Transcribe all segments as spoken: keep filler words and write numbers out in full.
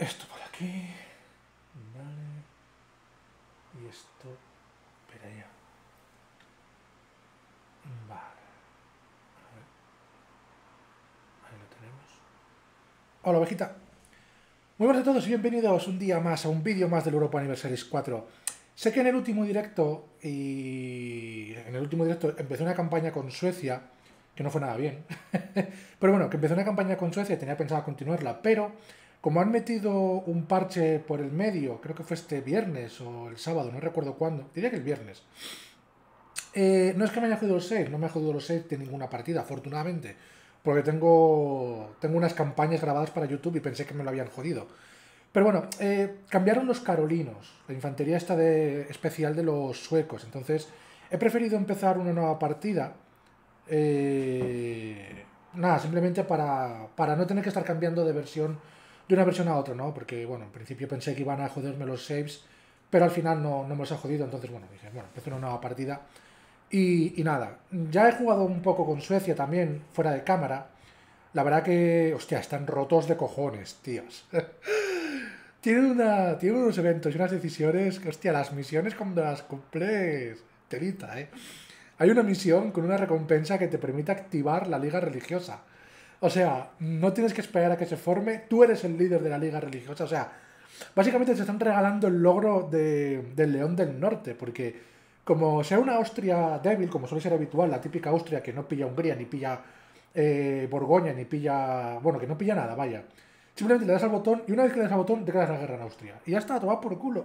Esto por aquí. Vale. Y esto. Espera ya. Vale. A ver. Ahí lo tenemos. Hola, ovejita. Muy buenas a todos y bienvenidos un día más a un vídeo más del Europa Universalis cuatro. Sé que en el último directo y en el último directo empecé una campaña con Suecia, que no fue nada bien. Pero bueno, que empecé una campaña con Suecia y tenía pensado continuarla, pero como han metido un parche por el medio, creo que fue este viernes o el sábado, no recuerdo cuándo, diría que el viernes. Eh, no es que me haya jodido los saves, no me ha jodido los saves de ninguna partida, afortunadamente, porque tengo, tengo unas campañas grabadas para YouTube y pensé que me lo habían jodido. Pero bueno, eh, cambiaron los carolinos, la infantería esta de, especial de los suecos. Entonces, he preferido empezar una nueva partida. Eh, nada, simplemente para, para no tener que estar cambiando de versión de una versión a otra, ¿no? Porque, bueno, en principio pensé que iban a joderme los saves, pero al final no, no me los ha jodido. Entonces, bueno, dije, bueno, empiezo una nueva partida. Y, y nada, ya he jugado un poco con Suecia también, fuera de cámara. La verdad que, hostia, están rotos de cojones, tíos. Tienen, una, tienen unos eventos y unas decisiones que, hostia, las misiones cuando las cumples, telita, ¿eh? Hay una misión con una recompensa que te permite activar la liga religiosa. O sea, no tienes que esperar a que se forme, tú eres el líder de la liga religiosa. O sea, básicamente te están regalando el logro de, del León del Norte, porque como sea una Austria débil, como suele ser habitual, la típica Austria que no pilla Hungría, ni pilla eh, Borgoña, ni pilla... Bueno, que no pilla nada, vaya. Simplemente le das al botón y una vez que le das al botón declaras la guerra en Austria. Y ya está, a tomar por culo.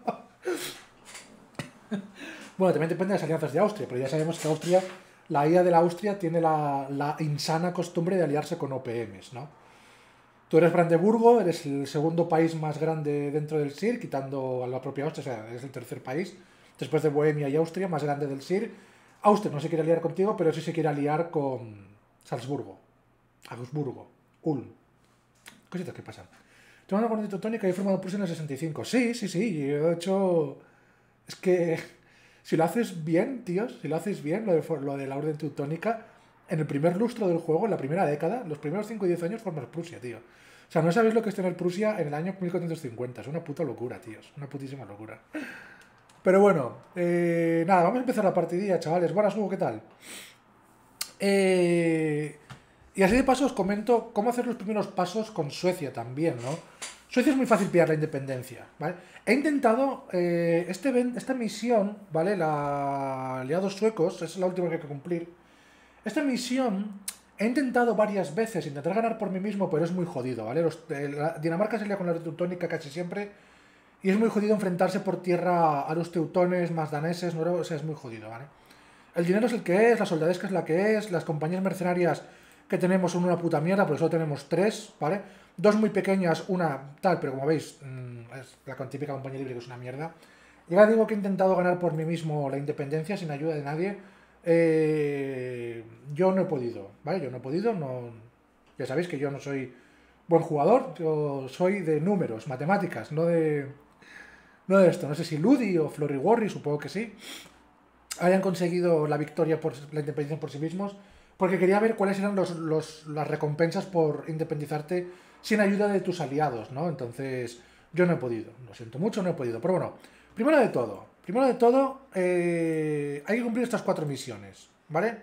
Bueno, también depende de las alianzas de Austria, pero ya sabemos que Austria, la I A de la Austria tiene la, la insana costumbre de aliarse con O P Ms, ¿no? Tú eres Brandeburgo, eres el segundo país más grande dentro del S I R, quitando a la propia Austria, o sea, eres el tercer país, después de Bohemia y Austria, más grande del S I R. Austria no se quiere aliar contigo, pero sí se quiere aliar con Salzburgo, Augsburgo, Ulm. Cositas que pasan. Tengo una corona teutónica y he formado Prusia en el sesenta y cinco. Sí, sí, sí. De hecho, es que si lo haces bien, tíos, si lo haces bien, lo de, lo de la orden teutónica, en el primer lustro del juego, en la primera década, los primeros cinco y diez años formas Prusia, tío. O sea, no sabéis lo que es tener Prusia en el año mil cuatrocientos cincuenta. Es una puta locura, tíos. Una putísima locura. Pero bueno, eh, nada, vamos a empezar la partidilla, chavales. Buenas, Hugo, ¿qué tal? Eh, y así de paso os comento cómo hacer los primeros pasos con Suecia también, ¿no? Suecia es muy fácil pillar la independencia, ¿vale? He intentado, eh, este, esta misión, ¿vale? La aliados suecos, es la última que hay que cumplir. Esta misión he intentado varias veces intentar ganar por mí mismo, pero es muy jodido, ¿vale? Los, eh, la, Dinamarca se lía con la teutónica casi siempre y es muy jodido enfrentarse por tierra a los teutones, más daneses, ¿no? O sea, es muy jodido, ¿vale? El dinero es el que es, la soldadesca es la que es, las compañías mercenarias que tenemos son una puta mierda, porque solo tenemos tres, ¿vale? Dos muy pequeñas, una tal, pero como veis, mmm, es la típica compañía libre que es una mierda. Ya digo que he intentado ganar por mí mismo la independencia sin ayuda de nadie. Eh, yo no he podido, ¿vale? Yo no he podido, no... Ya sabéis que yo no soy buen jugador, yo soy de números, matemáticas, no de... No de esto, no sé si Ludi o Floriworry, supongo que sí, hayan conseguido la victoria por la independencia por sí mismos, porque quería ver cuáles eran los, los, las recompensas por independizarte sin ayuda de tus aliados, ¿no? Entonces, yo no he podido, lo siento mucho, no he podido. Pero bueno, primero de todo, primero de todo, eh, hay que cumplir estas cuatro misiones, ¿vale?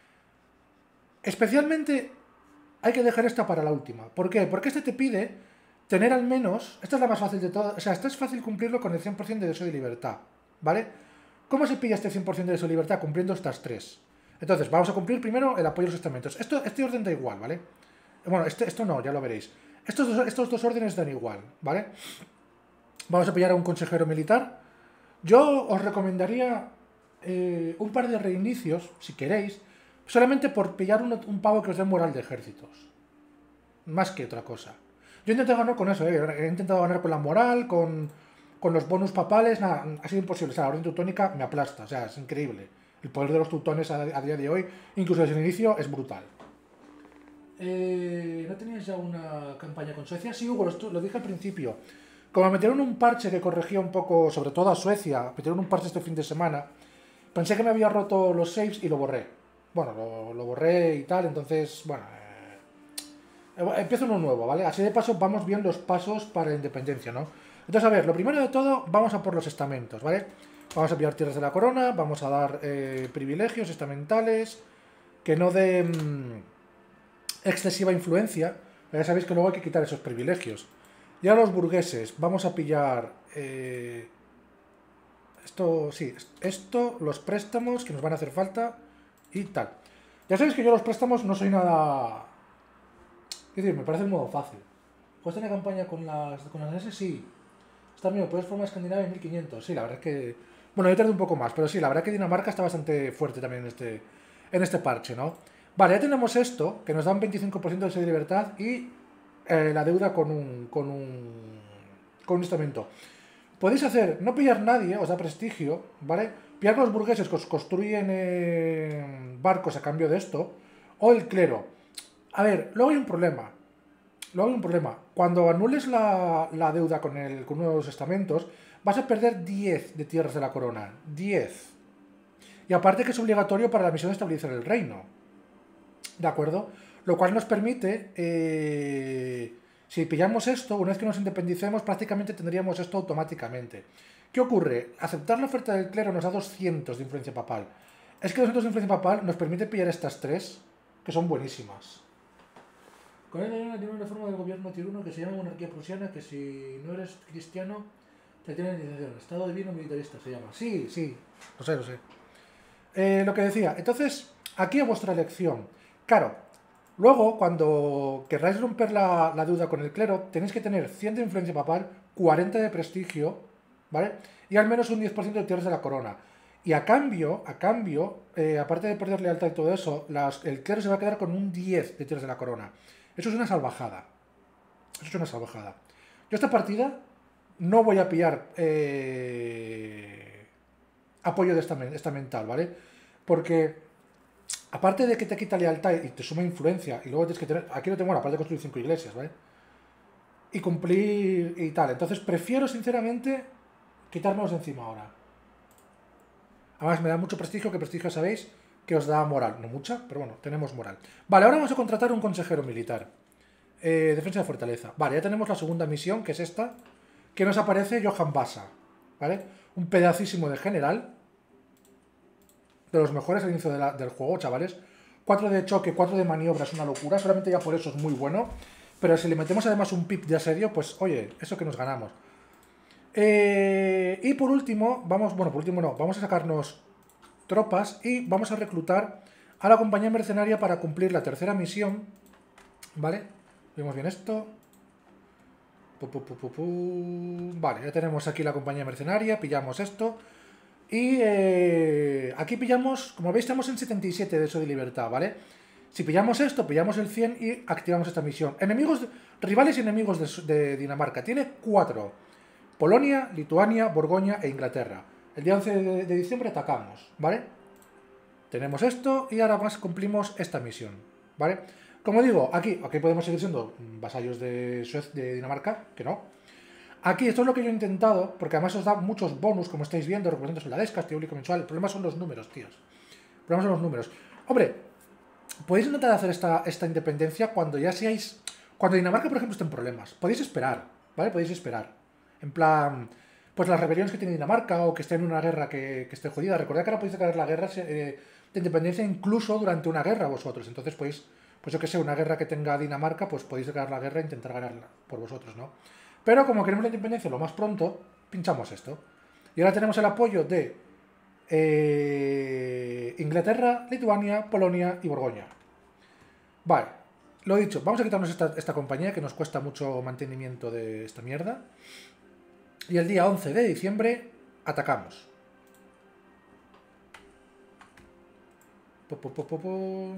Especialmente hay que dejar esta para la última. ¿Por qué? Porque este te pide tener al menos, esta es la más fácil de todas, o sea, esta es fácil cumplirlo con el cien por ciento de deseo de libertad, ¿vale? ¿Cómo se pilla este cien por ciento de su libertad? Cumpliendo estas tres. Entonces, vamos a cumplir primero el apoyo a los estamentos. Esto, este orden da igual, ¿vale? Bueno, este, esto no, ya lo veréis. Estos dos, estos dos órdenes dan igual, ¿vale? Vamos a pillar a un consejero militar. Yo os recomendaría eh, un par de reinicios, si queréis, solamente por pillar un, un pavo que os dé moral de ejércitos. Más que otra cosa. Yo he intentado ganar con eso, ¿eh? He intentado ganar con la moral, con con los bonus papales, nada, ha sido imposible. O sea, la orden teutónica me aplasta, o sea, es increíble. El poder de los teutones a, a día de hoy, incluso desde el inicio, es brutal. Eh, ¿No tenías ya una campaña con Suecia? Sí, Hugo, lo, lo dije al principio. Como metieron un parche que corregía un poco, sobre todo a Suecia, metieron un parche este fin de semana, pensé que me había roto los saves y lo borré. Bueno, lo, lo borré y tal, entonces, bueno... Empiezo uno nuevo, ¿vale? Así de paso vamos viendo los pasos para la independencia, ¿no? Entonces, a ver, lo primero de todo, vamos a por los estamentos, ¿vale? Vamos a pillar tierras de la corona, vamos a dar eh, privilegios estamentales, que no den excesiva influencia. Ya sabéis que luego hay que quitar esos privilegios. Y a los burgueses, vamos a pillar... Eh, esto, sí, esto, los préstamos que nos van a hacer falta y tal. Ya sabéis que yo los préstamos no soy nada... Es decir, me parece un modo fácil. ¿Puedes tener campaña con las con las daneses? Sí. Está mío, puedes formar Escandinavia en mil quinientos. Sí, la verdad es que... Bueno, yo tardé un poco más, pero sí, la verdad es que Dinamarca está bastante fuerte también en este, en este parche, ¿no? Vale, ya tenemos esto, que nos da un veinticinco por ciento de libertad y eh, la deuda con un, con un... con un estamento. Podéis hacer, no pillar nadie, os da prestigio, ¿vale? Pillar los burgueses que os construyen eh, barcos a cambio de esto, o el clero. A ver, luego hay un problema. Luego hay un problema. Cuando anules la, la deuda con, el, con uno de los estamentos, vas a perder diez de tierras de la corona. diez. Y aparte que es obligatorio para la misión de estabilizar el reino. ¿De acuerdo? Lo cual nos permite... Eh, si pillamos esto, una vez que nos independicemos, prácticamente tendríamos esto automáticamente. ¿Qué ocurre? Aceptar la oferta del clero nos da doscientos de influencia papal. Es que doscientos de influencia papal nos permite pillar estas tres, que son buenísimas. Con él tiene una reforma del gobierno tiruno que se llama monarquía prusiana, que si no eres cristiano, te tienen iniciación. Estado divino militarista se llama. Sí, sí, lo sé, lo sé. Eh, lo que decía, entonces, aquí a vuestra elección. Claro, luego, cuando querráis romper la, la deuda con el clero, tenéis que tener cien de influencia papal, cuarenta de prestigio, ¿vale? Y al menos un diez por ciento de tierras de la corona. Y a cambio, a cambio, eh, aparte de perder lealtad y todo eso, las, el clero se va a quedar con un diez de tierras de la corona. Eso es una salvajada. Eso es una salvajada. Yo esta partida no voy a pillar eh, apoyo de esta, esta mental, ¿vale? Porque aparte de que te quita lealtad y te suma influencia, y luego tienes que tener... Aquí lo tengo, bueno, aparte de construir cinco iglesias, ¿vale? Y cumplir y tal. Entonces prefiero, sinceramente, quitármelos de encima ahora. Además me da mucho prestigio, que prestigio sabéis que os da moral. No mucha, pero bueno, tenemos moral. Vale, ahora vamos a contratar un consejero militar. Eh, defensa de fortaleza. Vale, ya tenemos la segunda misión, que es esta, que nos aparece Johan Basa, ¿vale? Un pedacísimo de general, de los mejores al inicio de la, del juego, chavales. cuatro de choque, cuatro de maniobra, es una locura, solamente ya por eso es muy bueno. Pero si le metemos además un pip de asedio, pues oye, eso que nos ganamos. Eh, y por último, vamos, bueno, por último no, vamos a sacarnos tropas y vamos a reclutar a la compañía mercenaria para cumplir la tercera misión, ¿vale? Vemos bien esto. Pu, pu, pu, pu, pu. Vale, ya tenemos aquí la compañía mercenaria, pillamos esto. Y eh, aquí pillamos, como veis, estamos en setenta y siete de eso de libertad, ¿vale? Si pillamos esto, pillamos el cien y activamos esta misión. Enemigos, rivales y enemigos de, de Dinamarca. Tiene cuatro. Polonia, Lituania, Borgoña e Inglaterra. El día once de, de diciembre atacamos, ¿vale? Tenemos esto y ahora más cumplimos esta misión, ¿vale? Como digo, aquí, aquí podemos seguir siendo vasallos de, de Dinamarca, que no. Aquí, esto es lo que yo he intentado, porque además os da muchos bonus, como estáis viendo, representantes soldadescas, castigo público mensual. El problema son los números, tíos. El problema son los números. Hombre, podéis intentar hacer esta, esta independencia cuando ya seáis... Cuando Dinamarca, por ejemplo, esté en problemas. Podéis esperar, ¿vale? Podéis esperar. En plan, pues las rebeliones que tiene Dinamarca o que esté en una guerra que, que esté jodida. Recordad que ahora podéis declarar la guerra eh, de independencia incluso durante una guerra vosotros. Entonces, pues, pues yo que sé, una guerra que tenga Dinamarca, pues podéis declarar la guerra e intentar ganarla por vosotros, ¿no? Pero como queremos la independencia lo más pronto, pinchamos esto. Y ahora tenemos el apoyo de eh, Inglaterra, Lituania, Polonia y Borgoña. Vale, lo dicho, vamos a quitarnos esta, esta compañía que nos cuesta mucho mantenimiento de esta mierda. Y el día once de diciembre atacamos. Po, po, po, po, po.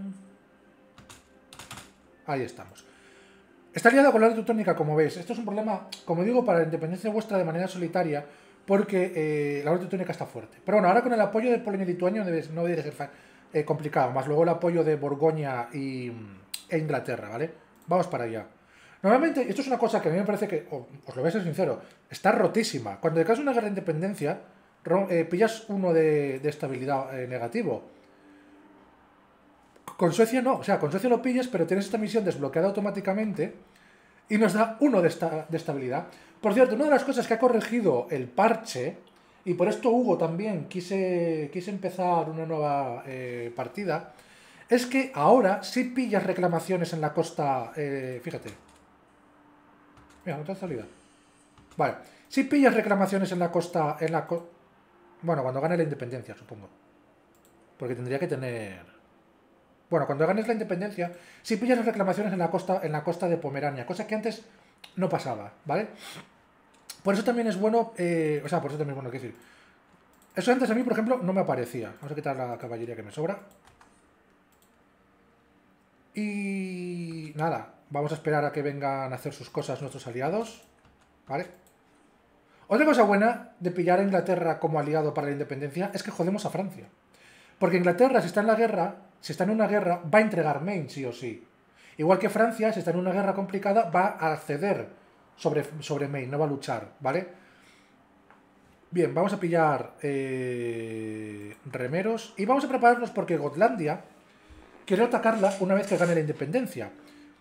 Ahí estamos. Está liado con la orden teutónica, como veis. Esto es un problema, como digo, para la independencia vuestra de manera solitaria, porque eh, la orden teutónica está fuerte. Pero bueno, ahora con el apoyo de Polonia y Lituania no debe ser eh, complicado, más luego el apoyo de Borgoña y, e Inglaterra, ¿vale? Vamos para allá. Normalmente, esto es una cosa que a mí me parece que, oh, os lo voy a ser sincero, está rotísima. Cuando declaras una guerra de independencia, eh, pillas uno de, de estabilidad eh, negativo. Con Suecia no, o sea, con Suecia lo pillas, pero tienes esta misión desbloqueada automáticamente y nos da uno de, esta, de estabilidad. Por cierto, una de las cosas que ha corregido el parche, y por esto Hugo también quise, quise empezar una nueva eh, partida, es que ahora sí pillas reclamaciones en la costa... Eh, fíjate. Mira, otra salida. Vale. Sí pillas reclamaciones en la costa... En la co bueno, cuando gane la independencia, supongo. Porque tendría que tener... Bueno, cuando ganes la independencia, sí pillas las reclamaciones en la costa, en la costa de Pomerania, cosa que antes no pasaba, ¿vale? Por eso también es bueno... Eh, o sea, por eso también es bueno, quiero decir... Eso antes a mí, por ejemplo, no me aparecía. Vamos a quitar la caballería que me sobra. Y... nada, vamos a esperar a que vengan a hacer sus cosas nuestros aliados, ¿vale? Otra cosa buena de pillar a Inglaterra como aliado para la independencia es que jodemos a Francia. Porque Inglaterra, si está en la guerra, si está en una guerra, va a entregar Maine, sí o sí. Igual que Francia, si está en una guerra complicada, va a ceder sobre, sobre Maine, no va a luchar, ¿vale? Bien, vamos a pillar eh, remeros y vamos a prepararnos porque Gotlandia quiero atacarla una vez que gane la independencia.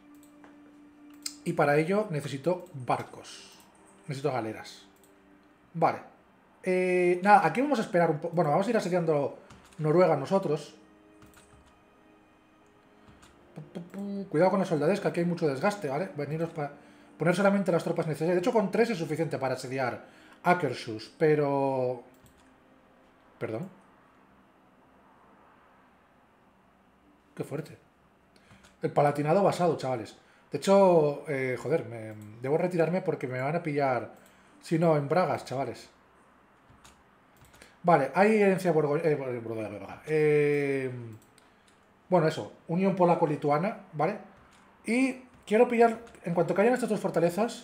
Y para ello necesito barcos. Necesito galeras. Vale. Eh, nada, aquí vamos a esperar un poco. Bueno, vamos a ir asediando Noruega nosotros. Cuidado con la soldadesca, aquí hay mucho desgaste, ¿vale? Veniros para poner solamente las tropas necesarias. De hecho, con tres es suficiente para asediar Akershus, pero... Perdón. Qué fuerte. El palatinado basado, chavales. De hecho, eh, joder, me, debo retirarme porque me van a pillar... Si no, en bragas, chavales. Vale, hay herencia borgoñona... Eh, eh, bueno, eso. Unión polaco-lituana, ¿vale? Y quiero pillar... En cuanto caigan estas dos fortalezas...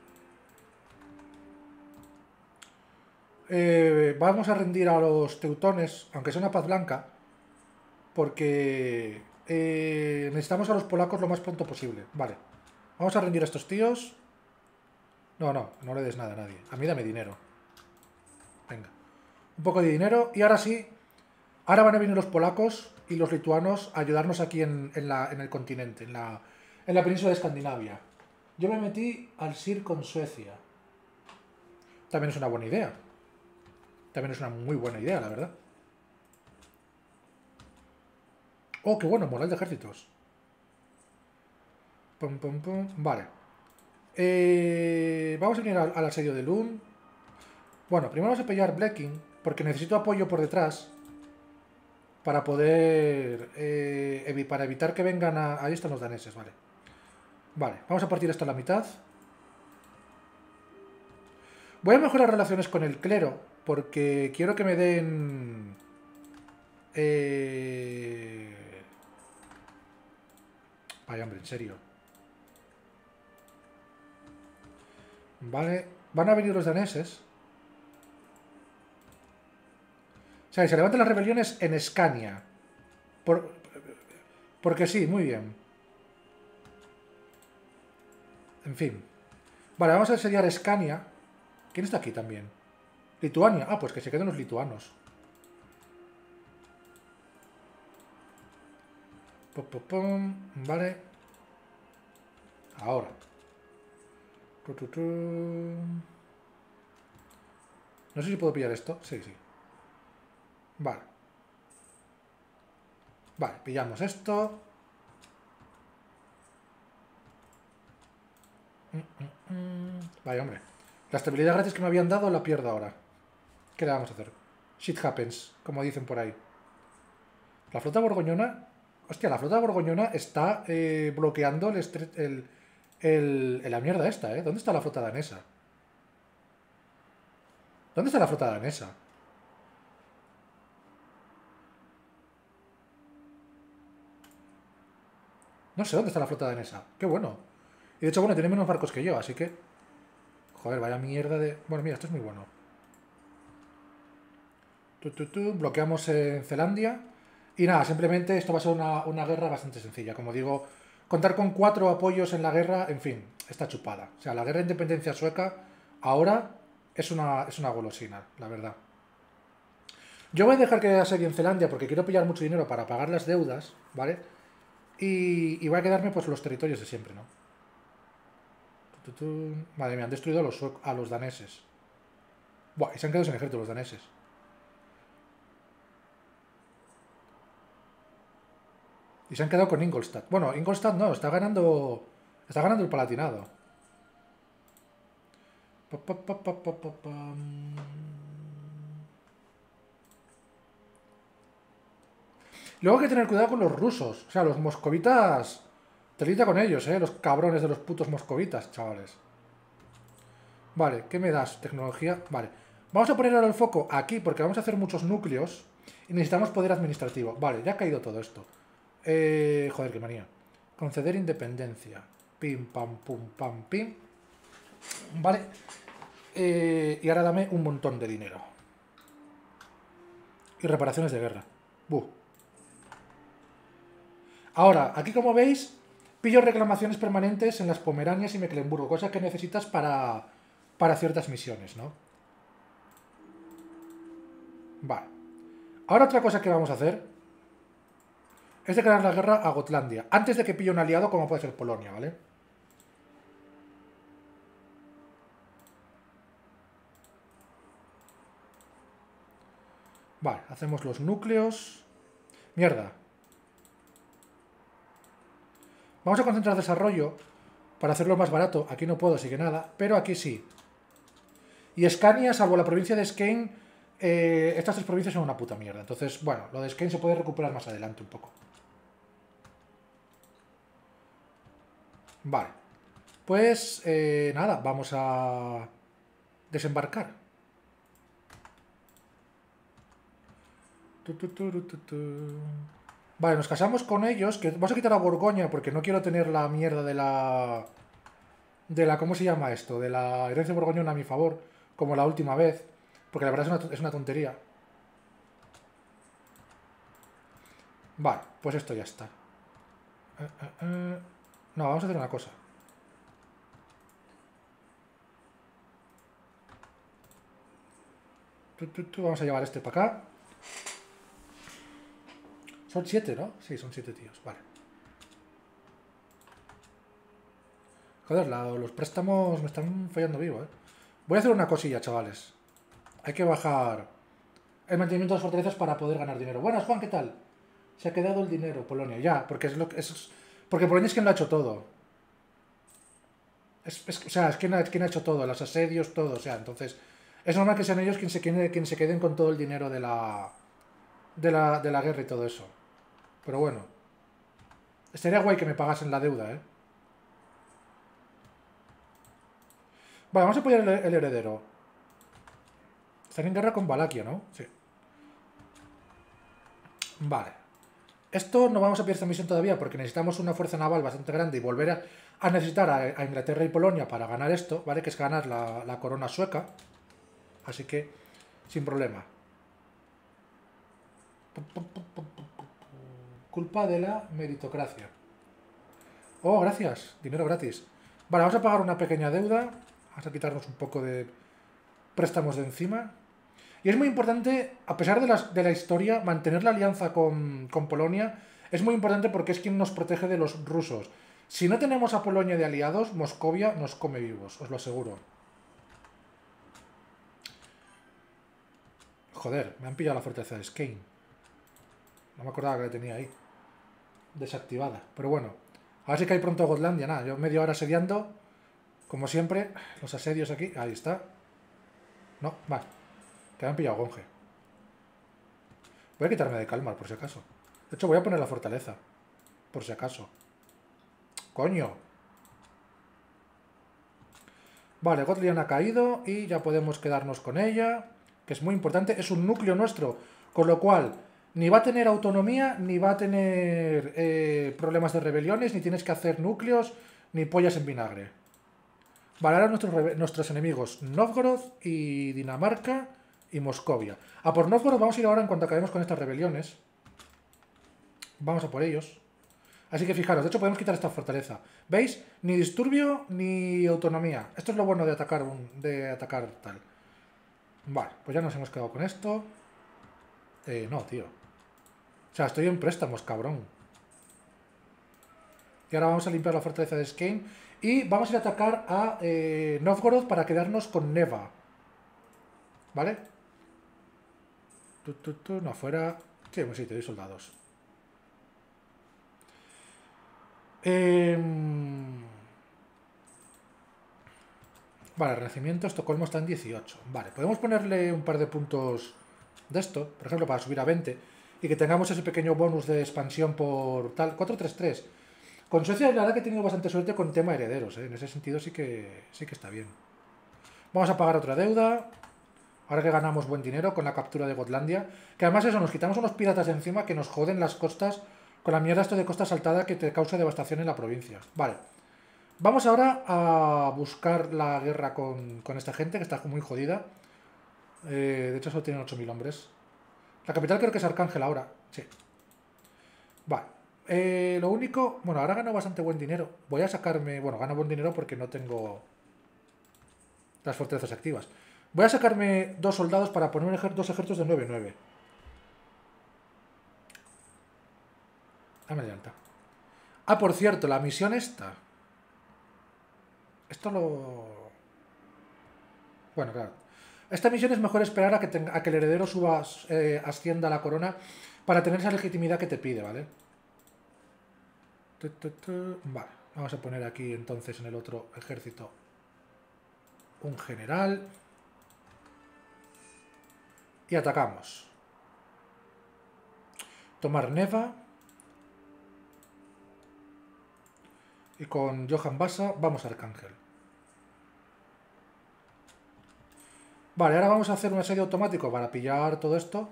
Eh, vamos a rendir a los teutones, aunque sea una paz blanca, porque eh, necesitamos a los polacos lo más pronto posible. Vale, vamos a rendir a estos tíos. No, no, no le des nada a nadie. A mí dame dinero. Venga, un poco de dinero y ahora sí, ahora van a venir los polacos y los lituanos a ayudarnos aquí en, en, la, en el continente, en la, en la península de Escandinavia. Yo me metí al S I R con Suecia. También es una buena idea. También es una muy buena idea, la verdad. Oh, qué bueno, moral de ejércitos. Pum, pum, pum. Vale. Eh, vamos a ir al, al asedio de Lund. Bueno, primero vamos a pelear Bleking, porque necesito apoyo por detrás para poder... Eh, evi para evitar que vengan a... Ahí están los daneses, vale. Vale, vamos a partir hasta la mitad. Voy a mejorar relaciones con el clero, porque quiero que me den... Eh... Vaya, hombre, en serio. Vale, van a venir los daneses. O sea, se levantan las rebeliones en Escania. Por... Porque sí, muy bien. En fin. Vale, vamos a asediar Escania. ¿Quién está aquí también? Lituania. Ah, pues que se queden los lituanos. Pum, pum, pum. Vale. Ahora. Tu, tu, tu. No sé si puedo pillar esto. Sí, sí. Vale. Vale, pillamos esto. Mm, mm, mm. Vaya, hombre. La estabilidad gratis que me habían dado la pierdo ahora. ¿Qué le vamos a hacer? Shit happens, como dicen por ahí. La flota borgoñona... Hostia, la flota borgoñona está eh, bloqueando el, el, el, el, la mierda esta, ¿eh? ¿Dónde está la flota danesa? ¿Dónde está la flota danesa? No sé dónde está la flota danesa. Qué bueno. Y de hecho, bueno, tiene menos barcos que yo, así que... Joder, vaya mierda de... Bueno, mira, esto es muy bueno. Tu, tu, tu. Bloqueamos en Zelandia. Y nada, simplemente esto va a ser una, una guerra bastante sencilla. Como digo, contar con cuatro apoyos en la guerra, en fin, está chupada. O sea, la guerra de independencia sueca ahora es una, es una golosina, la verdad. Yo voy a dejar que asedie en Zelandia porque quiero pillar mucho dinero para pagar las deudas, ¿vale? Y, y voy a quedarme pues los territorios de siempre, ¿no? Tu, tu, tu. Madre mía, han destruido a los, a los daneses. Buah, y se han quedado sin ejército los daneses. Y se han quedado con Ingolstadt. Bueno, Ingolstadt no, está ganando. Está ganando el Palatinado. Pa, pa, pa, pa, pa, pa, pa. Luego hay que tener cuidado con los rusos. O sea, los moscovitas. Telita con ellos, eh. Los cabrones de los putos moscovitas, chavales. Vale, ¿qué me das? Tecnología. Vale. Vamos a poner ahora el foco aquí porque vamos a hacer muchos núcleos. Y necesitamos poder administrativo. Vale, ya ha caído todo esto. Eh, joder, qué manía. Conceder independencia. Pim, pam, pum, pam, pim. Vale. Eh, y ahora dame un montón de dinero. Y reparaciones de guerra. Buh. Ahora, aquí como veis, pillo reclamaciones permanentes en las Pomeranias y Mecklenburgo, cosa que necesitas para, para ciertas misiones, ¿no? Vale. Ahora otra cosa que vamos a hacer es declarar la guerra a Gotlandia, antes de que pille un aliado como puede ser Polonia, ¿vale? Vale, hacemos los núcleos. Mierda. Vamos a concentrar desarrollo para hacerlo más barato. Aquí no puedo, así que nada. Pero aquí sí. Y Scania, salvo la provincia de Skane, eh, estas tres provincias son una puta mierda. Entonces, bueno, lo de Skane se puede recuperar más adelante un poco. Vale. Pues, eh, nada, vamos a desembarcar. Tu, tu, tu, tu, tu. Vale, nos casamos con ellos, que vamos a quitar a Borgoña porque no quiero tener la mierda de la... De la... ¿Cómo se llama esto? De la herencia borgoñona a mi favor, como la última vez, porque la verdad es una, es una tontería. Vale, pues esto ya está. Eh, eh, eh. No, vamos a hacer una cosa. Tu, tu, tu, vamos a llevar este para acá. Son siete, ¿no? Sí, son siete tíos, vale. Joder, la, los préstamos me están fallando vivo, ¿eh? Voy a hacer una cosilla, chavales. Hay que bajar el mantenimiento de las fortalezas para poder ganar dinero. Buenas, Juan, ¿qué tal? Se ha quedado el dinero, Polonia. Ya, porque es lo que es... Porque Polonia es quien lo ha hecho todo. Es, es, o sea, es quien, ha, quien ha hecho todo, los asedios, todo. O sea, entonces... Es normal que sean ellos quien se, quien, quien se queden con todo el dinero de la, de la... De la guerra y todo eso. Pero bueno. Estaría guay que me pagasen la deuda, ¿eh? Vale, vamos a apoyar el, el heredero. Están en guerra con Valaquia, ¿no? Sí. Vale. Esto no vamos a pillar esta misión todavía porque necesitamos una fuerza naval bastante grande y volver a, a necesitar a, a, Inglaterra y Polonia para ganar esto, ¿vale? Que es ganar la, la corona sueca. Así que, sin problema. Culpa de la meritocracia. Oh, gracias. Dinero gratis. Vale, vamos a pagar una pequeña deuda. Vamos a quitarnos un poco de préstamos de encima. Y es muy importante, a pesar de la, de la historia, mantener la alianza con, con Polonia. Es muy importante porque es quien nos protege de los rusos. Si no tenemos a Polonia de aliados, Moscovia nos come vivos, os lo aseguro. Joder, me han pillado la fortaleza de Skane. No me acordaba que la tenía ahí. Desactivada. Pero bueno, a ver si cae pronto Gotlandia. Nada, yo media hora asediando. Como siempre, los asedios aquí. Ahí está. No, vale. Que me han pillado Gonje. Voy a quitarme de Kalmar, por si acaso. De hecho, voy a poner la fortaleza. Por si acaso. ¡Coño! Vale, Gotland ha caído y ya podemos quedarnos con ella. Que es muy importante. Es un núcleo nuestro. Con lo cual, ni va a tener autonomía, ni va a tener eh, problemas de rebeliones, ni tienes que hacer núcleos, ni pollas en vinagre. Vale, ahora nuestros, nuestros enemigos, Novgorod y Dinamarca y Moscovia. A por Novgorod vamos a ir ahora en cuanto acabemos con estas rebeliones. Vamos a por ellos. Así que fijaros, de hecho podemos quitar esta fortaleza. ¿Veis? Ni disturbio ni autonomía. Esto es lo bueno de atacar, un, de atacar tal. Vale, pues ya nos hemos quedado con esto. Eh, no, tío. O sea, estoy en préstamos, cabrón. Y ahora vamos a limpiar la fortaleza de Skane. Y vamos a ir a atacar a eh, Novgorod para quedarnos con Neva. ¿Vale? Tu, tu, tu, no, fuera... Sí, bueno, sí, te doy soldados. Eh... Vale, Renacimiento, Estocolmo está en dieciocho. Vale, podemos ponerle un par de puntos de esto, por ejemplo, para subir a veinte. Y que tengamos ese pequeño bonus de expansión por tal... cuatro tres tres. Con Suecia, la verdad que he tenido bastante suerte con tema herederos, ¿eh? En ese sentido sí que, sí que está bien. Vamos a pagar otra deuda. Ahora que ganamos buen dinero con la captura de Gotlandia. Que además eso, nos quitamos unos piratas de encima que nos joden las costas con la mierda esto de costa saltada que te causa devastación en la provincia. Vale. Vamos ahora a buscar la guerra con, con esta gente que está muy jodida. Eh, de hecho solo tienen ocho mil hombres. La capital creo que es Arcángel ahora. Sí. Vale. Eh, lo único... Bueno, ahora gano bastante buen dinero. Voy a sacarme... Bueno, gano buen dinero porque no tengo las fortalezas activas. Voy a sacarme dos soldados para poner ejer dos ejércitos de nueve nueve. Dame alta. Ah, por cierto, la misión esta. Esto lo... Bueno, claro. Esta misión es mejor esperar a que, tenga, a que el heredero suba, eh, ascienda a la corona para tener esa legitimidad que te pide, ¿vale? Tu, tu, tu. Vale, vamos a poner aquí entonces en el otro ejército un general. Y atacamos. Tomar Neva. Y con Johan Basa vamos a Arcángel. Vale, ahora vamos a hacer un asedio automático para pillar todo esto.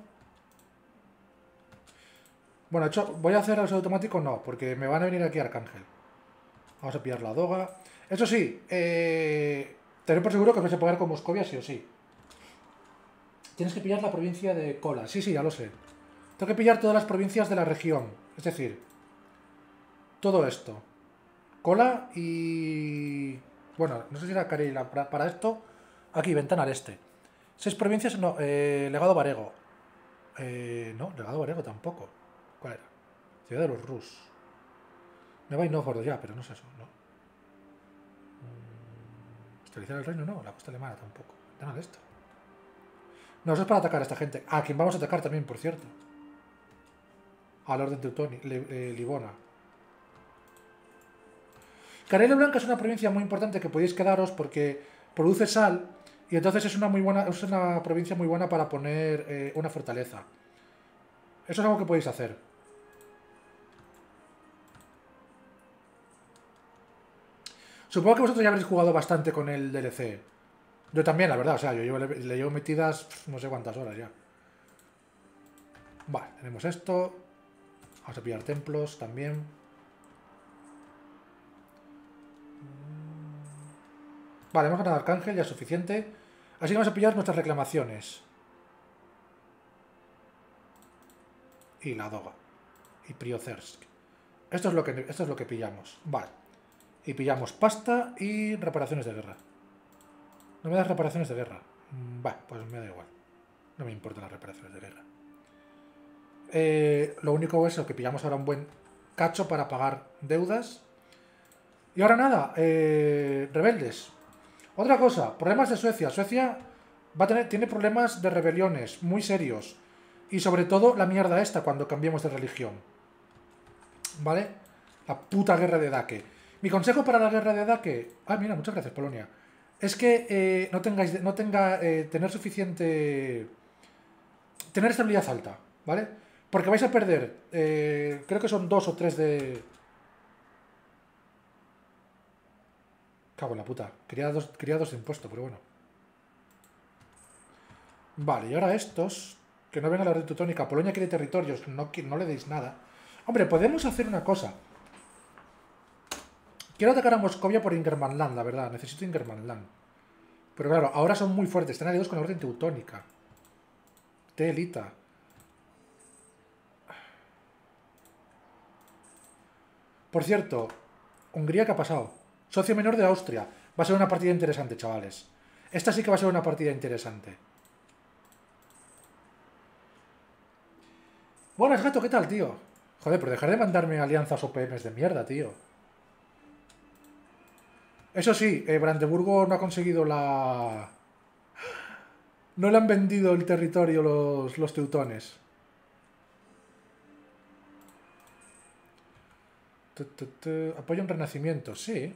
Bueno, de hecho, voy a hacer el asedio automático, no, porque me van a venir aquí a Arcángel. Vamos a pillar la Doga. Eso sí, eh, tener por seguro que os vais a pegar con Moscovia sí o sí. Tienes que pillar la provincia de Kola. Sí, sí, ya lo sé. Tengo que pillar todas las provincias de la región. Es decir, todo esto. Kola y... Bueno, no sé si era Karelia. Para, para esto, aquí, ventana al este. Seis provincias, no. Eh, Legado Varego. Eh, no, Legado Varego tampoco. ¿Cuál era? Ciudad de los Rus. Neva y Novgorod ya, pero no es eso, ¿no? Estabilizar el reino, no. La costa alemana tampoco. Ventana al este. No, eso es para atacar a esta gente. A quien vamos a atacar también, por cierto. Al orden Teutoni, eh, Livona. Carelia Blanca es una provincia muy importante que podéis quedaros porque produce sal y entonces es una, muy buena, es una provincia muy buena para poner eh, una fortaleza. Eso es algo que podéis hacer. Supongo que vosotros ya habréis jugado bastante con el D L C. Yo también, la verdad, o sea, yo llevo, le llevo metidas no sé cuántas horas ya. Vale, tenemos esto. Vamos a pillar templos también. Vale, hemos ganado Arcángel, ya es suficiente. Así que vamos a pillar nuestras reclamaciones. Y la Doga. Y Priozersk. Esto es lo que, esto es lo que pillamos. Vale. Y pillamos pasta y reparaciones de guerra. No me das reparaciones de guerra. Vale, pues me da igual. No me importan las reparaciones de guerra. Eh, lo único es que pillamos ahora un buen cacho para pagar deudas. Y ahora nada, eh, rebeldes. Otra cosa, problemas de Suecia. Suecia va a tener, tiene problemas de rebeliones muy serios. Y sobre todo la mierda esta cuando cambiemos de religión. ¿Vale? La puta guerra de Dake. Mi consejo para la guerra de Dake... Ah, mira, muchas gracias, Polonia. Es que eh, no tengáis, no tenga, eh, tener suficiente... Tener estabilidad alta, ¿vale? Porque vais a perder, eh, creo que son dos o tres de... Cago en la puta. Quería dos, quería dos de impuesto, pero bueno. Vale, y ahora estos... Que no venga la red teutónica. Polonia quiere territorios, no, no le deis nada. Hombre, podemos hacer una cosa. Quiero atacar a Moscovia por Ingermanland, la verdad. Necesito Ingermanland. Pero claro, ahora son muy fuertes. Están aliados con la orden teutónica. Telita. Por cierto, Hungría, ¿qué ha pasado? Socio menor de Austria. Va a ser una partida interesante, chavales. Esta sí que va a ser una partida interesante. Buenas, gato, ¿qué tal, tío? Joder, pero dejar de mandarme alianzas O P Ms de mierda, tío. Eso sí, eh, Brandeburgo no ha conseguido la... No le han vendido el territorio los, los teutones. Tu, tu, tu. Apoyo un renacimiento, sí.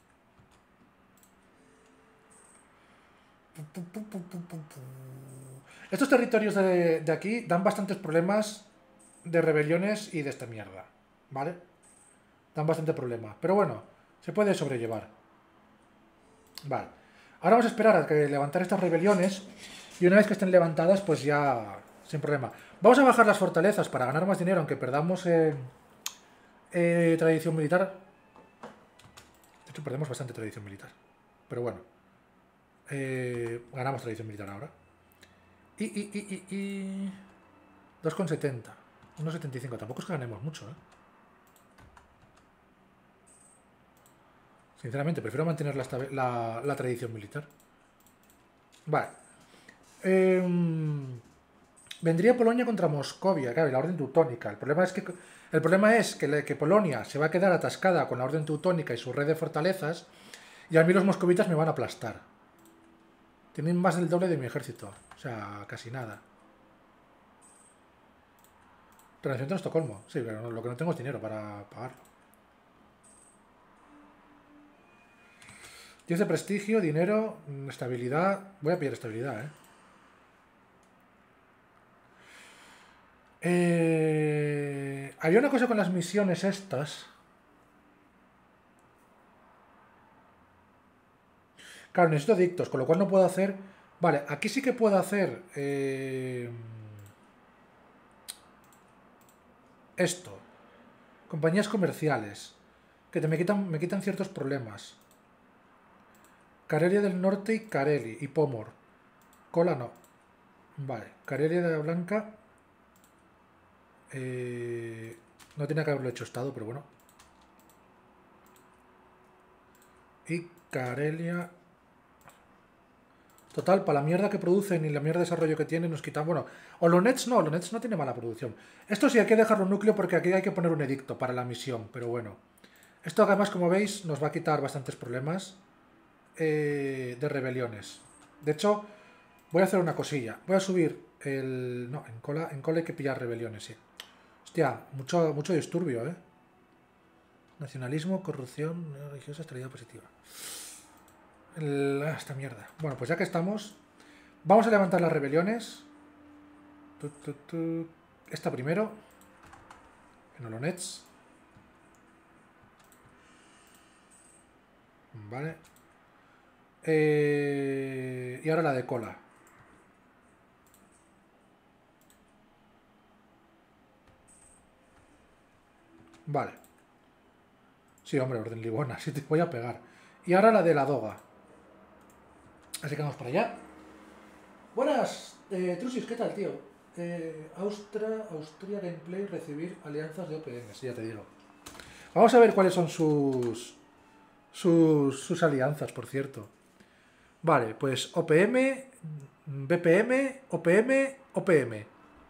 Estos territorios de, de aquí dan bastantes problemas de rebeliones y de esta mierda, ¿vale? Dan bastante problema. Pero bueno, se puede sobrellevar. Vale. Ahora vamos a esperar a que levantar estas rebeliones y una vez que estén levantadas, pues ya sin problema. Vamos a bajar las fortalezas para ganar más dinero, aunque perdamos eh, eh, tradición militar. De hecho, perdemos bastante tradición militar. Pero bueno. Eh, ganamos tradición militar ahora. Y, y, y, y, y... dos coma setenta. uno coma setenta y cinco. Tampoco es que ganemos mucho, ¿eh? Sinceramente, prefiero mantener la, la, la tradición militar. Vale. Eh, vendría Polonia contra Moscovia, claro, y la orden teutónica. El problema es que, el problema es que, que Polonia se va a quedar atascada con la orden teutónica y su red de fortalezas, y a mí los moscovitas me van a aplastar. Tienen más del doble de mi ejército. O sea, casi nada. Renacimiento en Estocolmo. Sí, pero lo que no tengo es dinero para pagarlo. diez de prestigio, dinero, estabilidad. Voy a pillar estabilidad, ¿eh? eh... Había una cosa con las misiones estas. Claro, necesito dictos, con lo cual no puedo hacer... Vale, aquí sí que puedo hacer... Eh... Esto. Compañías comerciales. Que te me quitan, me quitan ciertos problemas. Karelia del Norte y Kareli. Y Pomor. Cola no. Vale. Karelia de la Blanca. Eh... No tenía que haberlo hecho estado, pero bueno. Y Karelia... Total, para la mierda que producen y la mierda de desarrollo que tienen nos quitan... Bueno, Olonets no, Olonets no tiene mala producción. Esto sí hay que dejarlo núcleo porque aquí hay que poner un edicto para la misión, pero bueno. Esto además, como veis, nos va a quitar bastantes problemas eh, de rebeliones. De hecho, voy a hacer una cosilla. Voy a subir el... No, en cola, en cola hay que pillar rebeliones, sí. Hostia, mucho, mucho disturbio, ¿eh? Nacionalismo, corrupción religiosa, estabilidad positiva. El, ah, esta mierda. Bueno, pues ya que estamos, vamos a levantar las rebeliones. Tu, tu, tu. Esta primero. En Olonets. Vale. Eh, y ahora la de cola. Vale. Sí, hombre, orden Livona, sí te voy a pegar. Y ahora la de la doga. Así que vamos para allá. Buenas, eh, Trusis, ¿qué tal, tío? Eh, Austria, Austria Gameplay, recibir alianzas de O P M, sí, ya te digo. Vamos a ver cuáles son sus, sus, sus alianzas, por cierto. Vale, pues O P M, B P M, O P M, O P M.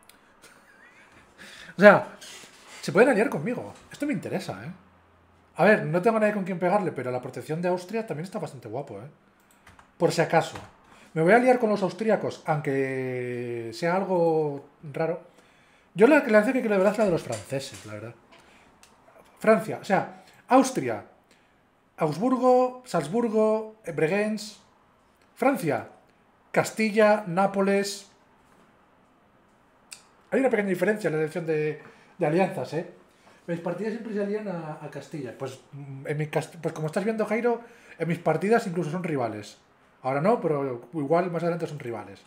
O sea, se pueden aliar conmigo. Esto me interesa, ¿eh? A ver, no tengo a nadie con quien pegarle, pero la protección de Austria también está bastante guapo, ¿eh? Por si acaso. Me voy a liar con los austríacos, aunque sea algo raro. Yo la alianza que quiero de verdad es la de los franceses, la verdad. Francia, o sea, Austria, Augsburgo, Salzburgo, Bregenz. Francia, Castilla, Nápoles. Hay una pequeña diferencia en la elección de, de alianzas, ¿eh? Mis partidas siempre se alían a, a Castilla. Pues, en mi, pues como estás viendo, Jairo, en mis partidas incluso son rivales. Ahora no, pero igual más adelante son rivales.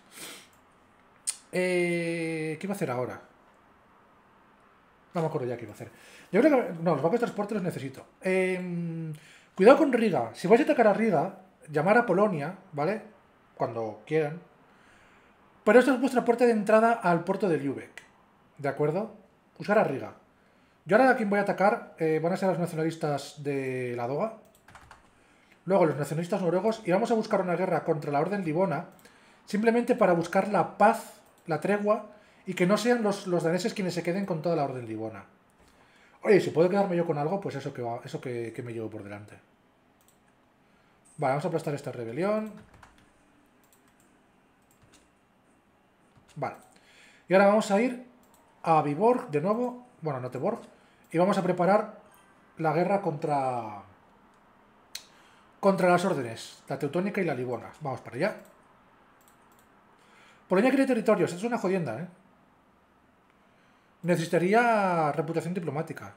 Eh, ¿Qué iba a hacer ahora? No me acuerdo ya qué iba a hacer. Yo creo que... No, los bancos de transporte los necesito. Eh, cuidado con Riga. Si vais a atacar a Riga, llamar a Polonia, ¿vale? Cuando quieran. Pero esto es vuestra puerta de entrada al puerto de Lübeck. ¿De acuerdo? Usar a Riga. Yo ahora a quien voy a atacar eh, van a ser los nacionalistas de la Doga. Luego los nacionalistas noruegos. Y vamos a buscar una guerra contra la Orden Livona. Simplemente para buscar la paz, la tregua. Y que no sean los, los daneses quienes se queden con toda la Orden Livona. Oye, si puedo quedarme yo con algo, pues eso que, va, eso que, que me llevo por delante. Vale, vamos a aplastar esta rebelión. Vale. Y ahora vamos a ir a Viborg de nuevo. Bueno, Noteborg. Y vamos a preparar la guerra contra... Contra las órdenes. La Teutónica y la Livona. Vamos para allá. Polonia quiere territorios. Es una jodienda, ¿eh? Necesitaría reputación diplomática.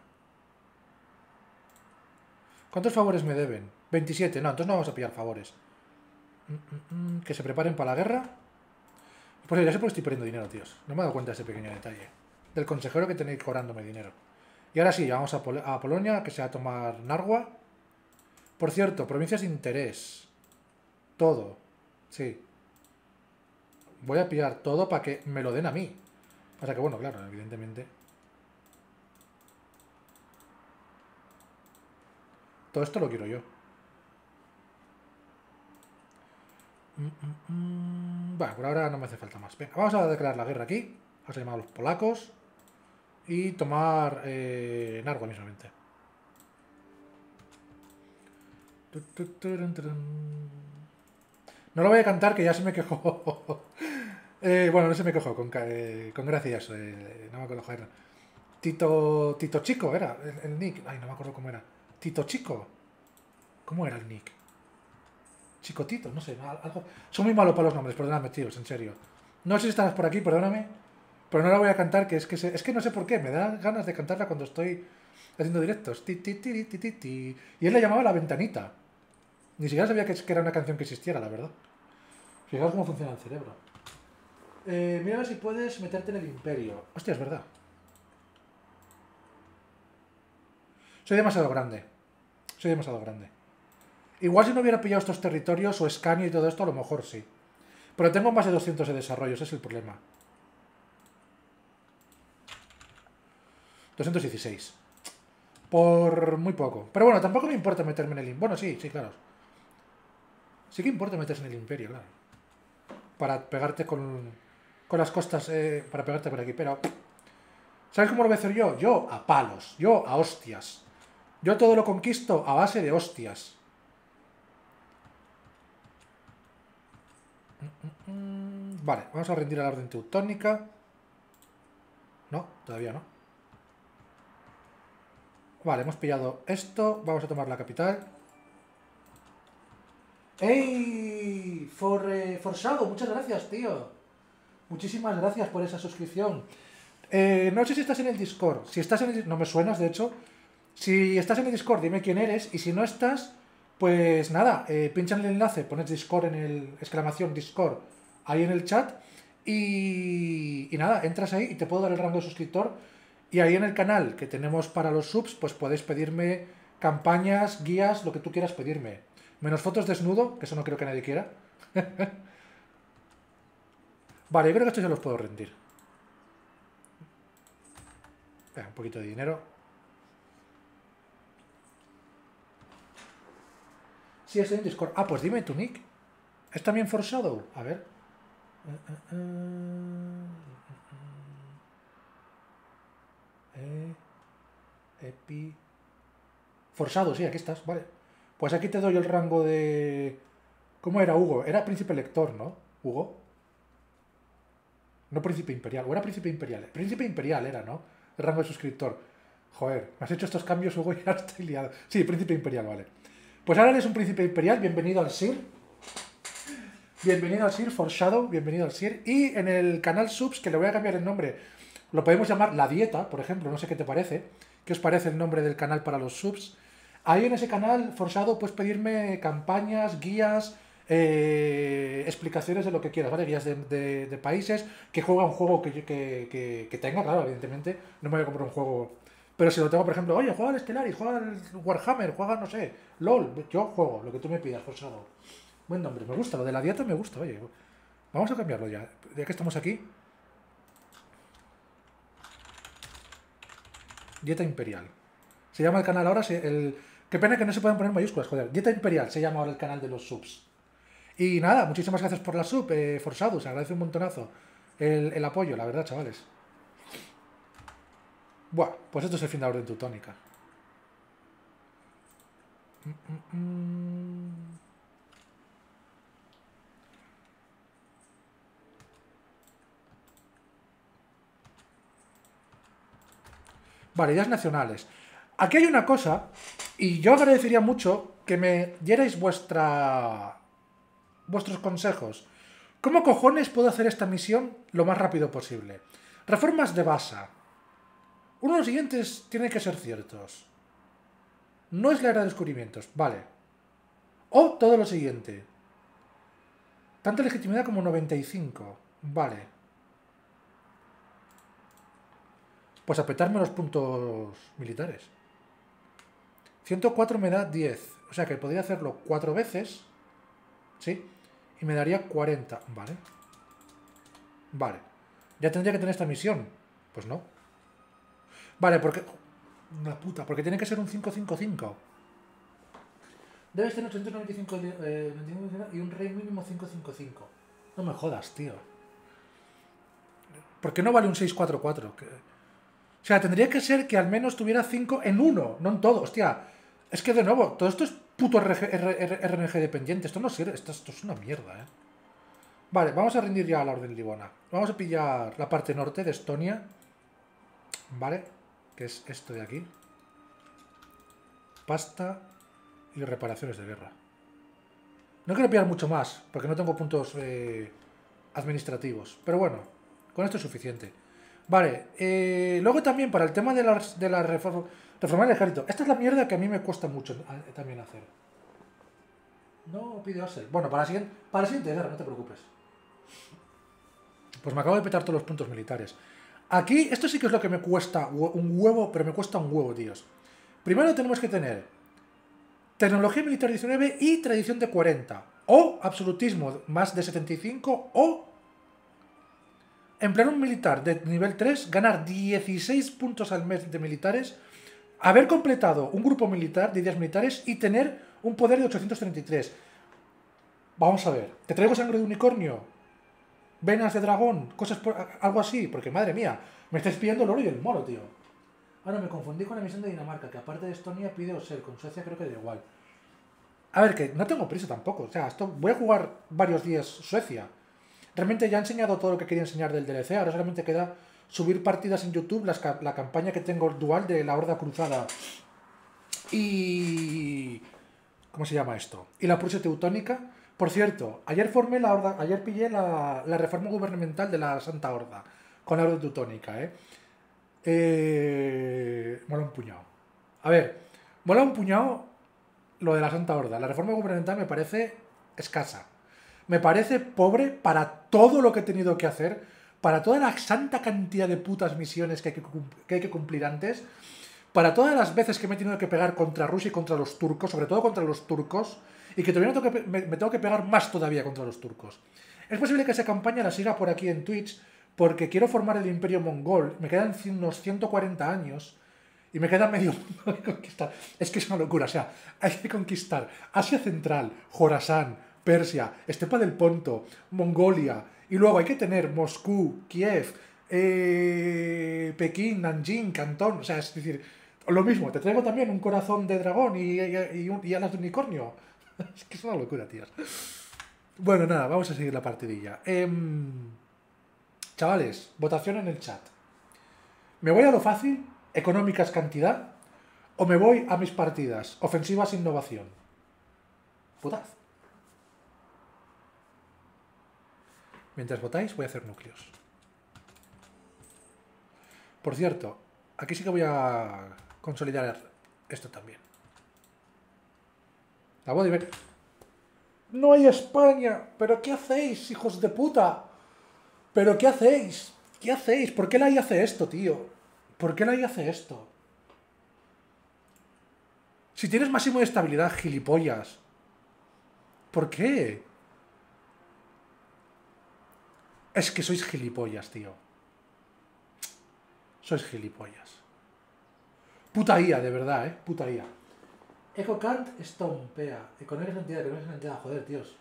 ¿Cuántos favores me deben? veintisiete. No, entonces no vamos a pillar favores. Que se preparen para la guerra. Pues ya sé por qué estoy perdiendo dinero, tíos. No me he dado cuenta de ese pequeño detalle. Del consejero que tenéis cobrándome dinero. Y ahora sí, vamos a, Pol a Polonia, que se va a tomar Narwa. Por cierto, provincias de interés. Todo. Sí. Voy a pillar todo para que me lo den a mí. O sea que, bueno, claro, evidentemente. Todo esto lo quiero yo. Mm, mm, mm. Bueno, por ahora no me hace falta más. Venga, vamos a declarar la guerra aquí. Vamos a llamar a los polacos. Y tomar eh, Narwa mismamente. No lo voy a cantar, que ya se me quejó. eh, bueno, no se me quejó, con, eh, con gracias. Eh, no me acuerdo, joder. Tito, Tito Chico era el, el nick. Ay, no me acuerdo cómo era. Tito Chico. ¿Cómo era el nick? Chicotito, no sé. Algo... Soy muy malo para los nombres, perdóname, tíos, en serio. No sé si estabas por aquí, perdóname. Pero no la voy a cantar, que es que, se, es que no sé por qué. Me da ganas de cantarla cuando estoy haciendo directos. Ti, ti, ti, ti, ti, ti. Y él la llamaba La Ventanita. Ni siquiera sabía que, que era una canción que existiera, la verdad. Fijaos cómo funciona el cerebro. Eh, mira a ver si puedes meterte en el imperio. Hostia, es verdad. Soy demasiado grande. Soy demasiado grande. Igual si no hubiera pillado estos territorios o escanio y todo esto, a lo mejor sí. Pero tengo más de doscientos de desarrollo, ese es el problema. doscientos dieciséis. Por muy poco. Pero bueno, tampoco me importa meterme en el imperio. Bueno, sí, sí, claro. Sí que importa meterse en el imperio, claro. Para pegarte con, con las costas, eh, para pegarte por aquí. Pero, ¿sabes cómo lo voy a hacer yo? Yo a palos, yo a hostias. Yo todo lo conquisto a base de hostias. Vale, vamos a rendir a la orden teutónica. No, todavía no. Vale, hemos pillado esto. Vamos a tomar la capital. ¡Ey! For, eh, Forsado, muchas gracias, tío. Muchísimas gracias por esa suscripción. Eh, no sé si estás en el Discord. Si estás en el... No me suenas, de hecho. Si estás en el Discord, dime quién eres. Y si no estás, pues nada, eh, pincha en el enlace, pones Discord en el... exclamación Discord ahí en el chat. Y, y nada, entras ahí y te puedo dar el rango de suscriptor. Y ahí en el canal que tenemos para los subs, pues podéis pedirme campañas, guías, lo que tú quieras pedirme. Menos fotos desnudo, que eso no creo que nadie quiera. Vale, yo creo que estos ya los puedo rendir. Venga, un poquito de dinero. Sí, estoy en Discord. Ah, pues dime tu nick. ¿Es también Forsado? A ver. Eh, Epi. Forsado, sí, aquí estás, vale. Pues aquí te doy el rango de... ¿Cómo era Hugo? Era príncipe lector, ¿no? Hugo. No príncipe imperial. O era príncipe imperial. Príncipe imperial era, ¿no? El rango de suscriptor. Joder, me has hecho estos cambios, Hugo, y ahora estoy liado. Sí, príncipe imperial, vale. Pues ahora eres un príncipe imperial. Bienvenido al Sir. Bienvenido al Sir, Foreshadow. Bienvenido al Sir. Y en el canal Subs, que le voy a cambiar el nombre, lo podemos llamar La Dieta, por ejemplo. No sé qué te parece. ¿Qué os parece el nombre del canal para los subs? Ahí en ese canal, Foreshadow, puedes pedirme campañas, guías, eh, explicaciones de lo que quieras, ¿vale? Guías de, de, de países, que juega un juego que, que, que, que tenga, claro, evidentemente. No me voy a comprar un juego... Pero si lo tengo, por ejemplo, oye, juega al Stellaris, juega al Warhammer, juega, no sé, LOL. Yo juego, lo que tú me pidas, Foreshadow. Buen nombre, me gusta, lo de La Dieta me gusta, oye. Vamos a cambiarlo ya, ya que estamos aquí. Dieta Imperial. Se llama el canal ahora, el... Qué pena que no se puedan poner mayúsculas, joder. Dieta Imperial se llama ahora el canal de los subs. Y nada, muchísimas gracias por la sub, eh, Forsado, se agradece un montonazo el, el apoyo, la verdad, chavales. Buah, pues esto es el fin de la orden teutónica. Mm, mm, mm. Vale, ideas nacionales. Aquí hay una cosa, y yo agradecería mucho que me dierais vuestra... vuestros consejos. ¿Cómo cojones puedo hacer esta misión lo más rápido posible? Reformas de Basa. Uno de los siguientes tiene que ser ciertos. No es la era de descubrimientos, vale. O todo lo siguiente. Tanta legitimidad como noventa y cinco. Vale. Pues apretarme los puntos militares. ciento cuatro me da diez. O sea que podría hacerlo cuatro veces. ¿Sí? Y me daría cuarenta. Vale. Vale. Ya tendría que tener esta misión. Pues no. Vale, porque... La puta, porque tiene que ser un cinco cinco cinco. Debes tener ochocientos noventa y cinco eh, y un rey mínimo cinco cinco cinco. No me jodas, tío. ¿Por qué no vale un seis cuatro cuatro? Que... O sea, tendría que ser que al menos tuviera cinco en uno, no en todo. Hostia, es que de nuevo, todo esto es puto R N G dependiente. Esto no sirve, esto, esto es una mierda, ¿eh? Vale, vamos a rendir ya a la Orden Livona. Vamos a pillar la parte norte de Estonia. Vale, que es esto de aquí. Pasta y reparaciones de guerra. No quiero pillar mucho más, porque no tengo puntos eh, administrativos. Pero bueno, con esto es suficiente. Vale, eh, luego también para el tema de la, de la reforma, reformar el ejército. Esta es la mierda que a mí me cuesta mucho eh, también hacer. No pide Asel. Bueno, para la siguiente, para la siguiente guerra, no te preocupes. Pues me acabo de petar todos los puntos militares. Aquí, esto sí que es lo que me cuesta un huevo, pero me cuesta un huevo, tíos. Primero tenemos que tener tecnología militar diecinueve y tradición de cuarenta. O absolutismo más de setenta y cinco. O emplear un militar de nivel tres, ganar dieciséis puntos al mes de militares, haber completado un grupo militar de ideas militares y tener un poder de ochocientos treinta y tres. Vamos a ver, ¿te traigo sangre de unicornio? ¿Venas de dragón? Cosas por, algo así, porque madre mía, me estáis pidiendo el oro y el moro, tío. Ahora me confundí con la misión de Dinamarca, que aparte de Estonia pide Oser, con Suecia creo que da igual. A ver, que no tengo prisa tampoco, o sea, esto voy a jugar varios días Suecia. Realmente ya he enseñado todo lo que quería enseñar del D L C, ahora solamente queda subir partidas en YouTube, las, la campaña que tengo dual de la Horda Cruzada y... ¿Cómo se llama esto? Y la Prusia Teutónica. Por cierto, ayer formé la Horda, ayer pillé la, la reforma gubernamental de la Santa Horda, con la Horda Teutónica, ¿eh? eh... Mola un puñado. A ver, mola un puñado lo de la Santa Horda. La reforma gubernamental me parece escasa. Me parece pobre para todo lo que he tenido que hacer, para toda la santa cantidad de putas misiones que hay que, que hay que cumplir antes, para todas las veces que me he tenido que pegar contra Rusia y contra los turcos, sobre todo contra los turcos, y que todavía no tengo que, me, me tengo que pegar más todavía contra los turcos. Es posible que esa campaña la siga por aquí en Twitch, porque quiero formar el Imperio Mongol, me quedan unos ciento cuarenta años, y me queda medio mundo que conquistar. Es que es una locura, o sea, hay que conquistar Asia Central, Jorasán, Persia, Estepa del Ponto, Mongolia, y luego hay que tener Moscú, Kiev, eh, Pekín, Nanjing, Cantón, o sea, es decir, lo mismo, te traigo también un corazón de dragón y, y, y, un, y alas de unicornio. Es que es una locura, tías. Bueno, nada, vamos a seguir la partidilla. Eh, chavales, votación en el chat. ¿Me voy a lo fácil? ¿Económicas cantidad? ¿O me voy a mis partidas? Ofensivas innovación. Putaz. Mientras votáis, voy a hacer núcleos. Por cierto, aquí sí que voy a consolidar esto también. La voy a ver. ¡No hay España! ¿Pero qué hacéis, hijos de puta? ¿Pero qué hacéis? ¿Qué hacéis? ¿Por qué la I A hace esto, tío? ¿Por qué la I A hace esto? Si tienes máximo de estabilidad, gilipollas. ¿Por qué? Es que sois gilipollas, tío. Sois gilipollas. Puta I A, de verdad, ¿eh? Puta I A. EcoCant estompea. Económicas cantidad, económicas cantidad. Joder, tíos.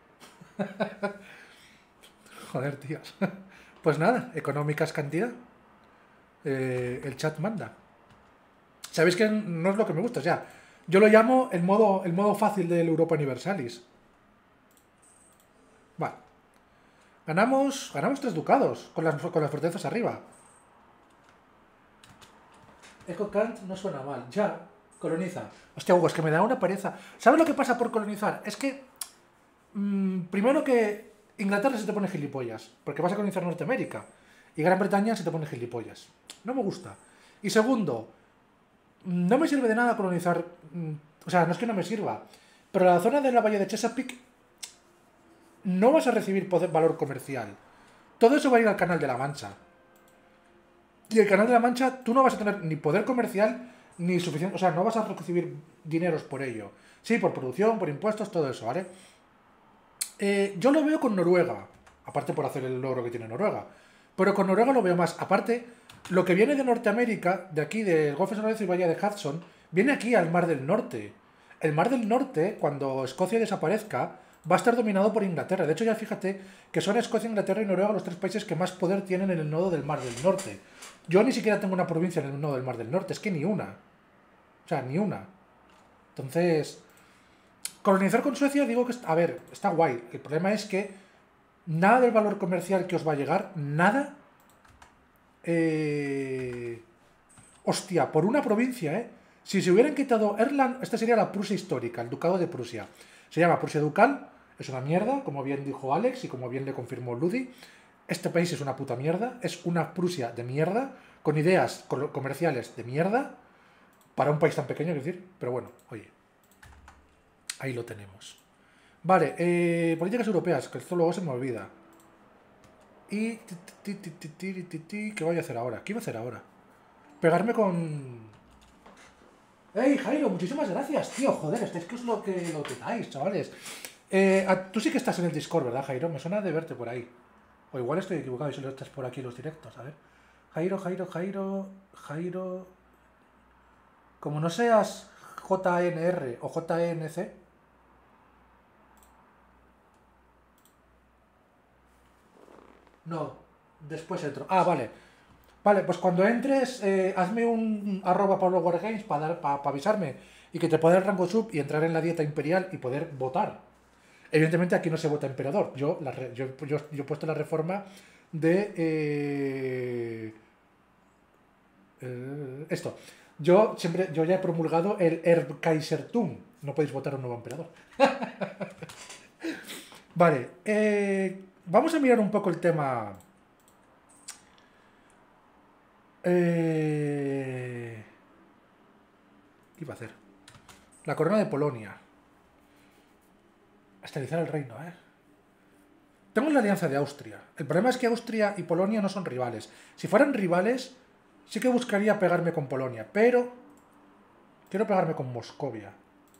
Joder, tíos. Pues nada, económicas cantidad. Eh, el chat manda. Sabéis que no es lo que me gusta, o sea, yo lo llamo el modo, el modo fácil del Europa Universalis. Vale. Ganamos, ganamos tres ducados con las, con las fortalezas arriba. Eco Kant no suena mal. Ya, coloniza. Hostia, Hugo, es que me da una pereza. ¿Sabes lo que pasa por colonizar? Es que, mmm, primero que Inglaterra se te pone gilipollas, porque vas a colonizar Norteamérica. Y Gran Bretaña se te pone gilipollas. No me gusta. Y segundo, no me sirve de nada colonizar... mm, O sea, no es que no me sirva. Pero la zona de la bahía de Chesapeake no vas a recibir poder- valor comercial. Todo eso va a ir al Canal de la Mancha. Y el Canal de la Mancha, tú no vas a tener ni poder comercial, ni suficiente... O sea, no vas a recibir dineros por ello. Sí, por producción, por impuestos, todo eso, ¿vale? Eh, yo lo veo con Noruega. Aparte por hacer el logro que tiene Noruega. Pero con Noruega lo veo más. Aparte, lo que viene de Norteamérica, de aquí, del Golfo de San Lorenzo y Bahía de Hudson, viene aquí al Mar del Norte. El Mar del Norte, cuando Escocia desaparezca, va a estar dominado por Inglaterra. De hecho, ya fíjate que son Escocia, Inglaterra y Noruega los tres países que más poder tienen en el nodo del Mar del Norte. Yo ni siquiera tengo una provincia en el nodo del Mar del Norte, es que ni una. O sea, ni una. Entonces, colonizar con Suecia, digo que, a ver, está guay. El problema es que nada del valor comercial que os va a llegar, nada. Eh... Hostia, por una provincia, ¿eh? Si se hubieran quitado Erland, esta sería la Prusia histórica, el Ducado de Prusia. Se llama Prusia Ducal, es una mierda, como bien dijo Alex y como bien le confirmó Ludi. Este país es una puta mierda, es una Prusia de mierda, con ideas comerciales de mierda, para un país tan pequeño, es decir, pero bueno, oye, ahí lo tenemos. Vale, eh, políticas europeas, que esto luego se me olvida. Y... ¿Qué voy a hacer ahora? ¿Qué iba a hacer ahora? Pegarme con... ¡Ey, Jairo! Muchísimas gracias, tío. Joder, estáis que es lo que lo petáis, chavales. Eh, tú sí que estás en el Discord, ¿verdad, Jairo? Me suena de verte por ahí. O igual estoy equivocado y solo estás por aquí en los directos, a ver. Jairo, Jairo, Jairo, Jairo... Como no seas J N R o J N C... No, después entro. Ah, vale. Vale, pues cuando entres, eh, hazme un arroba Pablo Wargames para pa, pa avisarme y que te pueda el rango sub y entrar en la dieta imperial y poder votar. Evidentemente aquí no se vota emperador. Yo, la re, yo, yo, yo, he puesto la reforma de... Eh, eh, esto. Yo siempre, yo ya he promulgado el Erbkaisertum. No podéis votar a un nuevo emperador. Vale. Eh, vamos a mirar un poco el tema... Eh... ¿Qué iba a hacer? La corona de Polonia. Estabilizar el reino, ¿eh? Tengo la alianza de Austria. El problema es que Austria y Polonia no son rivales. Si fueran rivales, sí que buscaría pegarme con Polonia, pero quiero pegarme con Moscovia.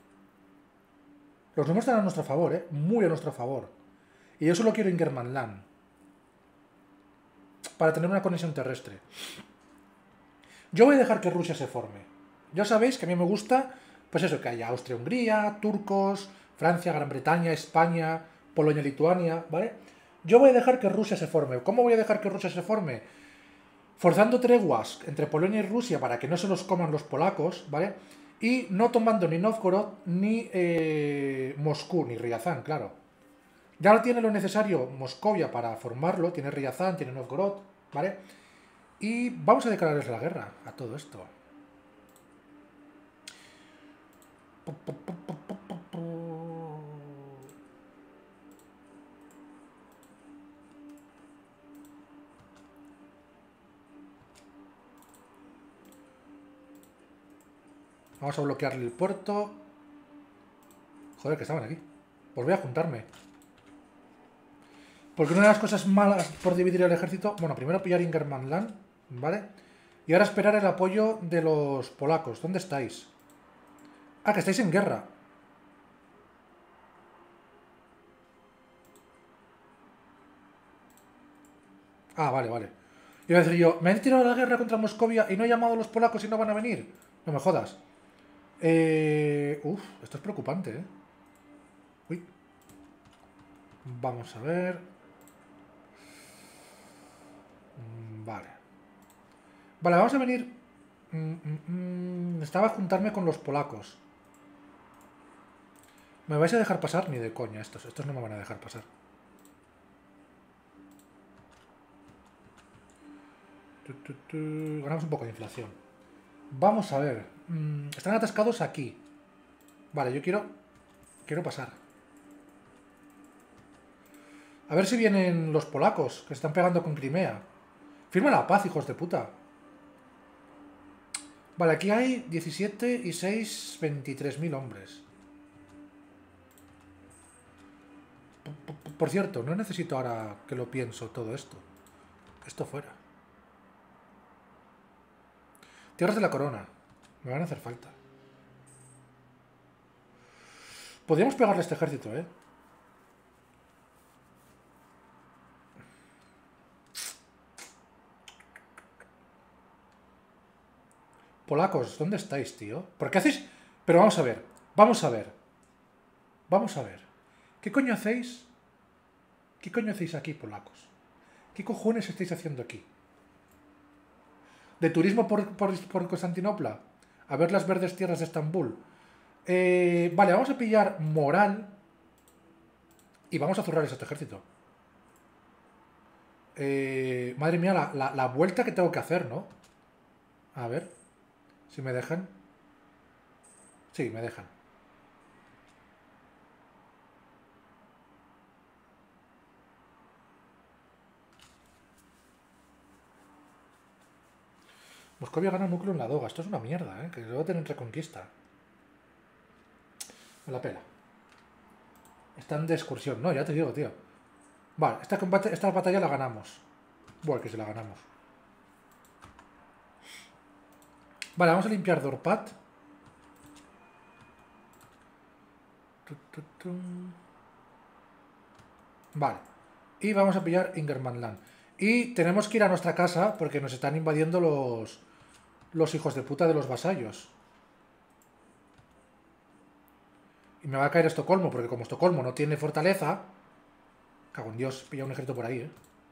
Los números están a nuestro favor, ¿eh? Muy a nuestro favor. Y yo solo quiero Ingermanland. Para tener una conexión terrestre. Yo voy a dejar que Rusia se forme. Ya sabéis que a mí me gusta, pues eso, que haya Austria-Hungría, turcos, Francia, Gran Bretaña, España, Polonia-Lituania, ¿vale? Yo voy a dejar que Rusia se forme. ¿Cómo voy a dejar que Rusia se forme? Forzando treguas entre Polonia y Rusia para que no se los coman los polacos, ¿vale? Y no tomando ni Novgorod, ni eh, Moscú, ni Riazán, claro. Ya tiene lo necesario Moscovia para formarlo, tiene Riazán, tiene Novgorod, ¿vale? Y vamos a declararles la guerra a todo esto. Vamos a bloquearle el puerto. Joder, que estaban aquí. Pues voy a juntarme. Porque una de las cosas malas por dividir el ejército... Bueno, primero pillar Ingermanland, ¿vale? Y ahora esperar el apoyo de los polacos. ¿Dónde estáis? Ah, que estáis en guerra. Ah, vale, vale. Iba a decir yo, ¿me han tirado la guerra contra Moscovia y no he llamado a los polacos y no van a venir? No me jodas. Eh... Uf, esto es preocupante, ¿eh? Uy. Vamos a ver. Vale. Vale, vamos a venir... Mm, mm, mm. Estaba a juntarme con los polacos. ¿Me vais a dejar pasar? Ni de coña, estos, estos no me van a dejar pasar. Tu, tu, tu. Ganamos un poco de inflación. Vamos a ver. Mm, están atascados aquí. Vale, yo quiero... Quiero pasar. A ver si vienen los polacos, que se están pegando con Crimea. Firma la paz, hijos de puta. Vale, aquí hay diecisiete y seis, veintitrés mil hombres. Por cierto, no necesito ahora que lo pienso todo esto. Esto fuera. Tierras de la corona. Me van a hacer falta. Podríamos pegarle a este ejército, ¿eh? Polacos, ¿dónde estáis, tío? ¿Por qué hacéis...? Pero vamos a ver. Vamos a ver. Vamos a ver. ¿Qué coño hacéis? ¿Qué coño hacéis aquí, polacos? ¿Qué cojones estáis haciendo aquí? ¿De turismo por, por, por Constantinopla? A ver las verdes tierras de Estambul. Eh, vale, vamos a pillar moral y vamos a zurrarles a este ejército. Eh, madre mía, la, la, la vuelta que tengo que hacer, ¿no? A ver, si me dejan. Sí, me dejan. Moscovia gana núcleo en la Doga. Esto es una mierda, ¿eh? Que lo va a tener reconquista. Me la pela. Están de excursión. No, ya te digo, tío. Vale, esta, combate, esta batalla la ganamos. Bueno, que si la ganamos. Vale, vamos a limpiar Dorpat. Vale. Y vamos a pillar Ingermanland. Y tenemos que ir a nuestra casa porque nos están invadiendo los, los hijos de puta de los vasallos. Y me va a caer Estocolmo, porque como Estocolmo no tiene fortaleza... Cago en Dios, pilla un ejército por ahí, ¿eh?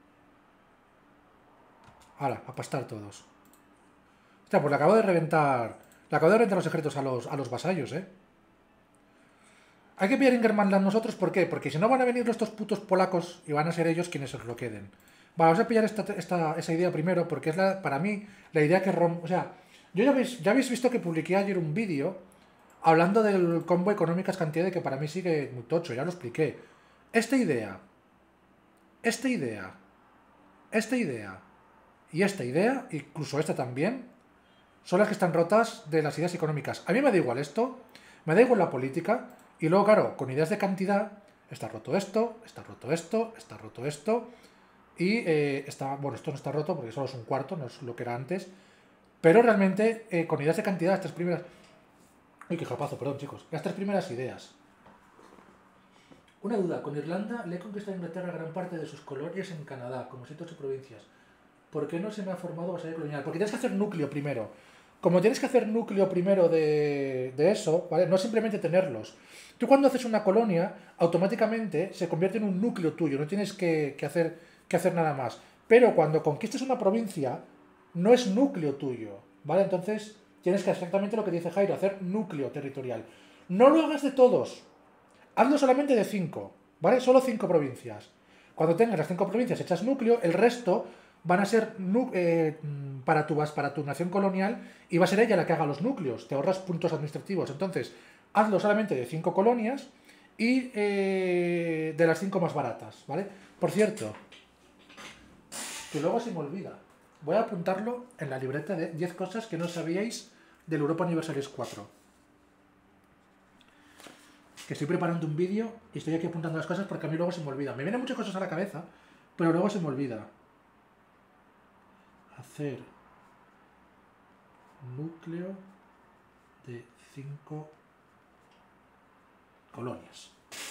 Hala, a pastar todos. Hostia, pues le acabo de reventar... Le acabo de reventar los ejércitos a los, a los vasallos, ¿eh? Hay que pillar Ingermanland nosotros, ¿por qué? Porque si no van a venir estos putos polacos y van a ser ellos quienes se lo queden. Vale, vamos a pillar esta, esta, esa idea primero, porque es la, para mí la idea que rompe... O sea, yo ya habéis, ya habéis visto que publiqué ayer un vídeo hablando del combo económicas cantidad de que para mí sigue muy tocho, ya lo expliqué. Esta idea, esta idea, esta idea y esta idea, incluso esta también, son las que están rotas de las ideas económicas. A mí me da igual esto, me da igual la política, y luego, claro, con ideas de cantidad, está roto esto, está roto esto, está roto esto, y eh, está, bueno, esto no está roto porque solo es un cuarto, no es lo que era antes, pero realmente eh, con ideas de cantidad, estas primeras... Uy, qué japazo, perdón, chicos. Estas primeras ideas. Una duda, con Irlanda le he conquistado a Inglaterra gran parte de sus colonias en Canadá, como siete ocho provincias. ¿Por qué no se me ha formado vasallo colonial? Porque tienes que hacer núcleo primero. Como tienes que hacer núcleo primero de, de eso, ¿vale? No simplemente tenerlos. Tú cuando haces una colonia, automáticamente se convierte en un núcleo tuyo, no tienes que, que, hacer, que hacer nada más. Pero cuando conquistes una provincia, no es núcleo tuyo, ¿vale? Entonces tienes que hacer exactamente lo que dice Jairo, hacer núcleo territorial. No lo hagas de todos, hazlo solamente de cinco, ¿vale? Solo cinco provincias. Cuando tengas las cinco provincias hechas núcleo, el resto van a ser eh, para, tu, para tu nación colonial y va a ser ella la que haga los núcleos. Te ahorras puntos administrativos. Entonces, hazlo solamente de cinco colonias y eh, de las cinco más baratas, ¿vale? Por cierto, que luego se me olvida. Voy a apuntarlo en la libreta de diez cosas que no sabíais del Europa Universalis cuatro. Que estoy preparando un vídeo y estoy aquí apuntando las cosas porque a mí luego se me olvida. Me vienen muchas cosas a la cabeza, pero luego se me olvida. Hacer núcleo de cinco colonias.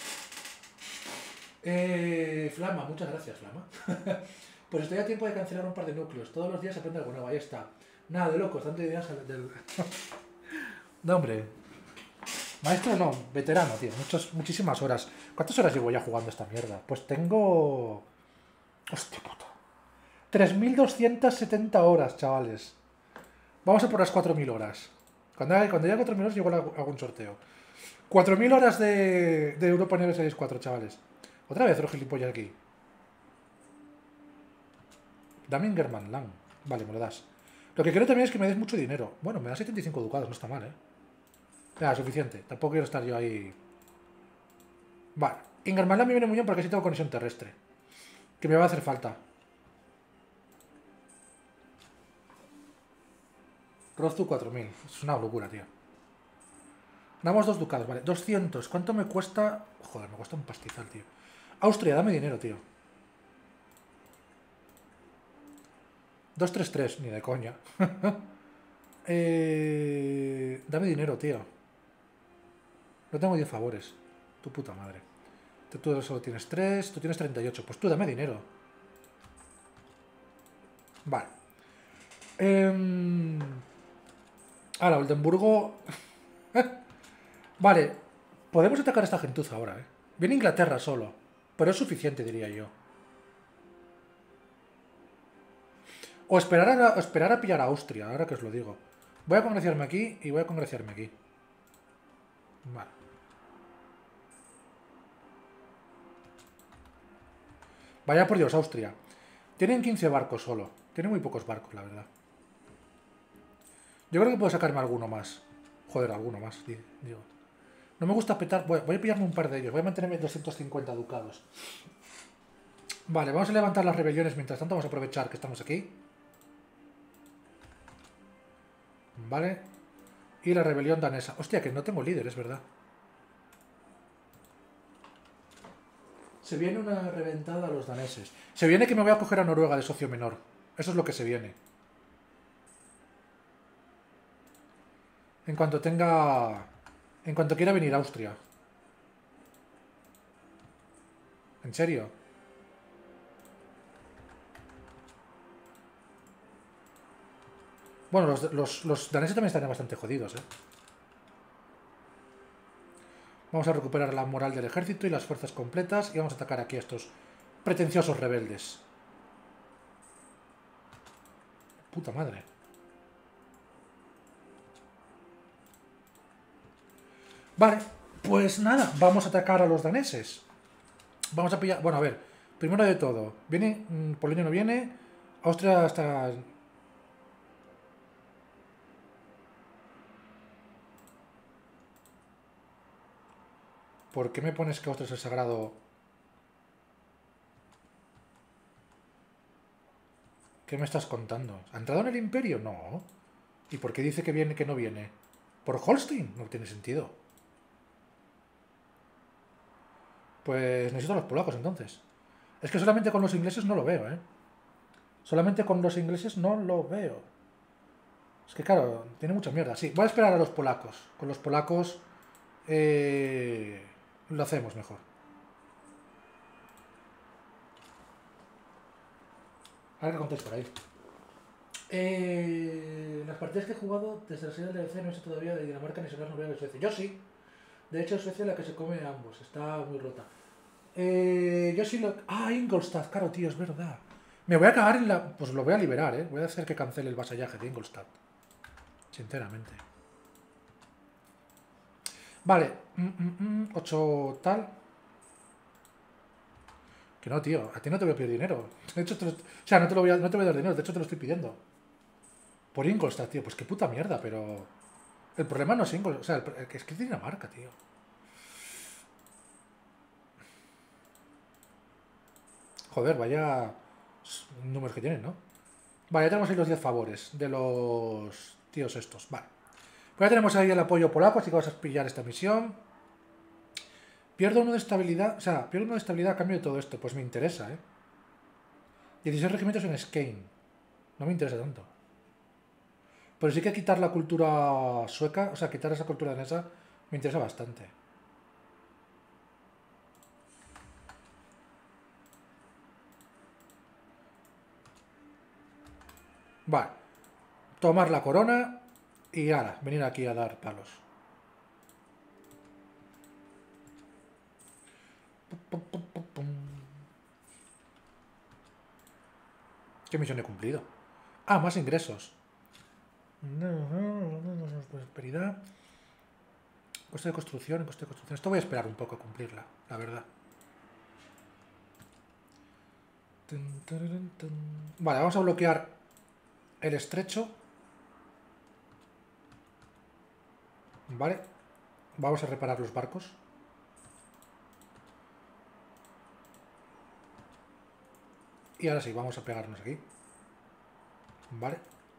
Eh, Flama, muchas gracias, Flama. Pues estoy a tiempo de cancelar un par de núcleos. Todos los días aprende algo nuevo, ahí está. Nada de locos, dando ideas del... No, hombre. Maestro no, veterano, tío. Muchas, muchísimas horas. ¿Cuántas horas llevo ya jugando esta mierda? Pues tengo... Hostia puta. tres mil doscientas setenta horas, chavales. Vamos a por las cuatro mil horas. Cuando, cuando llegue a cuatro mil horas, llego a algún sorteo. cuatro mil horas de, de Europa Universalis cuatro, chavales. Otra vez, otro gilipollas aquí. Dame Ingermanland. Vale, me lo das. Lo que quiero también es que me des mucho dinero. Bueno, me da setenta y cinco ducados, no está mal, ¿eh? Ya, suficiente. Tampoco quiero estar yo ahí... Vale. Ingermanland me viene muy bien porque así tengo conexión terrestre. Que me va a hacer falta. Roztu cuatro mil. Es una locura, tío. Damos dos ducados, vale. doscientos. ¿Cuánto me cuesta? Joder, me cuesta un pastizal, tío. Austria, dame dinero, tío. doscientos treinta y tres, ni de coña. eh, dame dinero, tío. No tengo diez favores. Tu puta madre. Tú, tú solo tienes tres, tú tienes treinta y ocho. Pues tú dame dinero. Vale. Eh... Ahora, Oldenburgo... Vale. Podemos atacar a esta gentuza ahora, ¿eh? Viene Inglaterra solo. Pero es suficiente, diría yo. O esperar a, o esperar a pillar a Austria, ahora que os lo digo. Voy a congraciarme aquí y voy a congraciarme aquí. Vale. Vaya por Dios, Austria. Tienen quince barcos solo. Tienen muy pocos barcos, la verdad. Yo creo que puedo sacarme alguno más. Joder, alguno más, digo. No me gusta petar... Voy, voy a pillarme un par de ellos. Voy a mantenerme doscientos cincuenta ducados. Vale, vamos a levantar las rebeliones. Mientras tanto vamos a aprovechar que estamos aquí. Vale. Y la rebelión danesa. Hostia, que no tengo líder, es verdad. Se viene una reventada a los daneses. Se viene que me voy a coger a Noruega de socio menor. Eso es lo que se viene. En cuanto tenga... En cuanto quiera venir a Austria. ¿En serio? Bueno, los, los, los daneses también están bastante jodidos, ¿eh? Vamos a recuperar la moral del ejército y las fuerzas completas y vamos a atacar aquí a estos pretenciosos rebeldes. Puta madre. Vale, pues nada, vamos a atacar a los daneses. Vamos a pillar... Bueno, a ver, primero de todo, viene... Polonia no viene, Austria está... ¿Por qué me pones que Austria es el sagrado? ¿Qué me estás contando? ¿Ha entrado en el imperio? No. ¿Y por qué dice que viene que no viene? ¿Por Holstein? No tiene sentido. Pues necesito a los polacos entonces. Es que solamente con los ingleses no lo veo, ¿eh? Solamente con los ingleses no lo veo. Es que claro, tiene mucha mierda. Sí, voy a esperar a los polacos. Con los polacos eh, lo hacemos mejor. A ver qué contáis por ahí. Eh, las partidas que he jugado desde la serie del D L C no sé todavía de Dinamarca ni Solar Noruega de Suecia. Yo sí. De hecho, Suecia es la que se come a ambos. Está muy rota. Eh, yo sí lo... Ah, Ingolstadt, claro, tío, es verdad. Me voy a cagar en la... Pues lo voy a liberar, ¿eh? Voy a hacer que cancele el vasallaje de Ingolstadt. Sinceramente. Vale. Mm, mm, mm, ocho tal. Que no, tío. A ti no te voy a pedir dinero. De hecho, te lo... O sea, no te, lo voy a... no te voy a dar dinero. De hecho, te lo estoy pidiendo. Por Ingolstadt, tío. Pues qué puta mierda, pero... El problema no es Ingolstadt. O sea, el... es que es Dinamarca, tío. Joder, vaya números que tienen, ¿no? Vale, ya tenemos ahí los diez favores de los tíos estos. Vale. Pues ya tenemos ahí el apoyo polaco, así que vamos a pillar esta misión. Pierdo uno de estabilidad, o sea, pierdo uno de estabilidad a cambio de todo esto. Pues me interesa, ¿eh? dieciséis regimientos en Skane. No me interesa tanto. Pero sí que quitar la cultura sueca, o sea, quitar esa cultura danesa, me interesa bastante. Vale. Tomar la corona y ahora, venir aquí a dar palos. ¿Qué misión he cumplido? Ah, más ingresos. Prosperidad. Coste de construcción, coste de construcción. Esto voy a esperar un poco a cumplirla, la verdad. Vale, vamos a bloquear el estrecho. Vale. Vamos a reparar los barcos. Y ahora sí, vamos a pegarnos aquí. Vale.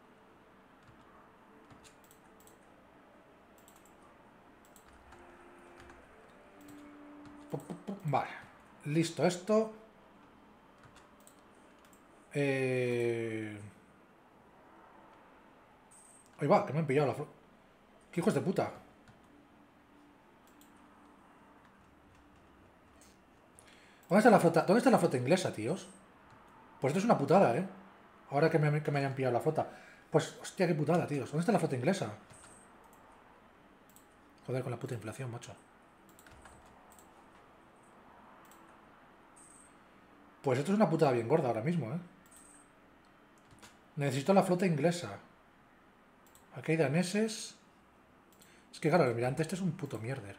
Vale. Listo esto. Eh... Ahí va, que me han pillado la flota. ¡Qué hijos de puta! ¿Dónde está la flota? ¿Dónde está la flota inglesa, tíos? Pues esto es una putada, ¿eh? Ahora que me, que me hayan pillado la flota. Pues, hostia, qué putada, tíos. ¿Dónde está la flota inglesa? Joder, con la puta inflación, macho. Pues esto es una putada bien gorda ahora mismo, ¿eh? Necesito la flota inglesa. Aquí hay daneses. Es que claro, el almirante este es un puto mierder.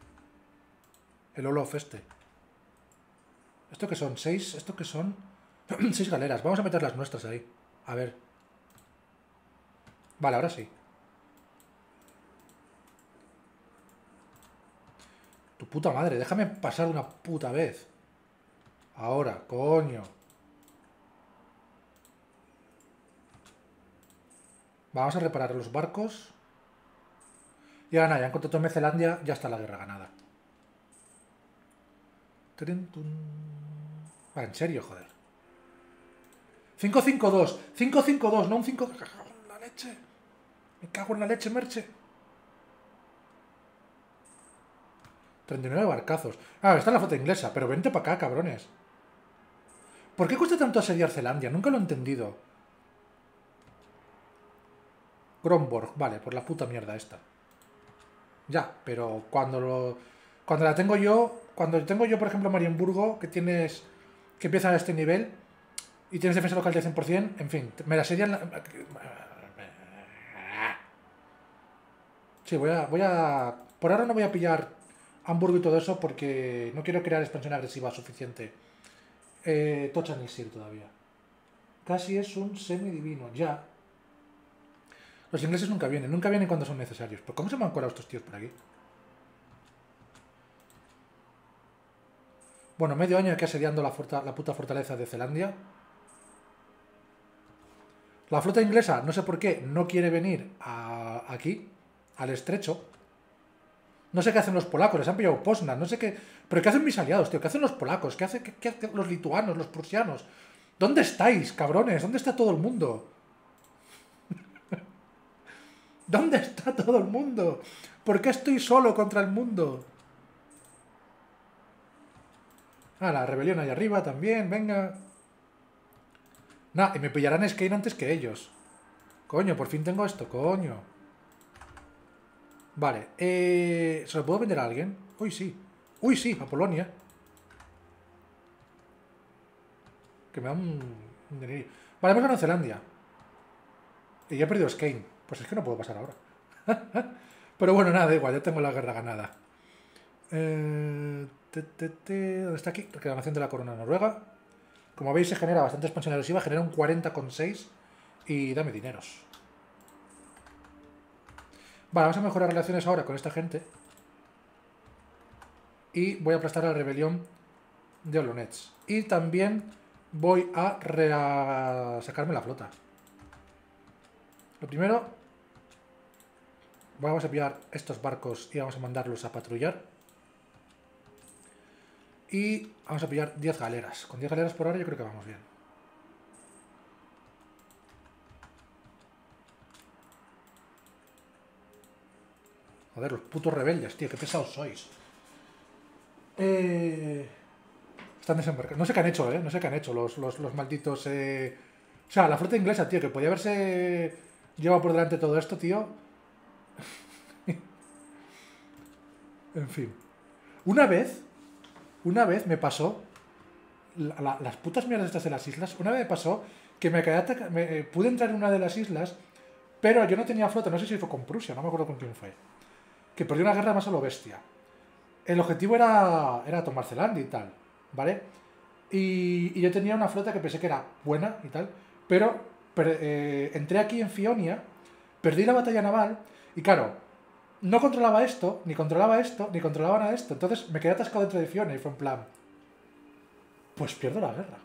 El Olof este. ¿Esto qué son? ¿Seis? ¿Esto qué son? Seis galeras. Vamos a meter las nuestras ahí. A ver. Vale, ahora sí. Tu puta madre, déjame pasar una puta vez. Ahora, coño. Vamos a reparar los barcos. Y ahora nada, ya en cuanto tome Zelandia, ya está la guerra ganada. Ah, en serio, joder. cinco cinco dos. cinco cinco dos, no un cinco... Me cago en la leche. Me cago en la leche, Merche. treinta y nueve barcazos. Ah, está la flota inglesa, pero vente para acá, cabrones. ¿Por qué cuesta tanto asediar Zelandia? Nunca lo he entendido. Gromborg, vale, por la puta mierda esta. Ya, pero cuando lo... Cuando la tengo yo... Cuando tengo yo, por ejemplo, Marienburgo, que tienes... Que empieza a este nivel... Y tienes defensa local de cien por cien, en fin, me la asedian... La... Sí, voy a... Voy a... Por ahora no voy a pillar Hamburgo y todo eso porque no quiero crear expansión agresiva suficiente. Eh, Tocha ni Sir todavía. Casi es un semidivino, ya. Los ingleses nunca vienen, nunca vienen cuando son necesarios. ¿Pero cómo se me han colado estos tíos por aquí? Bueno, medio año aquí asediando la, la puta fortaleza de Zelandia. La flota inglesa, no sé por qué, no quiere venir a, aquí, al estrecho. No sé qué hacen los polacos, les han pillado Poznan, no sé qué... Pero ¿qué hacen mis aliados, tío? ¿Qué hacen los polacos? ¿Qué, hace, qué, qué hacen los lituanos, los prusianos? ¿Dónde estáis, cabrones? ¿Dónde está todo el mundo? ¿Dónde está todo el mundo? ¿Por qué estoy solo contra el mundo? Ah, la rebelión ahí arriba también, venga. Nah, y me pillarán Skane antes que ellos. Coño, por fin tengo esto, coño. Vale, eh... ¿se lo puedo vender a alguien? Uy, sí. Uy, sí, a Polonia. Que me da un... un dinerillo. Vale, hemos ganado Zelandia. Y ya he perdido Skane. Pues es que no puedo pasar ahora. Pero bueno, nada, da igual, ya tengo la guerra ganada. Eh... Te, te, te, ¿dónde está aquí? Reclamación de la corona noruega. Como veis, se genera bastante expansión agresiva. Genera un cuarenta coma seis. Y dame dineros. Vale, vamos a mejorar relaciones ahora con esta gente. Y voy a aplastar a la rebelión de Olonets. Y también voy a, a sacarme la flota. Lo primero, vamos a pillar estos barcos y vamos a mandarlos a patrullar. Y vamos a pillar diez galeras. Con diez galeras por hora yo creo que vamos bien. Joder, los putos rebeldes, tío, qué pesados sois. Eh... Están desembarcando. No sé qué han hecho, ¿eh? No sé qué han hecho los, los, los malditos... Eh... O sea, la flota inglesa, tío, que podía haberse llevado por delante todo esto, tío. En fin. Una vez, una vez me pasó... La, la, las putas mierdas estas de las islas, una vez me pasó que me quedé ataca... me, eh, pude entrar en una de las islas, pero yo no tenía flota, no sé si fue con Prusia, no me acuerdo con quién fue. Que perdió una guerra más a lo bestia. El objetivo era, era tomar Zelandia y tal, ¿vale? Y, y yo tenía una flota que pensé que era buena y tal, pero per, eh, entré aquí en Fionia, perdí la batalla naval y claro, no controlaba esto, ni controlaba esto, ni controlaba nada de esto. Entonces me quedé atascado dentro de Fiona y fue en plan... Pues pierdo la guerra.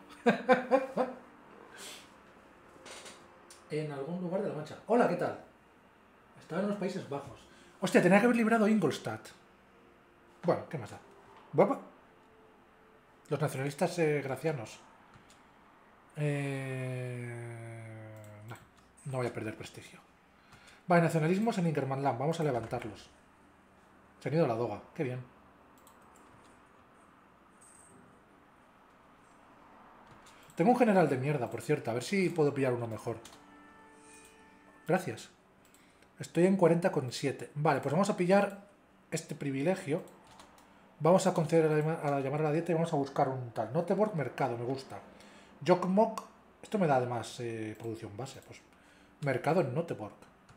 En algún lugar de la Mancha. Hola, ¿qué tal? Estaba en los Países Bajos. Hostia, tenía que haber librado Ingolstadt. Bueno, ¿qué más da? Guapa. Los nacionalistas eh, gracianos. Eh... No, no voy a perder prestigio. Vale, nacionalismos en Ingermanland. Vamos a levantarlos. Se han ido a la doga. Qué bien. Tengo un general de mierda, por cierto. A ver si puedo pillar uno mejor. Gracias. Estoy en cuarenta coma siete. Vale, pues vamos a pillar este privilegio. Vamos a conceder a, la, a la llamar a la dieta y vamos a buscar un tal. Noteborg, mercado, me gusta. Jokmok, esto me da además eh, producción base. Pues mercado en Noteborg.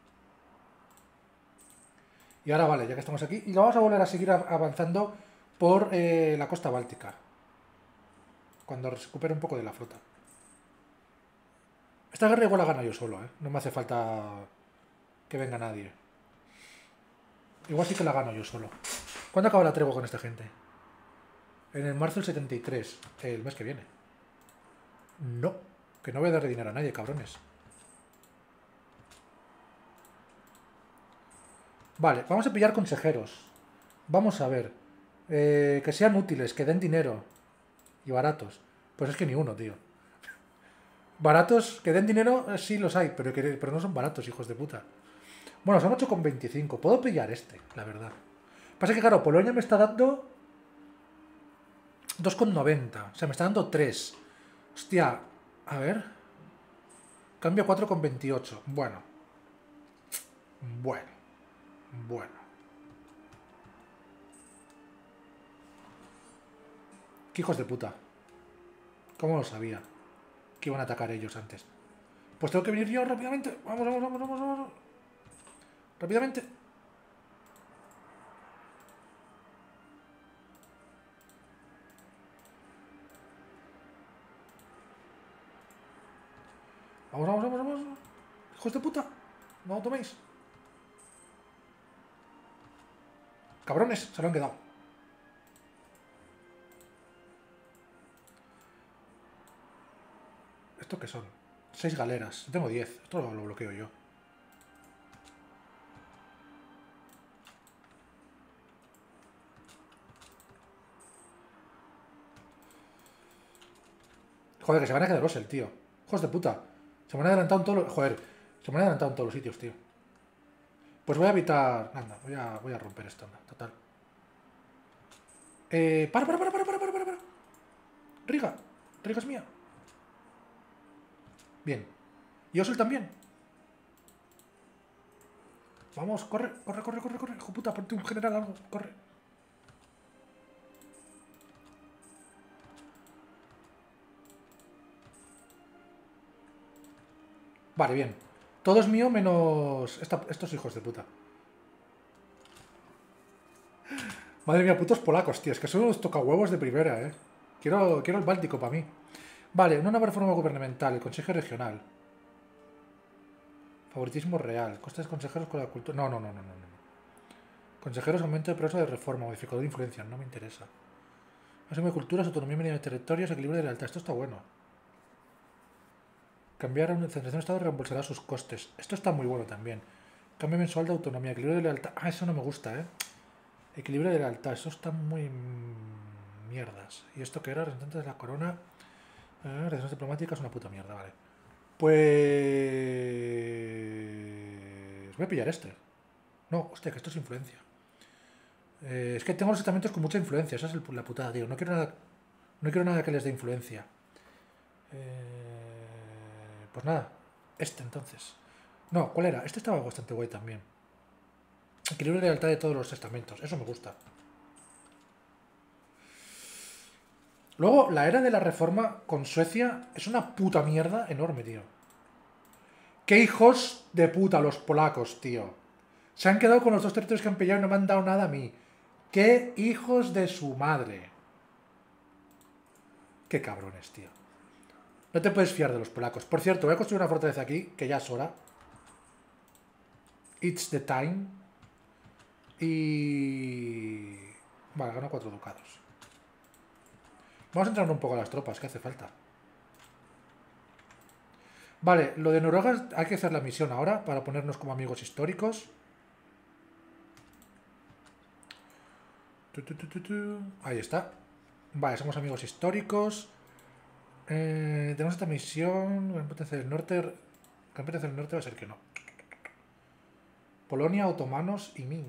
Y ahora vale, ya que estamos aquí. Y vamos a volver a seguir avanzando por eh, la costa báltica. Cuando recupere un poco de la flota. Esta guerra igual la gano yo solo, ¿eh? No me hace falta que venga nadie. Igual sí que la gano yo solo. ¿Cuándo acaba la tregua con esta gente? En el marzo del setenta y tres. El mes que viene. No. Que no voy a darle dinero a nadie, cabrones. Vale, vamos a pillar consejeros. Vamos a ver. Eh, que sean útiles, que den dinero. Y baratos. Pues es que ni uno, tío. Baratos, que den dinero, eh, sí los hay, pero, que, pero no son baratos, hijos de puta. Bueno, son ocho coma veinticinco. Puedo pillar este, la verdad. Pasa que, claro, Polonia me está dando dos coma noventa. O sea, me está dando tres. Hostia, a ver. Cambio a cuatro coma veintiocho. Bueno. Bueno. Bueno. Qué hijos de puta. ¿Cómo lo sabía? Que iban a atacar ellos antes. Pues tengo que venir yo rápidamente. Vamos, vamos, vamos, vamos, vamos. Rápidamente. Vamos, vamos, vamos, vamos. Hijos de puta. No lo toméis. Cabrones, se lo han quedado. ¿Esto qué son? Seis galeras. Yo tengo diez. Esto lo, lo bloqueo yo. Joder, que se van a quedar el tío. Hijos de puta. Se me han adelantado en todos los... Joder, se me han adelantado en todos los sitios, tío. Pues voy a evitar... Anda, voy a, voy a romper esto, anda, total. Eh... Para, para, para, para, para, para, para, para. Riga. Riga es mía. Bien. Y Osel también. Vamos, corre, corre, corre, corre, corre. Hijo puta, ponte un general algo. Corre. Vale, bien. Todo es mío menos esta, estos hijos de puta. Madre mía, putos polacos, tío. Es que son unos tocahuevos de primera, eh. Quiero, quiero el Báltico para mí. Vale, una nueva reforma gubernamental. El Consejo Regional. Favoritismo real. Costes consejeros con la cultura. No, no, no, no, no. no. Consejeros, aumento de progreso de reforma. Modificador de influencia. No me interesa. Máximo de culturas, autonomía mínima de territorios, equilibrio de lealtad. Esto está bueno. Cambiar a una centración de Estado reembolsará sus costes. Esto está muy bueno también. Cambio mensual de autonomía. Equilibrio de lealtad. Ah, eso no me gusta, ¿eh? Equilibrio de lealtad. Eso está muy... mierdas. ¿Y esto qué era? Representantes de la corona. Eh, relaciones diplomáticas. Una puta mierda, vale. Pues... voy a pillar este. No, hostia, que esto es influencia. Eh, es que tengo los estamentos con mucha influencia. Esa es el, la putada, tío. No quiero nada... No quiero nada que les dé influencia. Eh, pues nada. Este, entonces. No, ¿cuál era? Este estaba bastante guay también. Equilibrio de lealtad de todos los estamentos. Eso me gusta. Luego, la era de la reforma con Suecia es una puta mierda enorme, tío. ¡Qué hijos de puta los polacos, tío! Se han quedado con los dos territorios que han pillado y no me han dado nada a mí. ¡Qué hijos de su madre! ¡Qué cabrones, tío! No te puedes fiar de los polacos. Por cierto, voy a construir una fortaleza aquí, que ya es hora. It's the time. Y... Vale, gano cuatro ducados. Vamos a entrar un poco a las tropas, que hace falta. Vale, lo de Noruega hay que hacer la misión ahora para ponernos como amigos históricos. Tu, tu, tu, tu, tu. Ahí está. Vale, somos amigos históricos. Eh, tenemos esta misión. Gran Potencia del Norte. Gran Potencia del Norte va a ser que no. Polonia, otomanos y Ming.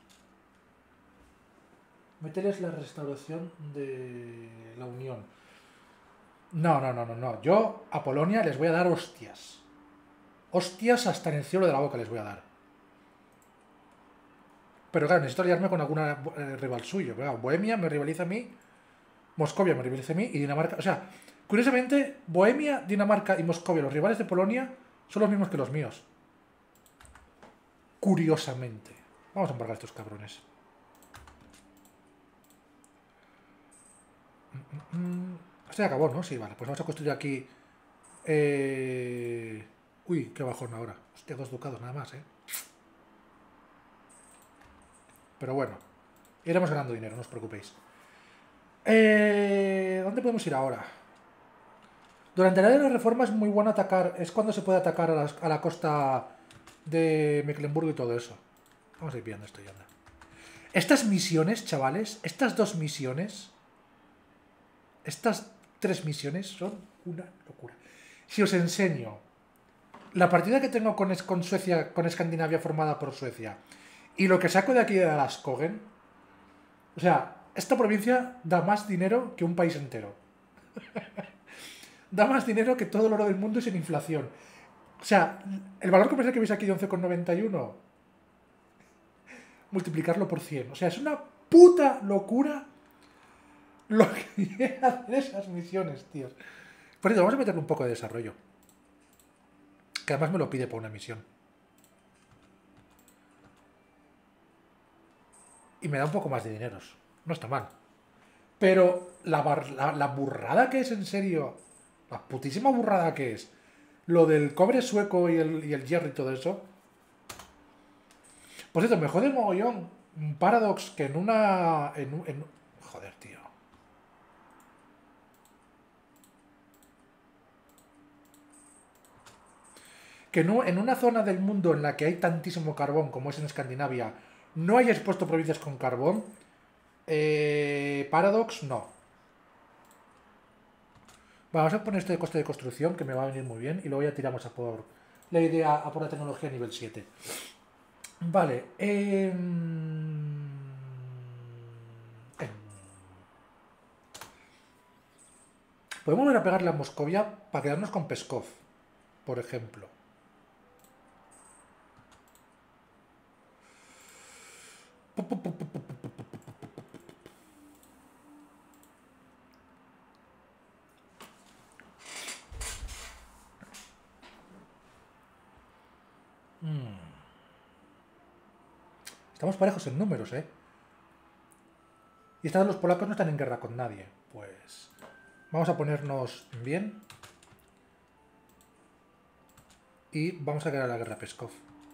Mételes la restauración de la Unión. No, no, no, no, no. Yo a Polonia les voy a dar hostias. Hostias hasta en el cielo de la boca les voy a dar. Pero claro, necesito aliarme con alguna eh, rival suyo. Claro, Bohemia me rivaliza a mí. Moscovia me rivaliza a mí. Y Dinamarca... O sea, curiosamente, Bohemia, Dinamarca y Moscovia, los rivales de Polonia, son los mismos que los míos. Curiosamente. Vamos a embargar a estos cabrones. Este ya acabó, ¿no? Sí, vale. Pues vamos a construir aquí... Eh... Uy, qué bajón ahora. Hostia, dos ducados nada más, ¿eh? Pero bueno. Iremos ganando dinero, no os preocupéis. Eh... ¿Dónde podemos ir ahora? Durante la era de la reforma es muy bueno atacar... Es cuando se puede atacar a la, a la costa de Mecklenburgo y todo eso. Vamos a ir viendo esto ya anda. Estas misiones, chavales, estas dos misiones... Estas tres misiones son una locura. Si os enseño la partida que tengo con, con Suecia, con Escandinavia formada por Suecia, y lo que saco de aquí de Alaskogen, o sea, esta provincia da más dinero que un país entero. Da más dinero que todo el oro del mundo y sin inflación. O sea, el valor comercial que veis aquí de once coma noventa y uno, multiplicarlo por cien. O sea, es una puta locura lo que llega a hacer esas misiones, tíos. Por eso, vamos a meterle un poco de desarrollo. Que además me lo pide por una misión. Y me da un poco más de dineros. No está mal. Pero la, bar, la, la burrada que es, en serio, la putísima burrada que es, lo del cobre sueco y el, y el hierro y todo eso. Por cierto, me jode el mogollón Paradox que en una... En, en, joder, tío. Que no, en una zona del mundo en la que hay tantísimo carbón como es en Escandinavia, no hayas puesto provincias con carbón. Eh, Paradox, no. Vamos a poner este de coste de construcción, que me va a venir muy bien, y luego ya tiramos a por la idea, a por la tecnología nivel siete. Vale. Eh, eh. Podemos volver a pegarle a Moscovia para quedarnos con Peskov, por ejemplo. Hmm. Estamos parejos en números, ¿eh? Y esta vez los polacos no están en guerra con nadie. Pues vamos a ponernos bien. Y vamos a ganar la guerra a Peskov.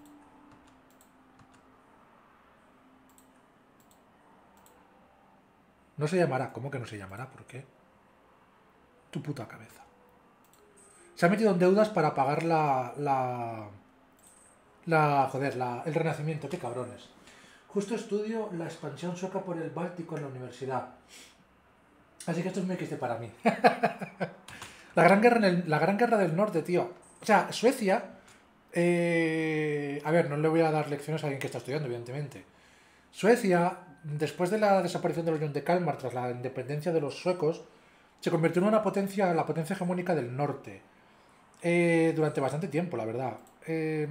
No se llamará. ¿Cómo que no se llamará? ¿Por qué? Tu puta cabeza. Se ha metido en deudas para pagar la... La... la joder, la, el renacimiento. ¡Qué cabrones! Justo estudio la expansión sueca por el Báltico en la universidad. Así que esto es muy X D para mí. la, gran guerra en el, la gran guerra del norte, tío. O sea, Suecia... Eh, a ver, no le voy a dar lecciones a alguien que está estudiando, evidentemente. Suecia, después de la desaparición de la Unión de Kalmar, tras la independencia de los suecos, se convirtió en una potencia, la potencia hegemónica del norte. Eh, durante bastante tiempo, la verdad. Eh,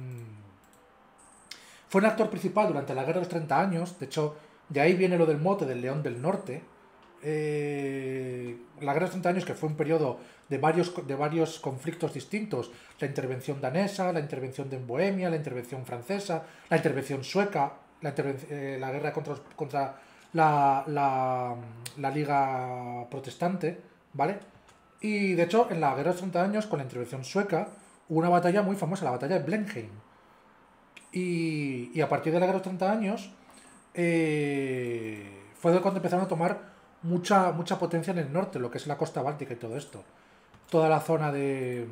fue un actor principal durante la Guerra de los treinta años. De hecho, de ahí viene lo del mote del León del Norte. Eh, la Guerra de los treinta años, que fue un periodo de varios, de varios conflictos distintos. La intervención danesa, la intervención de Bohemia, la intervención francesa, la intervención sueca, la, intervención, eh, la guerra contra, contra la, la, la Liga Protestante, ¿vale? Y de hecho, en la Guerra de los treinta años, con la intervención sueca, hubo una batalla muy famosa, la batalla de Blenheim. Y, y a partir de la Guerra de los treinta años, eh, fue cuando empezaron a tomar mucha, mucha potencia en el norte, lo que es la costa báltica y todo esto. Toda la zona de...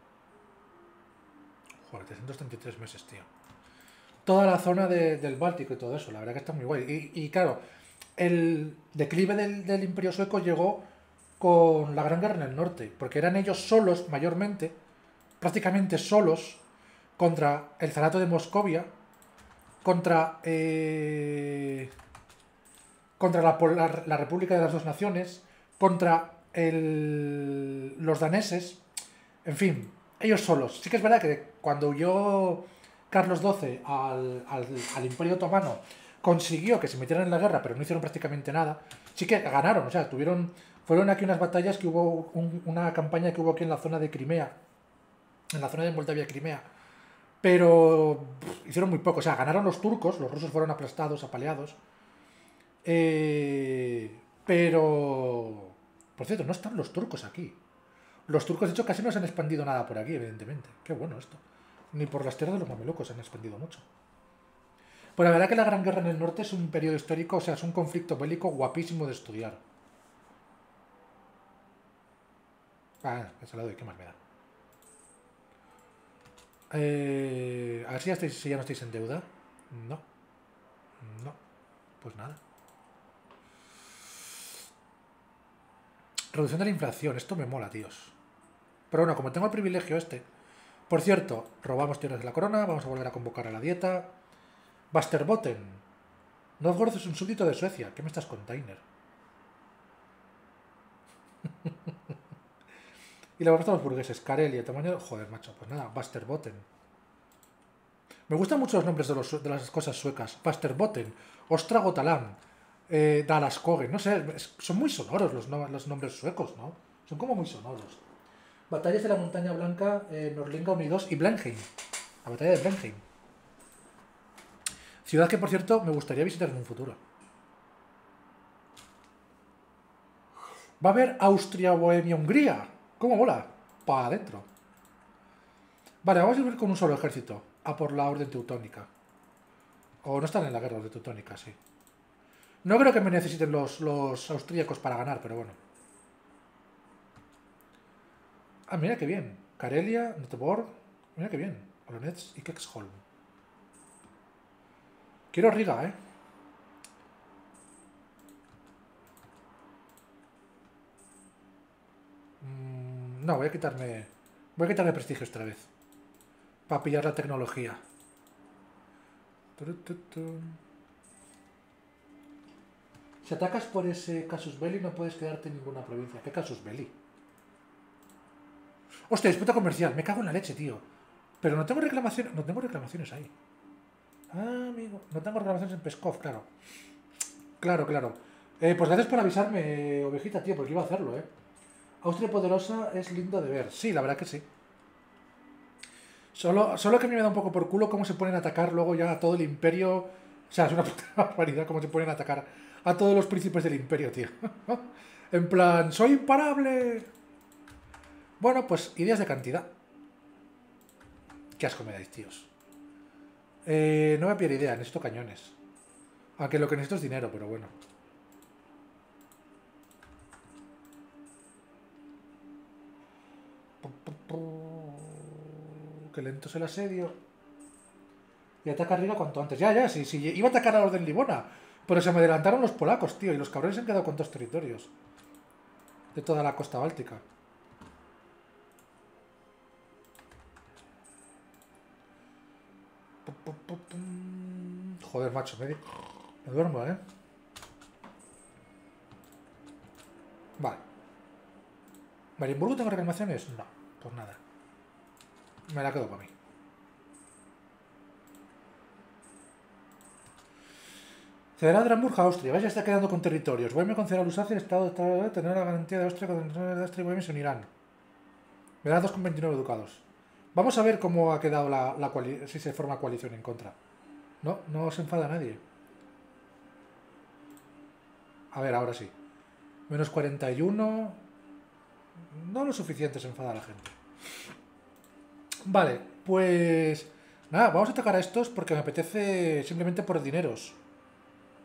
Joder, trescientos treinta y tres meses, tío. Toda la zona de, del Báltico y todo eso, la verdad que está muy guay. Y, y claro, el declive del, del Imperio Sueco llegó con la Gran Guerra en el norte, porque eran ellos solos, mayormente, prácticamente solos, contra el Zarato de Moscovia, contra eh, contra la, la, la República de las Dos Naciones, contra el, los daneses, en fin, ellos solos. Sí que es verdad que cuando huyó Carlos doce al, al, al Imperio Otomano, consiguió que se metieran en la guerra, pero no hicieron prácticamente nada. Sí que ganaron, o sea, tuvieron, fueron aquí unas batallas que hubo, un, una campaña que hubo aquí en la zona de Crimea, en la zona de Moldavia, Crimea, pero pff, hicieron muy poco, o sea, ganaron los turcos, los rusos fueron aplastados, apaleados, eh, pero, por cierto, no están los turcos aquí. Los turcos, de hecho, casi no se han expandido nada por aquí, evidentemente. Qué bueno esto. Ni por las tierras de los mamelucos se han expandido mucho. Pues la verdad que la Gran Guerra en el Norte es un periodo histórico, o sea, es un conflicto bélico guapísimo de estudiar. Ah, ese lado de qué más me da. Eh, a ver si ya, estáis, si ya no estáis en deuda. No. No. Pues nada. Reducción de la inflación. Esto me mola, tíos. Pero bueno, como tengo el privilegio este... Por cierto, robamos tierras de la corona. Vamos a volver a convocar a la dieta. Västerbotten. Novgorod es un súbdito de Suecia. ¿Qué me estás container? Y luego están los burgueses. Karelia, tamaño... Joder, macho. Pues nada, Västerbotten. Me gustan mucho los nombres de, los, de las cosas suecas. Västerbotten, Ostragotalan, eh, Dalaskogen. No sé, son muy sonoros los, no, los nombres suecos, ¿no? Son como muy sonoros. Batallas de la Montaña Blanca, eh, Norlinga Unidos y Blenheim. La batalla de Blenheim. Ciudad que, por cierto, me gustaría visitar en un futuro. Va a haber Austria-Bohemia-Hungría. ¿Cómo mola? Para adentro. Vale, vamos a ir con un solo ejército. A por la Orden Teutónica. O no están en la guerra de Teutónica, sí. No creo que me necesiten los, los austríacos para ganar, pero bueno. Ah, mira qué bien. Karelia, Göteborg. Mira qué bien. Olonets y Kexholm. Quiero Riga, ¿eh? Mm, no, voy a quitarme... Voy a quitarme prestigio esta vez. Para pillar la tecnología. Si atacas por ese Casus Belli no puedes quedarte en ninguna provincia. ¿Qué Casus Belli? Hostia, disputa comercial. Me cago en la leche, tío. Pero no tengo reclamaciones. No tengo reclamaciones ahí. Ah, amigo. No tengo reclamaciones en Peskov, claro. Claro, claro. Eh, pues gracias por avisarme, ovejita, tío, porque iba a hacerlo, ¿eh? Austria poderosa es lindo de ver. Sí, la verdad que sí. Solo, solo que a mí me da un poco por culo cómo se ponen a atacar luego ya a todo el imperio. O sea, es una puta barbaridad cómo se ponen a atacar a todos los príncipes del imperio, tío. En plan, ¡soy imparable! Bueno, pues ideas de cantidad. Qué asco me dais, tíos. Eh, no me pide idea, necesito cañones. Aunque lo que necesito es dinero, pero bueno. Qué lento es el asedio. Y ataca arriba cuanto antes. Ya, ya, sí, sí. Iba a atacar a la Orden Livona. Pero se me adelantaron los polacos, tío. Y los cabrones se han quedado con dos territorios. De toda la costa báltica. Joder, macho. Me, me duermo, ¿eh? Vale. ¿Marienburgo tengo reclamaciones? No, pues nada. Me la quedo para mí. Cederá a Dramburg a Austria. Vais a estar quedando con territorios. Bohemia concederá a Lusacia el Estado de tener la garantía de Austria con de Austria y Bohemia se unirán. Me da dos coma veintinueve ducados. Vamos a ver cómo ha quedado la, la coalición, si se forma coalición en contra. No, no se enfada nadie. A ver, ahora sí. Menos cuarenta y uno. No lo suficiente se enfada la gente. Vale, pues... Nada, vamos a atacar a estos porque me apetece simplemente por dineros.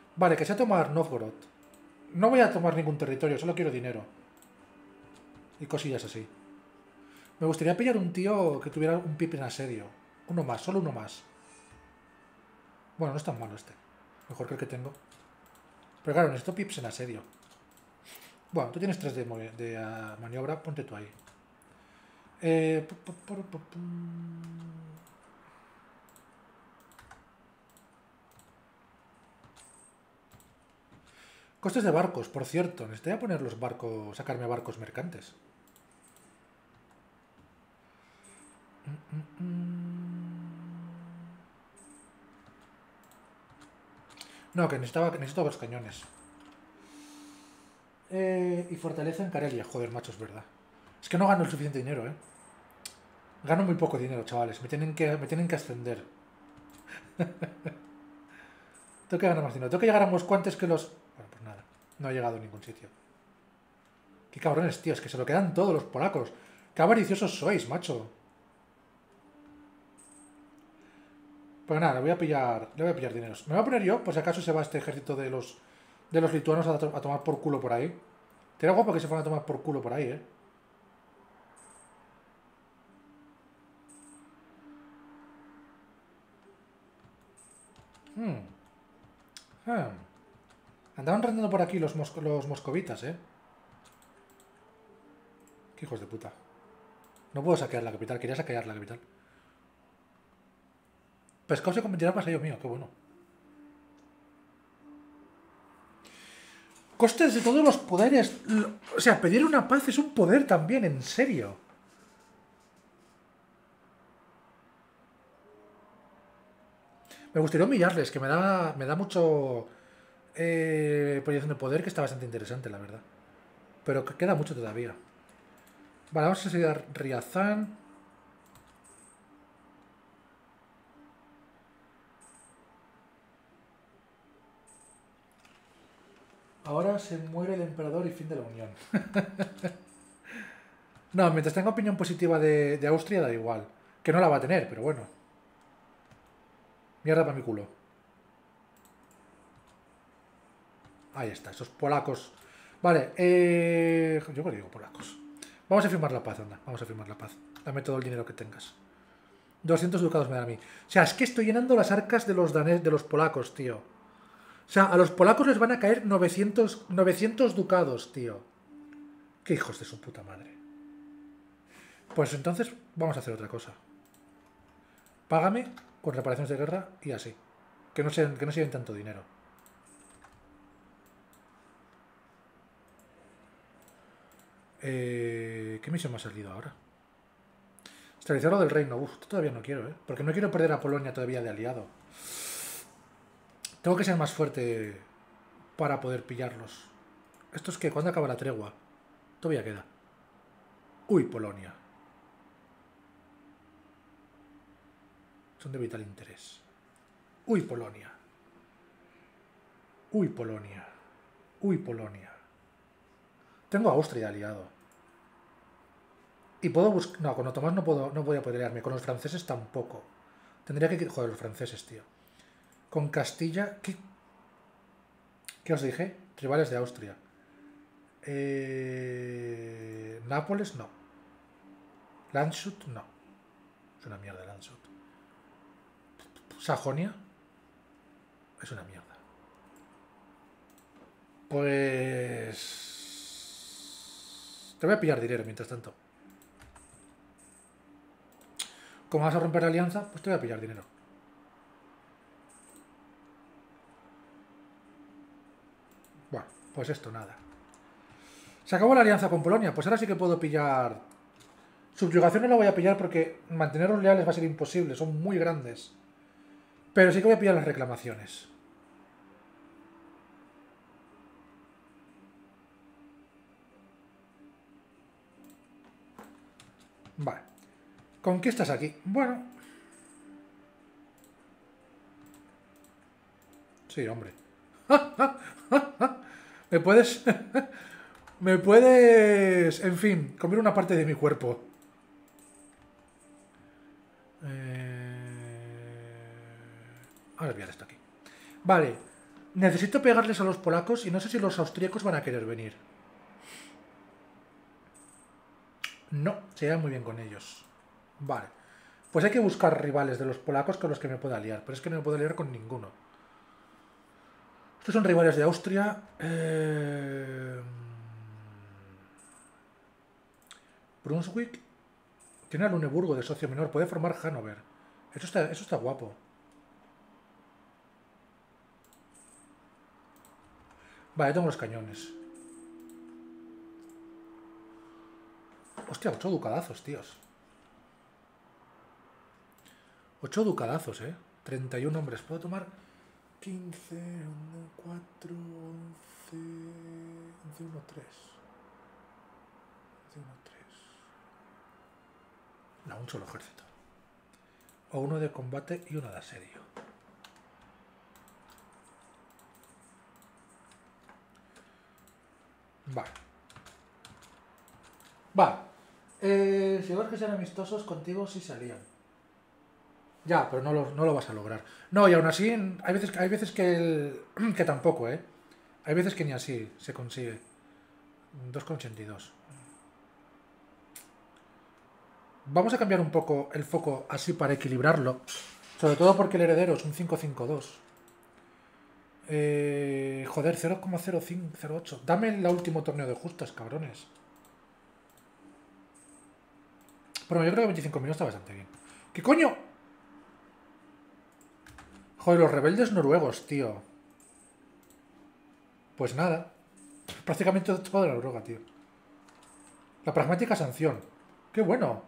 Vale, que sea tomar Novgorod. No voy a tomar ningún territorio, solo quiero dinero. Y cosillas así. Me gustaría pillar un tío que tuviera un pip en asedio. Uno más, solo uno más. Bueno, no es tan malo este. Mejor que el que tengo. Pero claro, necesito pips en asedio. Bueno, tú tienes tres de, de uh, maniobra, ponte tú ahí. Eh, pu, pu, pu, pu, pu. Costes de barcos, por cierto. Necesitaría poner los barcos, sacarme barcos mercantes. No, que necesitaba, necesito dos cañones. Eh, y fortaleza en Carelia. Joder, macho, es verdad. Es que no gano el suficiente dinero, ¿eh? Gano muy poco dinero, chavales. Me tienen que, me tienen que ascender. Tengo que ganar más dinero. Tengo que llegar a Moscú antes que los... Bueno, pues nada. No he llegado a ningún sitio. Qué cabrones, tío. Es que se lo quedan todos los polacos. Qué avariciosos sois, macho. Pues nada, le voy a pillar, le voy a pillar dineros. Me voy a poner yo, por si acaso se va este ejército de los de los lituanos a, to a tomar por culo por ahí. Sería guapo que se fueran a tomar por culo por ahí, eh. Hmm. Hmm. Andaban rondando por aquí los, mosco los moscovitas, eh. Qué hijos de puta. No puedo saquear la capital, quería saquear la capital. Pescado se convertirá en vasallo mío, qué bueno. Costes de todos los poderes. O sea, pedir una paz es un poder también, en serio. Me gustaría humillarles, que me da, me da mucho eh, proyección de poder, que está bastante interesante, la verdad. Pero que queda mucho todavía. Vale, vamos a seguir a Riazán. Ahora se muere el emperador y fin de la unión. No, mientras tenga opinión positiva de, de Austria, da igual. Que no la va a tener, pero bueno. Mierda para mi culo. Ahí está, esos polacos. Vale, eh... yo qué digo polacos. Vamos a firmar la paz, anda. Vamos a firmar la paz. Dame todo el dinero que tengas. doscientos ducados me dan a mí. O sea, es que estoy llenando las arcas de los danés, de los polacos, tío. O sea, a los polacos les van a caer novecientos, novecientos ducados, tío. Qué hijos de su puta madre. Pues entonces vamos a hacer otra cosa. Págame con reparaciones de guerra y así. Que no se, que no se lleven tanto dinero. Eh, ¿Qué misión me ha salido ahora? Estabilizar lo del reino. Uf, todavía no quiero, ¿eh? Porque no quiero perder a Polonia todavía de aliado. Tengo que ser más fuerte para poder pillarlos. ¿Esto es qué? ¿Cuándo acaba la tregua? Todavía queda. Uy, Polonia. Son de vital interés. Uy, Polonia. Uy, Polonia. Uy, Polonia. Tengo a Austria aliado. Y puedo buscar... No, con Otomás no, puedo, no voy a poder aliarme. Con los franceses tampoco. Tendría que... Joder, los franceses, tío. Con Castilla... ¿Qué, ¿Qué os dije? Tribales de Austria. Eh... Nápoles, no. Landshut, no. Es una mierda Landshut. Sajonia. Es una mierda. Pues... Te voy a pillar dinero mientras tanto. Como vas a romper la alianza, pues te voy a pillar dinero. Bueno, pues esto, nada. Se acabó la alianza con Polonia, pues ahora sí que puedo pillar... Subyugación no la voy a pillar porque mantenerlos leales va a ser imposible, son muy grandes. Pero sí que voy a pillar las reclamaciones. Vale. Conquistas aquí. Bueno. Sí, hombre. ¿Me puedes...? ¿Me puedes... En fin, comer una parte de mi cuerpo? Eh... Vamos a enviar esto aquí. Vale. Necesito pegarles a los polacos y no sé si los austríacos van a querer venir. No, se llevan muy bien con ellos. Vale. Pues hay que buscar rivales de los polacos con los que me pueda liar. Pero es que no me puedo liar con ninguno. Estos son rivales de Austria. Eh... Brunswick tiene a Luneburgo de socio menor. Puede formar Hannover. Eso está, eso está guapo. Vale, tengo los cañones. Hostia, ocho ducadazos, tíos. Ocho ducadazos, eh. treinta y uno hombres. Puedo tomar quince, cuatro, once, once, uno, tres. once, uno, tres. No, un solo ejército. O uno de combate y uno de asedio. Vale. Vale. Eh, si vas que sean amistosos, contigo sí salían. Ya, pero no lo, no lo vas a lograr. No, y aún así, hay veces, hay veces que, el, que tampoco, ¿eh? Hay veces que ni así se consigue. dos coma ochenta y dos. Vamos a cambiar un poco el foco así para equilibrarlo. Sobre todo porque el heredero es un cinco cinco dos. Eh, joder, cero coma cero cinco cero ocho. Dame el último torneo de justas, cabrones. Bueno, yo creo que veinticinco minutos está bastante bien. ¿Qué coño? Joder, los rebeldes noruegos, tío. Pues nada. Prácticamente todo de Noruega, tío. La pragmática sanción. ¡Qué bueno!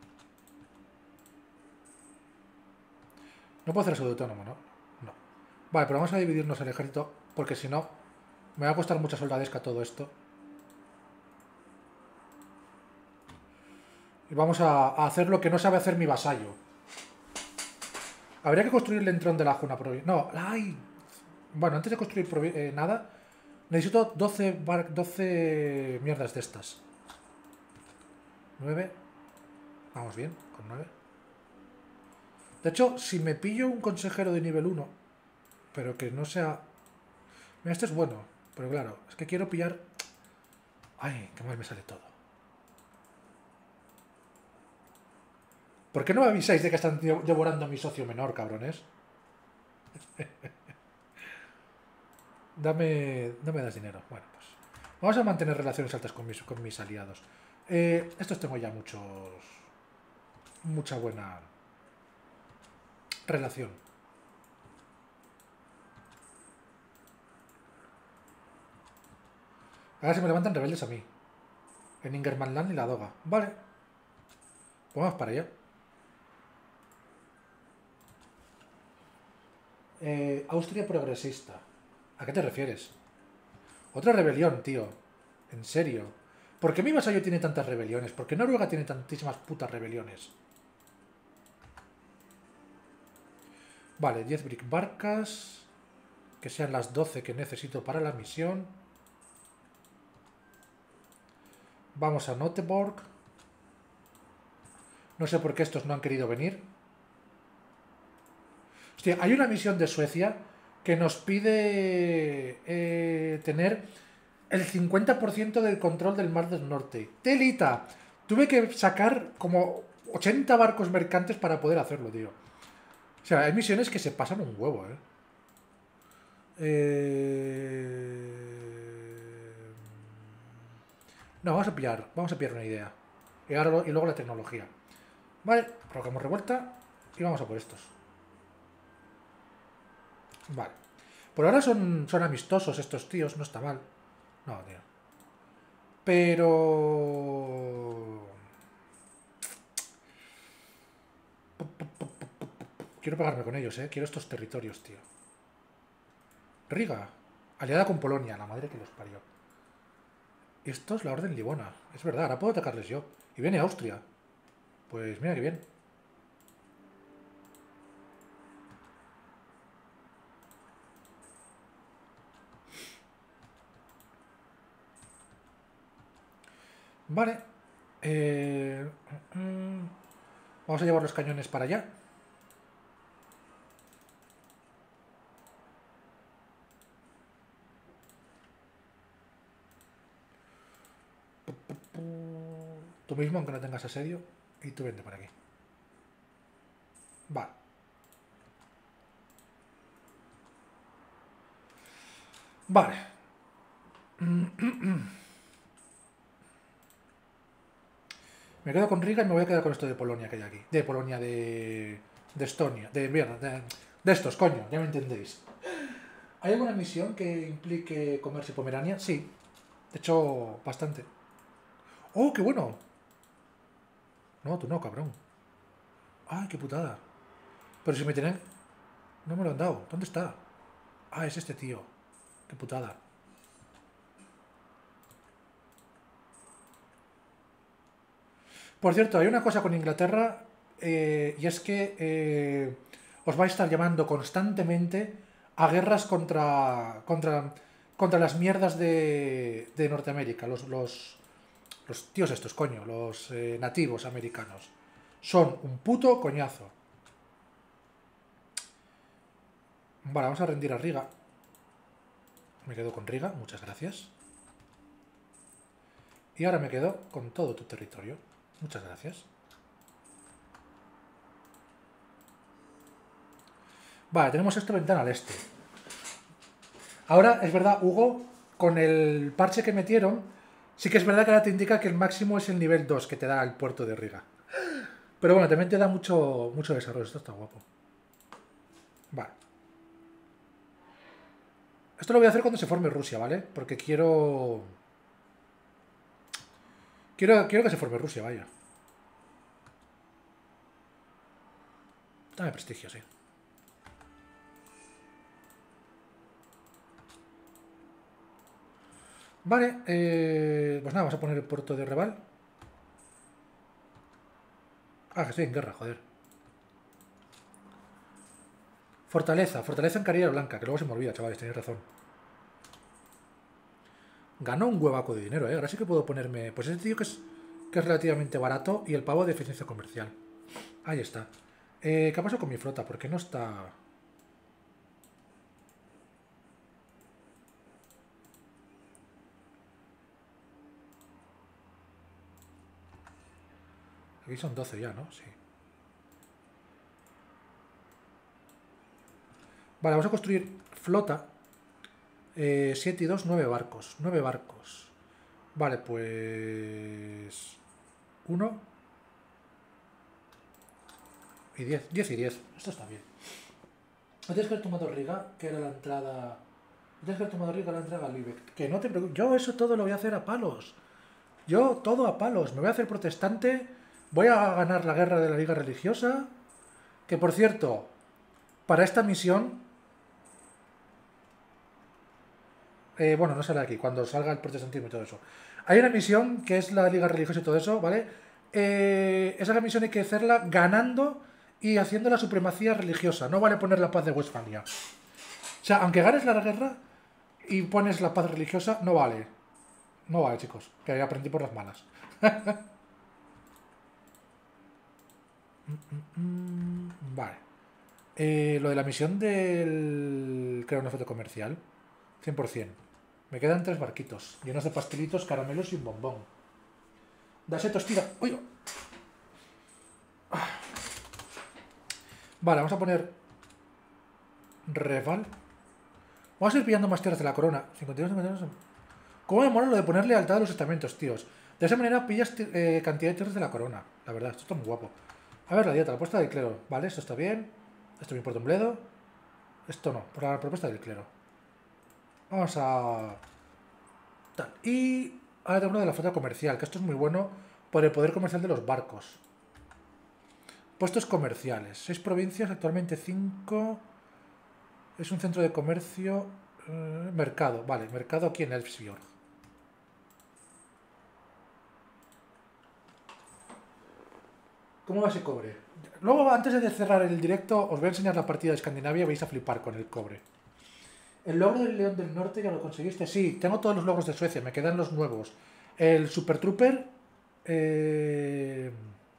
No puedo hacer eso de autónomo, ¿no? No. Vale, pero vamos a dividirnos el ejército, porque si no, me va a costar mucha soldadesca todo esto. Y vamos a, a hacer lo que no sabe hacer mi vasallo. Habría que construir el entrón de la Juna provincia. No, ¡ay! Bueno, antes de construir eh, nada, necesito doce, doce mierdas de estas. nueve. Vamos bien, con nueve. De hecho, si me pillo un consejero de nivel uno, pero que no sea... Mira, este es bueno, pero claro, es que quiero pillar... Ay, qué mal me sale todo. ¿Por qué no me avisáis de que están devorando a mi socio menor, cabrones? dame, no me das dinero. Bueno, pues vamos a mantener relaciones altas con mis, con mis aliados. Eh, estos tengo ya muchos... Mucha buena relación. Ahora se me levantan rebeldes a mí. En Ingermanland y la Doga. Vale. Pues vamos para allá. Eh, Austria progresista. ¿A qué te refieres? Otra rebelión, tío. En serio. ¿Por qué mi vasallo tiene tantas rebeliones? ¿Por qué Noruega tiene tantísimas putas rebeliones? Vale, diez brick barcas. Que sean las doce que necesito para la misión. Vamos a Noteborg. No sé por qué estos no han querido venir. Hostia, hay una misión de Suecia que nos pide eh, tener el cincuenta por ciento del control del Mar del Norte. ¡Telita! Tuve que sacar como ochenta barcos mercantes para poder hacerlo, tío. O sea, hay misiones que se pasan un huevo, ¿eh? eh... No, vamos a pillar, vamos a pillar una idea. Y, ahora, y luego la tecnología. Vale, provocamos revuelta y vamos a por estos. Vale. Por ahora son, son amistosos estos tíos, no está mal. No, tío. Pero... Quiero pegarme con ellos, eh. Quiero estos territorios, tío. Riga. Aliada con Polonia, la madre que los parió. Esto es la Orden Livona. Es verdad, ahora puedo atacarles yo. Y viene Austria. Pues mira que bien. Vale. Eh, vamos a llevar los cañones para allá. Tú mismo, aunque no tengas asedio. Y tú vente por aquí. Vale. Vale. Me quedo con Riga y me voy a quedar con esto de Polonia que hay aquí. De Polonia, de... De Estonia. De mierda. De, de estos, coño. Ya me entendéis. ¿Hay alguna misión que implique comerse Pomerania? Sí. De hecho, bastante. ¡Oh, qué bueno! No, tú no, cabrón. ¡Ay, qué putada! Pero si me tienen... No me lo han dado. ¿Dónde está? Ah, es este tío. Qué putada. Por cierto, hay una cosa con Inglaterra eh, y es que eh, os vais a estar llamando constantemente a guerras contra contra, contra las mierdas de, de Norteamérica, los, los, los tíos estos, coño, los eh, nativos americanos. Son un puto coñazo. Vale, vamos a rendir a Riga. Me quedo con Riga, muchas gracias. Y ahora me quedo con todo tu territorio. Muchas gracias. Vale, tenemos esta ventana al este. Ahora, es verdad, Hugo, con el parche que metieron, sí que es verdad que ahora te indica que el máximo es el nivel dos que te da el puerto de Riga. Pero bueno, también te da mucho, mucho desarrollo. Esto está guapo. Vale. Esto lo voy a hacer cuando se forme Rusia, ¿vale? Porque quiero... Quiero, quiero que se forme Rusia, vaya. Dame prestigio, sí. Vale, eh, pues nada, vamos a poner el puerto de Reval. Ah, que estoy en guerra, joder. Fortaleza, fortaleza en Carrera Blanca, que luego se me olvida, chavales, tenéis razón. Ganó un huevaco de dinero, ¿eh? Ahora sí que puedo ponerme... Pues ese tío que es, que es relativamente barato y el pavo de eficiencia comercial. Ahí está. Eh, ¿Qué ha pasado con mi flota? ¿Por qué no está...? Aquí son doce ya, ¿no? Sí. Vale, vamos a construir flota. Eh, siete y dos, nueve barcos. nueve barcos. Vale, pues... uno y diez. diez y diez. Esto está bien. No tienes que haber tomado Riga, que era la entrada... No tienes que haber tomado Riga, la entrada a Lübeck. Que no te preocupes. Yo eso todo lo voy a hacer a palos. Yo todo a palos. Me voy a hacer protestante. Voy a ganar la guerra de la Liga Religiosa. Que por cierto, para esta misión... Eh, bueno, no sale aquí, cuando salga el protestantismo y todo eso. Hay una misión que es la Liga Religiosa y todo eso, ¿vale? Eh, esa misión hay que hacerla ganando y haciendo la supremacía religiosa. No vale poner la paz de Westfalia. O sea, aunque ganes la guerra y pones la paz religiosa, no vale. No vale, chicos. Que aprendí por las malas. Vale. Eh, lo de la misión del... crear una foto comercial. cien por cien. Me quedan tres barquitos, llenos de pastelitos, caramelos y un bombón. Dase tostida. ¡Uy! Ah. Vale, vamos a poner... Reval. Vamos a ir pillando más tierras de la corona. cincuenta y dos... ¿Cómo me mola lo de poner lealtad a los estamentos, tíos? De esa manera pillas eh, cantidad de tierras de la corona. La verdad, esto está muy guapo. A ver, la dieta, la propuesta del clero. Vale, esto está bien. Esto me importa un bledo. Esto no, por la propuesta del clero. Vamos a... Tal. Y ahora tengo uno de la flota comercial, que esto es muy bueno por el poder comercial de los barcos. Puestos comerciales. Seis provincias, actualmente cinco. Es un centro de comercio... Eh, mercado, vale, mercado aquí en Elfsfjord. ¿Cómo va ese cobre? Luego, antes de cerrar el directo, os voy a enseñar la partida de Escandinavia y vais a flipar con el cobre. El logro del León del Norte ya lo conseguiste. Sí, tengo todos los logros de Suecia, me quedan los nuevos. El Super Trooper. Eh...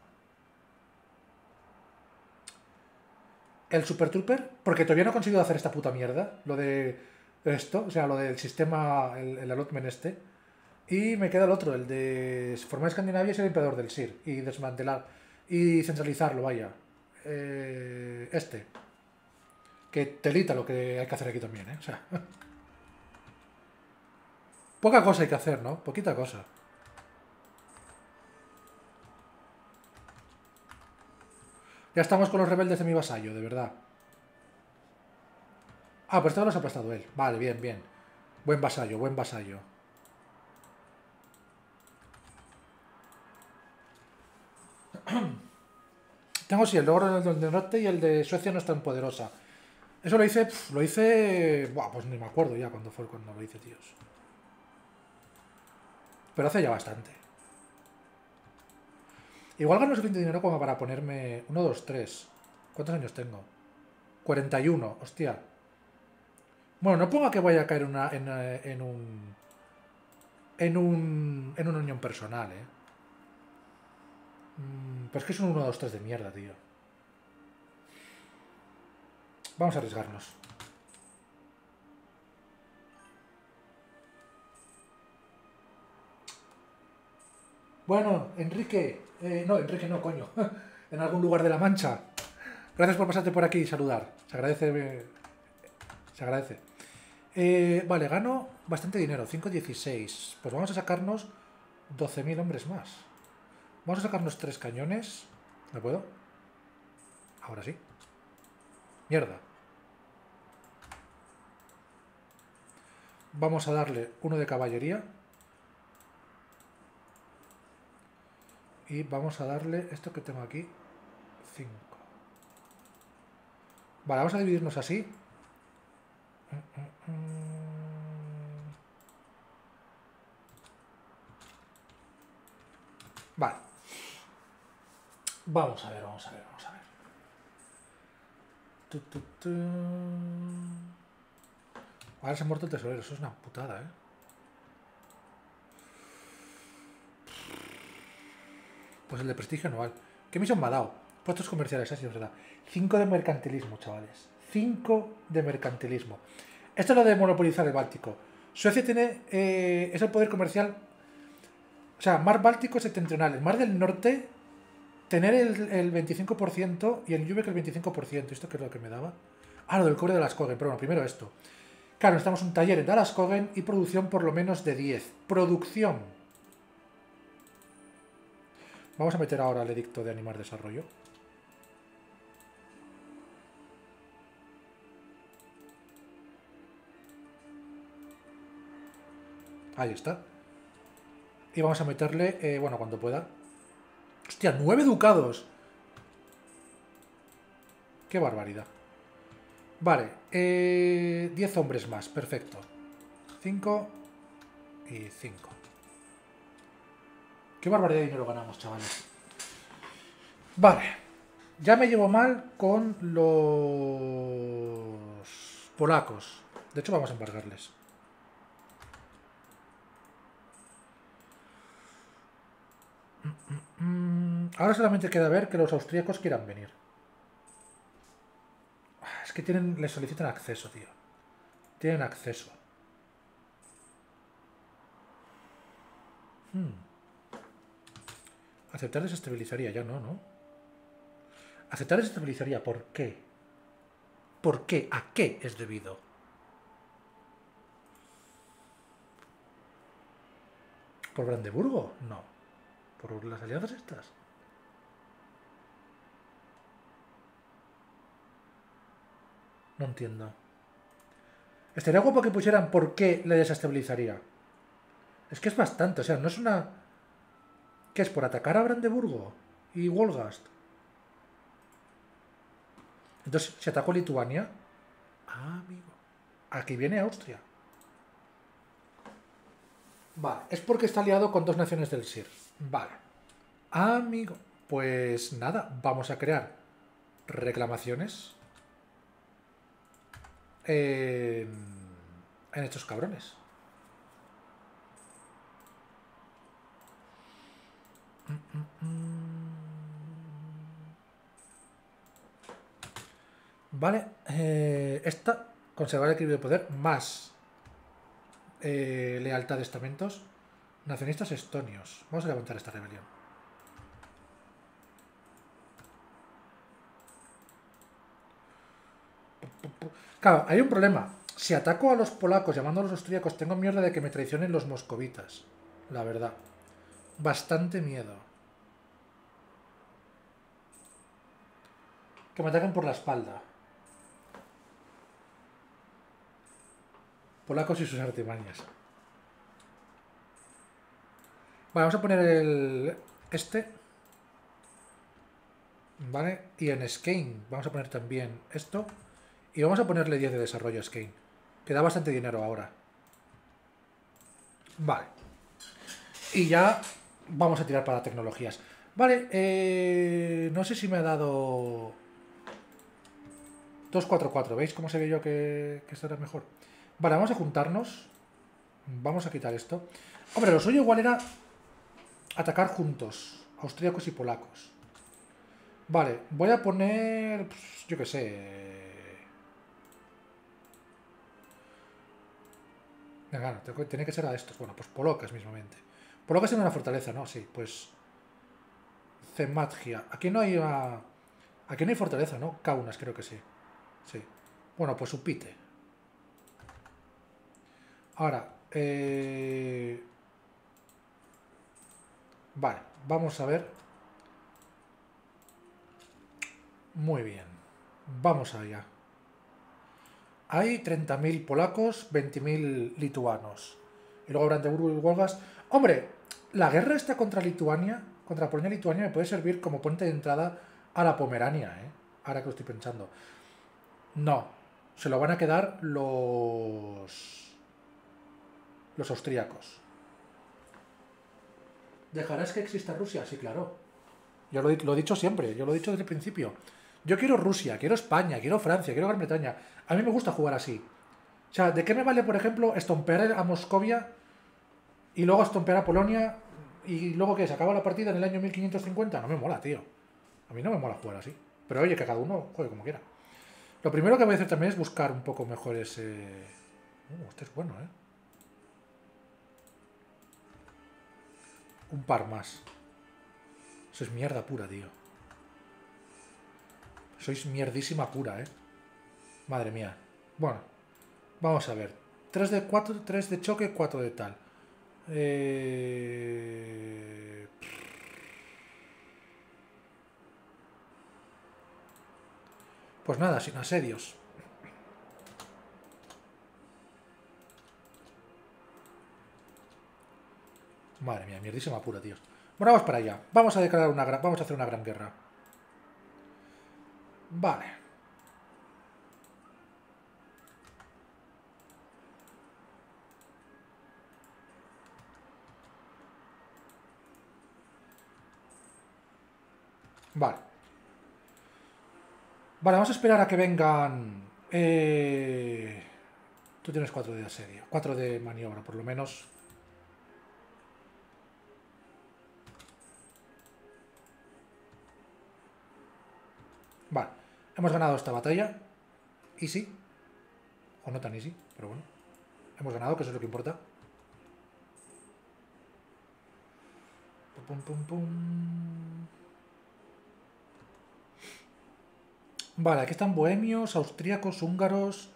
El Super Trooper, porque todavía no he conseguido hacer esta puta mierda. Lo de esto, o sea, lo del sistema, el, el allotment este. Y me queda el otro, el de formar Escandinavia y ser emperador del S I R. Y desmantelar. Y centralizarlo, vaya. Eh, este. Que telita lo que hay que hacer aquí también, ¿eh? O sea. Poca cosa hay que hacer, ¿no? Poquita cosa. Ya estamos con los rebeldes de mi vasallo, de verdad. Ah, pues esto los ha aplastado él. Vale, bien, bien. Buen vasallo, buen vasallo. Tengo sí, el logro del norte y el de Suecia no es tan poderosa. Eso lo hice, pf, lo hice... Buah, pues ni me acuerdo ya cuándo fue cuando lo hice, tíos. Pero hace ya bastante. Igual gano suficiente dinero como para ponerme... uno, dos, tres. ¿Cuántos años tengo? cuarenta y uno, hostia. Bueno, no ponga que vaya a caer una, en, eh, en un... En un... En una unión personal, eh. Mm, pues que es un uno, dos, tres de mierda, tío. Vamos a arriesgarnos. Bueno, Enrique... Eh, no, Enrique no, coño. En algún lugar de la Mancha. Gracias por pasarte por aquí y saludar. Se agradece... eh, Se agradece. Eh, vale, gano bastante dinero. cinco dieciséis. Pues vamos a sacarnos doce mil hombres más. Vamos a sacarnos tres cañones. ¿Me puedo? Ahora sí. Mierda. Vamos a darle uno de caballería. Y vamos a darle esto que tengo aquí. cinco. Vale, vamos a dividirnos así. Vale. Vamos a ver, vamos a ver, vamos a ver. Tu, tu, tu. Ahora se ha muerto el tesorero, eso es una putada, ¿eh? Pues el de prestigio anual. ¿Qué misión me ha dado? Puestos comerciales, así es verdad. cinco de mercantilismo, chavales. cinco de mercantilismo. Esto es lo de monopolizar el Báltico. Suecia tiene... Eh, es el poder comercial... O sea, mar Báltico septentrional. El mar del norte... Tener el, el veinticinco por ciento y el Lübeck el veinticinco por ciento. ¿Esto qué es lo que me daba? Ah, lo del cobre de Dalascogen. Pero bueno, primero esto. Claro, necesitamos un taller en Dalascogen y producción por lo menos de diez. Producción. Vamos a meter ahora el edicto de animar desarrollo. Ahí está. Y vamos a meterle, eh, bueno, cuando pueda. Hostia, nueve ducados. Qué barbaridad. Vale, eh, diez hombres más, perfecto. cinco y cinco. Qué barbaridad de dinero ganamos, chavales. Vale. Ya me llevo mal con los polacos. De hecho, vamos a embargarles. Ahora solamente queda ver que los austríacos quieran venir. Es que tienen, les solicitan acceso, tío. Tienen acceso. Hmm. Aceptar desestabilizaría, ya no, ¿no? Aceptar desestabilizaría, ¿por qué? ¿Por qué? ¿A qué es debido? ¿Por Brandeburgo? No. ¿Por las alianzas estas? No entiendo. Estaría guapo que pusieran por qué le desestabilizaría. Es que es bastante, o sea, no es una... ¿Qué es? ¿Por atacar a Brandeburgo y Wolgast? Entonces, si atacó Lituania... Ah, amigo. Aquí viene Austria. Vale, es porque está aliado con dos naciones del S I R. Vale. Ah, amigo. Pues nada, vamos a crear reclamaciones en, en estos cabrones. Vale, eh, esta, conservar el equilibrio de poder, más eh, lealtad de estamentos. Nacionalistas estonios. Vamos a levantar esta rebelión. Claro, hay un problema. Si ataco a los polacos llamando a los austríacos, tengo miedo de que me traicionen los moscovitas. La verdad. Bastante miedo. Que me ataquen por la espalda. Polacos y sus artimañas. Vale, vamos a poner el... este. Vale, y en Skane vamos a poner también esto. Y vamos a ponerle diez de desarrollo a Skane, que da bastante dinero ahora. Vale. Y ya vamos a tirar para tecnologías. Vale, eh, no sé si me ha dado... dos cuatro cuatro, ¿veis cómo se ve yo que, que esto era mejor? Vale, vamos a juntarnos. Vamos a quitar esto. Hombre, lo suyo igual era atacar juntos, austríacos y polacos. Vale, voy a poner... Pues, yo qué sé... Venga, tiene que ser a estos. Bueno, pues polacas mismamente. Polacas tiene una fortaleza, ¿no? Sí, pues... Zematgia. Aquí no hay una... Aquí no hay fortaleza, ¿no? Kaunas, creo que sí. Sí. Bueno, pues Upite. Ahora, eh... vale, vamos a ver. Muy bien. Vamos allá. Hay treinta mil polacos, veinte mil lituanos. Y luego Brandeburgo y Wolgast. Hombre, la guerra esta contra Lituania, contra Polonia y Lituania, me puede servir como puente de entrada a la Pomerania, ¿eh? Ahora que lo estoy pensando. No, se lo van a quedar los... los austríacos. ¿Dejarás que exista Rusia? Sí, claro. Yo lo, lo he dicho siempre, yo lo he dicho desde el principio. Yo quiero Rusia, quiero España, quiero Francia, quiero Gran Bretaña. A mí me gusta jugar así. O sea, ¿de qué me vale, por ejemplo, estompear a Moscovia y luego estompear a Polonia y luego que se acaba la partida en el año mil quinientos cincuenta? No me mola, tío. A mí no me mola jugar así. Pero oye, que cada uno juegue como quiera. Lo primero que voy a hacer también es buscar un poco mejor ese... Uh, este es bueno, ¿eh? Un par más. Eso es mierda pura, tío. Sois mierdísima pura, ¿eh? Madre mía. Bueno, vamos a ver. tres de cuatro, tres de choque, cuatro de tal. Eh... Pues nada, sin asedios. Madre mía, mierdísima pura, tío. Bueno, vamos para allá. Vamos a declarar una gran... Vamos a hacer una gran guerra. Vale. Vale. Vale, vamos a esperar a que vengan... Eh... Tú tienes cuatro de asedio. Cuatro de maniobra, por lo menos. Vale. Hemos ganado esta batalla. Easy. O no tan easy, pero bueno. Hemos ganado, que eso es lo que importa. Pum, pum, pum. Vale, aquí están bohemios, austríacos, húngaros.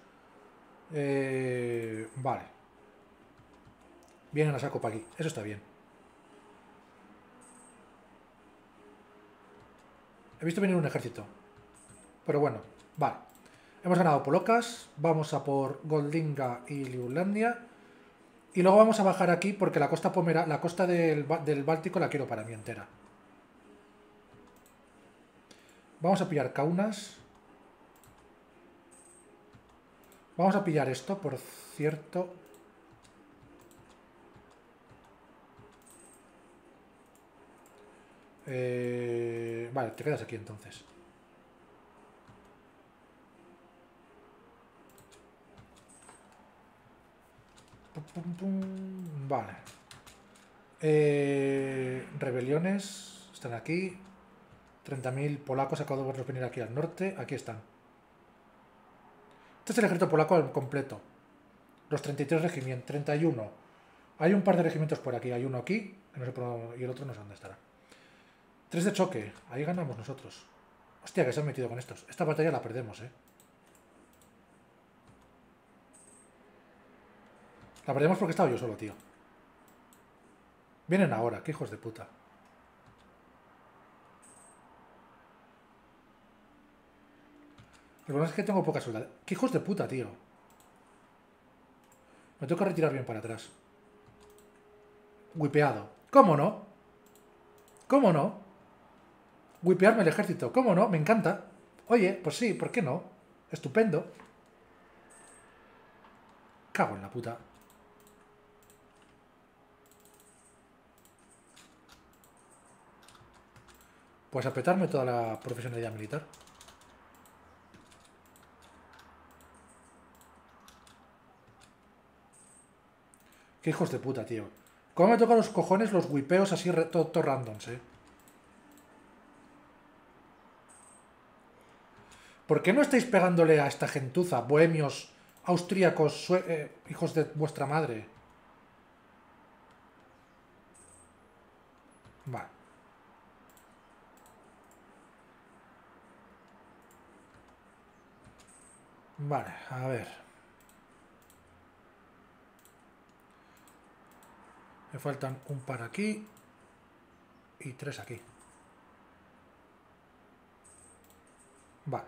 Eh, vale. Vienen a saco para aquí. Eso está bien. He visto venir un ejército. Pero bueno, vale. Hemos ganado polocas. Vamos a por Goldinga y Liulandia. Y luego vamos a bajar aquí porque la costa pomera, la costa del, del Báltico la quiero para mí entera. Vamos a pillar Kaunas. Vamos a pillar esto, por cierto. Eh, vale, te quedas aquí entonces. Pum, pum, vale. Eh, rebeliones están aquí. treinta mil polacos, acabo de verlos venir aquí al norte. Aquí están. Este es el ejército polaco al completo. Los treinta y tres regimientos. treinta y uno. Hay un par de regimientos por aquí. Hay uno aquí no sé por, y el otro no sé dónde estará. Tres de choque. Ahí ganamos nosotros. Hostia, que se han metido con estos. Esta batalla la perdemos, eh. La perdemos porque estaba yo solo, tío. Vienen ahora, qué hijos de puta. El problema es que tengo poca soldad. Qué hijos de puta, tío. Me tengo que retirar bien para atrás. Wipeado. ¿Cómo no? ¿Cómo no? Wipearme el ejército. ¿Cómo no? Me encanta. Oye, pues sí, ¿por qué no? Estupendo. Cago en la puta. Pues apretarme toda la profesionalidad militar. Qué hijos de puta, tío. ¿Cómo me tocan los cojones los wipeos así todo, todo randoms, eh? ¿Por qué no estáis pegándole a esta gentuza, bohemios, austríacos, eh, hijos de vuestra madre? Vale. Vale, a ver. Me faltan un par aquí y tres aquí. Vale.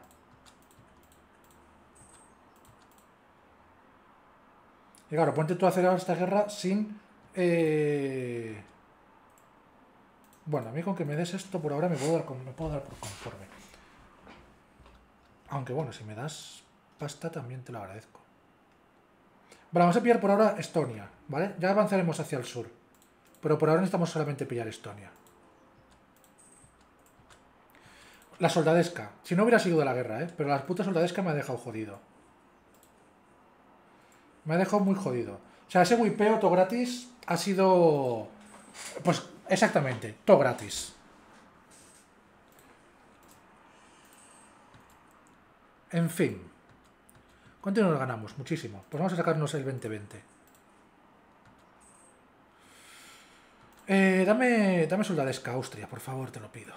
Y claro, ponte tú a hacer ahora esta guerra sin... Eh... Bueno, a mí con que me des esto por ahora me puedo dar, con... me puedo dar por conforme. Aunque bueno, si me das pasta también te lo agradezco. Vale, vamos a pillar por ahora Estonia, ¿vale? Ya avanzaremos hacia el sur. Pero por ahora necesitamos solamente pillar Estonia. La soldadesca. Si no hubiera sido de la guerra, ¿eh? Pero la puta soldadesca me ha dejado jodido. Me ha dejado muy jodido. O sea, ese wipeo todo gratis ha sido... Pues exactamente, todo gratis. En fin. ¿Cuánto nos ganamos? Muchísimo. Pues vamos a sacarnos el veinte veinte. Eh, dame, dame soldadesca, Austria, por favor, te lo pido.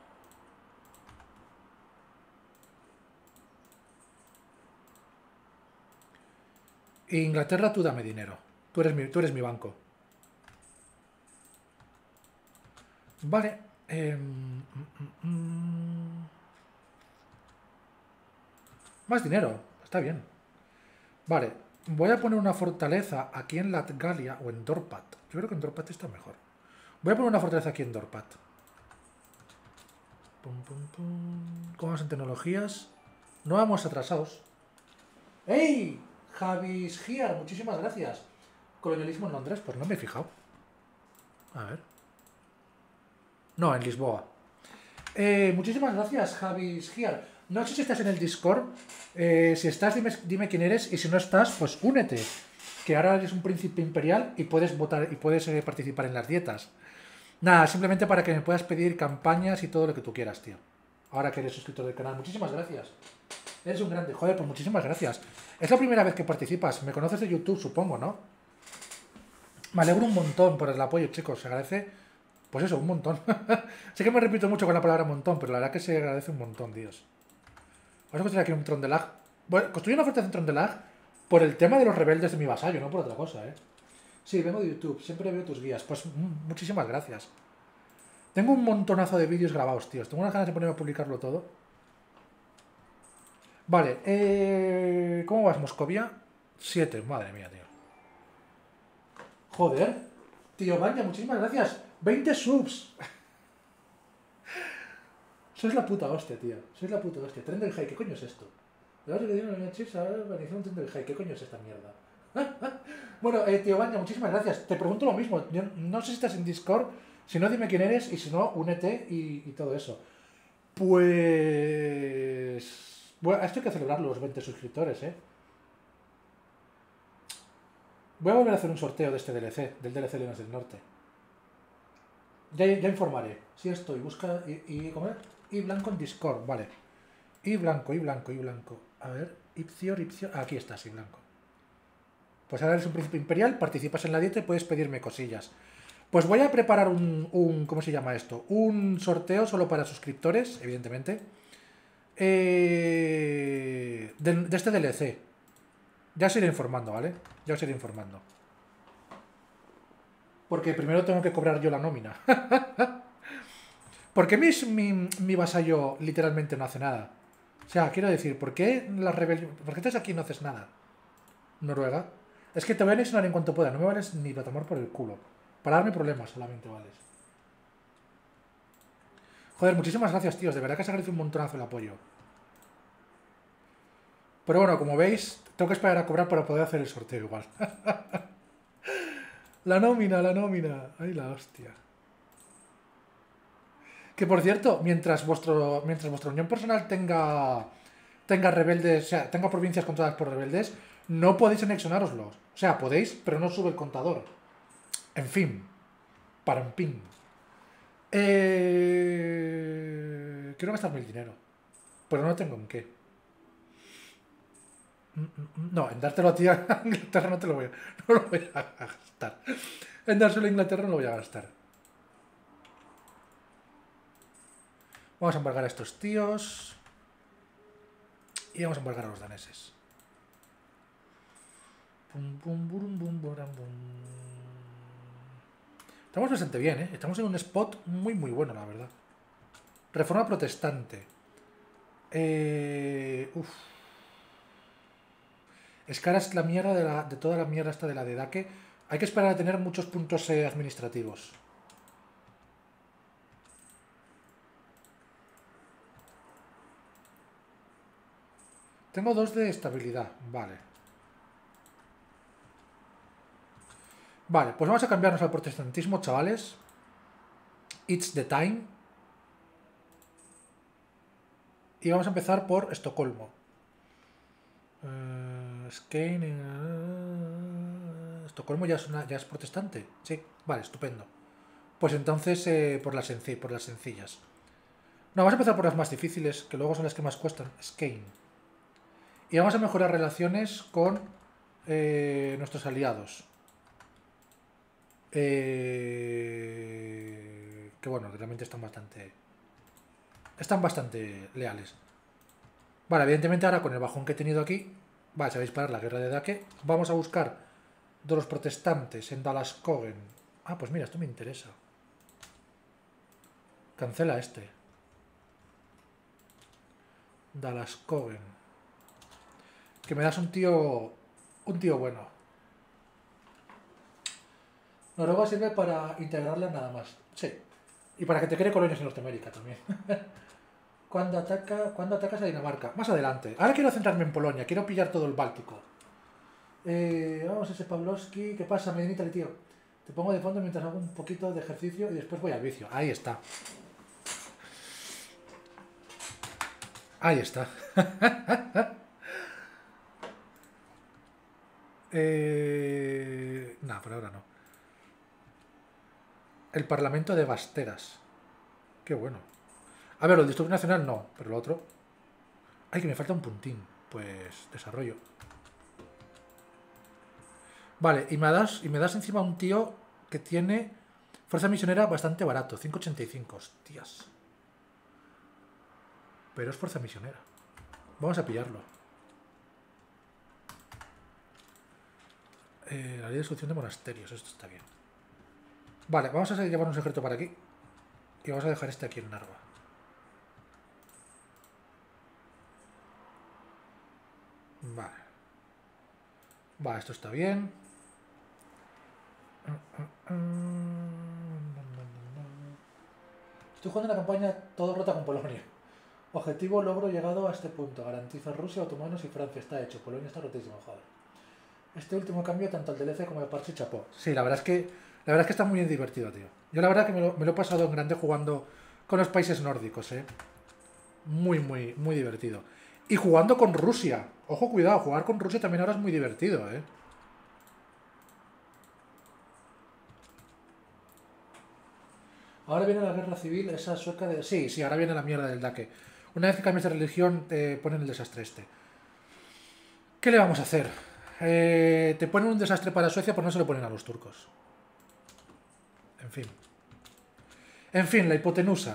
Inglaterra, tú dame dinero. Tú eres mi, tú eres mi banco. Vale. Eh, mm, mm, más dinero. Está bien. Vale. Voy a poner una fortaleza aquí en Latgalia o en Dorpat. Yo creo que en Dorpat está mejor. Voy a poner una fortaleza aquí en Dorpat. Pum, pum, pum. ¿Cómo vamos en tecnologías? No vamos atrasados. ¡Ey! Javis Giar, muchísimas gracias. Colonialismo en Londres, pues no me he fijado. A ver. No, en Lisboa. Eh, muchísimas gracias, Javis Giar. No sé si estás en el Discord. Eh, si estás, dime, dime quién eres. Y si no estás, pues únete. Que ahora eres un príncipe imperial y puedes votar y puedes eh, participar en las dietas. Nada, simplemente para que me puedas pedir campañas y todo lo que tú quieras, tío. Ahora que eres suscriptor del canal. Muchísimas gracias. Eres un grande. Joder, pues muchísimas gracias. Es la primera vez que participas. Me conoces de YouTube, supongo, ¿no? Me alegro un montón por el apoyo, chicos. Se agradece, pues eso, un montón. Sé que me repito mucho con la palabra montón, pero la verdad que se agradece un montón, Dios. Vamos a construir aquí un Trondelag. Bueno, construir una fortaleza en Trondelag por el tema de los rebeldes de mi vasallo, no por otra cosa, ¿eh? Sí, vengo de YouTube. Siempre veo tus guías. Pues mm, muchísimas gracias. Tengo un montonazo de vídeos grabados, tíos. Tengo unas ganas de ponerme a publicarlo todo. Vale, eh... ¿cómo vas, Moscovia? siete, madre mía, tío. Joder. Tío Baña, muchísimas gracias. veinte subs. Sois la puta hostia, tío. Sois la puta hostia. Tren del High, ¿qué coño es esto? La verdad que tiene una chips ahora organizar un tren del High. ¿Qué coño es esta mierda? Bueno, eh, tío Baña, muchísimas gracias. Te pregunto lo mismo. Yo no sé si estás en Discord. Si no, dime quién eres. Y si no, únete y, y todo eso. Pues... Bueno, esto hay que celebrarlo, los veinte suscriptores, ¿eh? Voy a volver a hacer un sorteo de este D L C, del D L C Leones del Norte. Ya, ya informaré. Sí estoy, busca y, y ¿cómo es? Y blanco en Discord, vale. Y blanco, y blanco, y blanco. A ver, Ipcior, Ipcior. Aquí está, sí, blanco. Pues ahora eres un príncipe imperial, participas en la dieta y puedes pedirme cosillas. Pues voy a preparar un, un ¿cómo se llama esto? Un sorteo solo para suscriptores, evidentemente. Eh, de, de este D L C. Ya os iré informando, ¿vale? Ya os iré informando. Porque primero tengo que cobrar yo la nómina. ¿Por qué mi, mi, mi vasallo literalmente no hace nada? O sea, quiero decir, ¿por qué la rebelión... ¿Por qué estás aquí y no haces nada? Noruega. Es que te voy a anexionar en cuanto pueda. No me vales ni para tomar por el culo. Para darme problemas solamente vales. Joder, muchísimas gracias, tíos. De verdad que se agradece un montonazo el apoyo. Pero bueno, como veis, tengo que esperar a cobrar para poder hacer el sorteo igual. La nómina, la nómina. Ay, la hostia. Que por cierto, mientras vuestro mientras vuestra unión personal tenga tenga rebeldes, o sea, tenga provincias controladas por rebeldes, no podéis anexionároslos. O sea, podéis, pero no sube el contador. En fin. Para un pin. Eh... Quiero gastarme el dinero. Pero no tengo en qué. No, en dártelo a ti a Inglaterra no te lo voy a, no lo voy a gastar. En dárselo a Inglaterra no lo voy a gastar. Vamos a embargar a estos tíos. Y vamos a embargar a los daneses. Pum, pum, burum, bum, buram, bum. Estamos bastante bien, ¿eh? Estamos en un spot muy, muy bueno, la verdad. Reforma protestante. Eh... Uf. Es que ahora es la mierda de, la, de toda la mierda esta de la de Dake. Hay que esperar a tener muchos puntos eh, administrativos. Tengo dos de estabilidad, vale. Vale, pues vamos a cambiarnos al protestantismo, chavales. It's the time. Y vamos a empezar por Estocolmo. Uh, Skane, uh, Estocolmo ya es, una, ya es protestante. Sí, vale, estupendo. Pues entonces eh, por, las por las sencillas. No, vamos a empezar por las más difíciles, que luego son las que más cuestan. Skane. Y vamos a mejorar relaciones con eh, nuestros aliados. Eh, que bueno, realmente están bastante... Están bastante leales. Vale, evidentemente ahora con el bajón que he tenido aquí, vais a disparar la guerra de Dake. Vamos a buscar de los protestantes en Dalaskogen. Ah, pues mira, esto me interesa. Cancela este. Dalaskogen. Que me das un tío... Un tío bueno. Noruega sirve para integrarla nada más. Sí. Y para que te cree colonias en Norteamérica también. ¿Cuándo ataca, ¿Cuándo atacas a Dinamarca? Más adelante. Ahora quiero centrarme en Polonia. Quiero pillar todo el Báltico. Eh, vamos a ese Pavlovsky. ¿Qué pasa, Medinita, tío? Te pongo de fondo mientras hago un poquito de ejercicio y después voy al vicio. Ahí está. Ahí está. eh... No, por ahora no. El Parlamento de Basteras. Qué bueno. A ver, el disturbio nacional no, pero lo otro... Ay, que me falta un puntín. Pues desarrollo. Vale, y me das, y me das encima un tío que tiene fuerza misionera bastante barato. cinco ochenta y cinco, hostias. Pero es fuerza misionera. Vamos a pillarlo. Eh, la ley de solución de monasterios, esto está bien. Vale, vamos a llevar un secreto para aquí. Y vamos a dejar este aquí en Narva. Vale. Vale, esto está bien. Estoy jugando la campaña todo rota con Polonia. Objetivo logro llegado a este punto. Garantiza Rusia, otomanos y Francia. Está hecho. Polonia está rotísimo, joder. Este último cambio, tanto el D L C como el parche chapó. Sí, la verdad es que la verdad es que está muy divertido, tío. Yo la verdad que me lo, me lo he pasado en grande jugando con los países nórdicos, eh. Muy, muy, muy divertido. Y jugando con Rusia. Ojo, cuidado, jugar con Rusia también ahora es muy divertido, eh. Ahora viene la guerra civil, esa sueca de... Sí, sí, ahora viene la mierda del Dake. Una vez que cambias de religión te ponen el desastre este. ¿Qué le vamos a hacer? Eh, te ponen un desastre para Suecia, pues no se lo ponen a los turcos. En fin. En fin, la hipotenusa.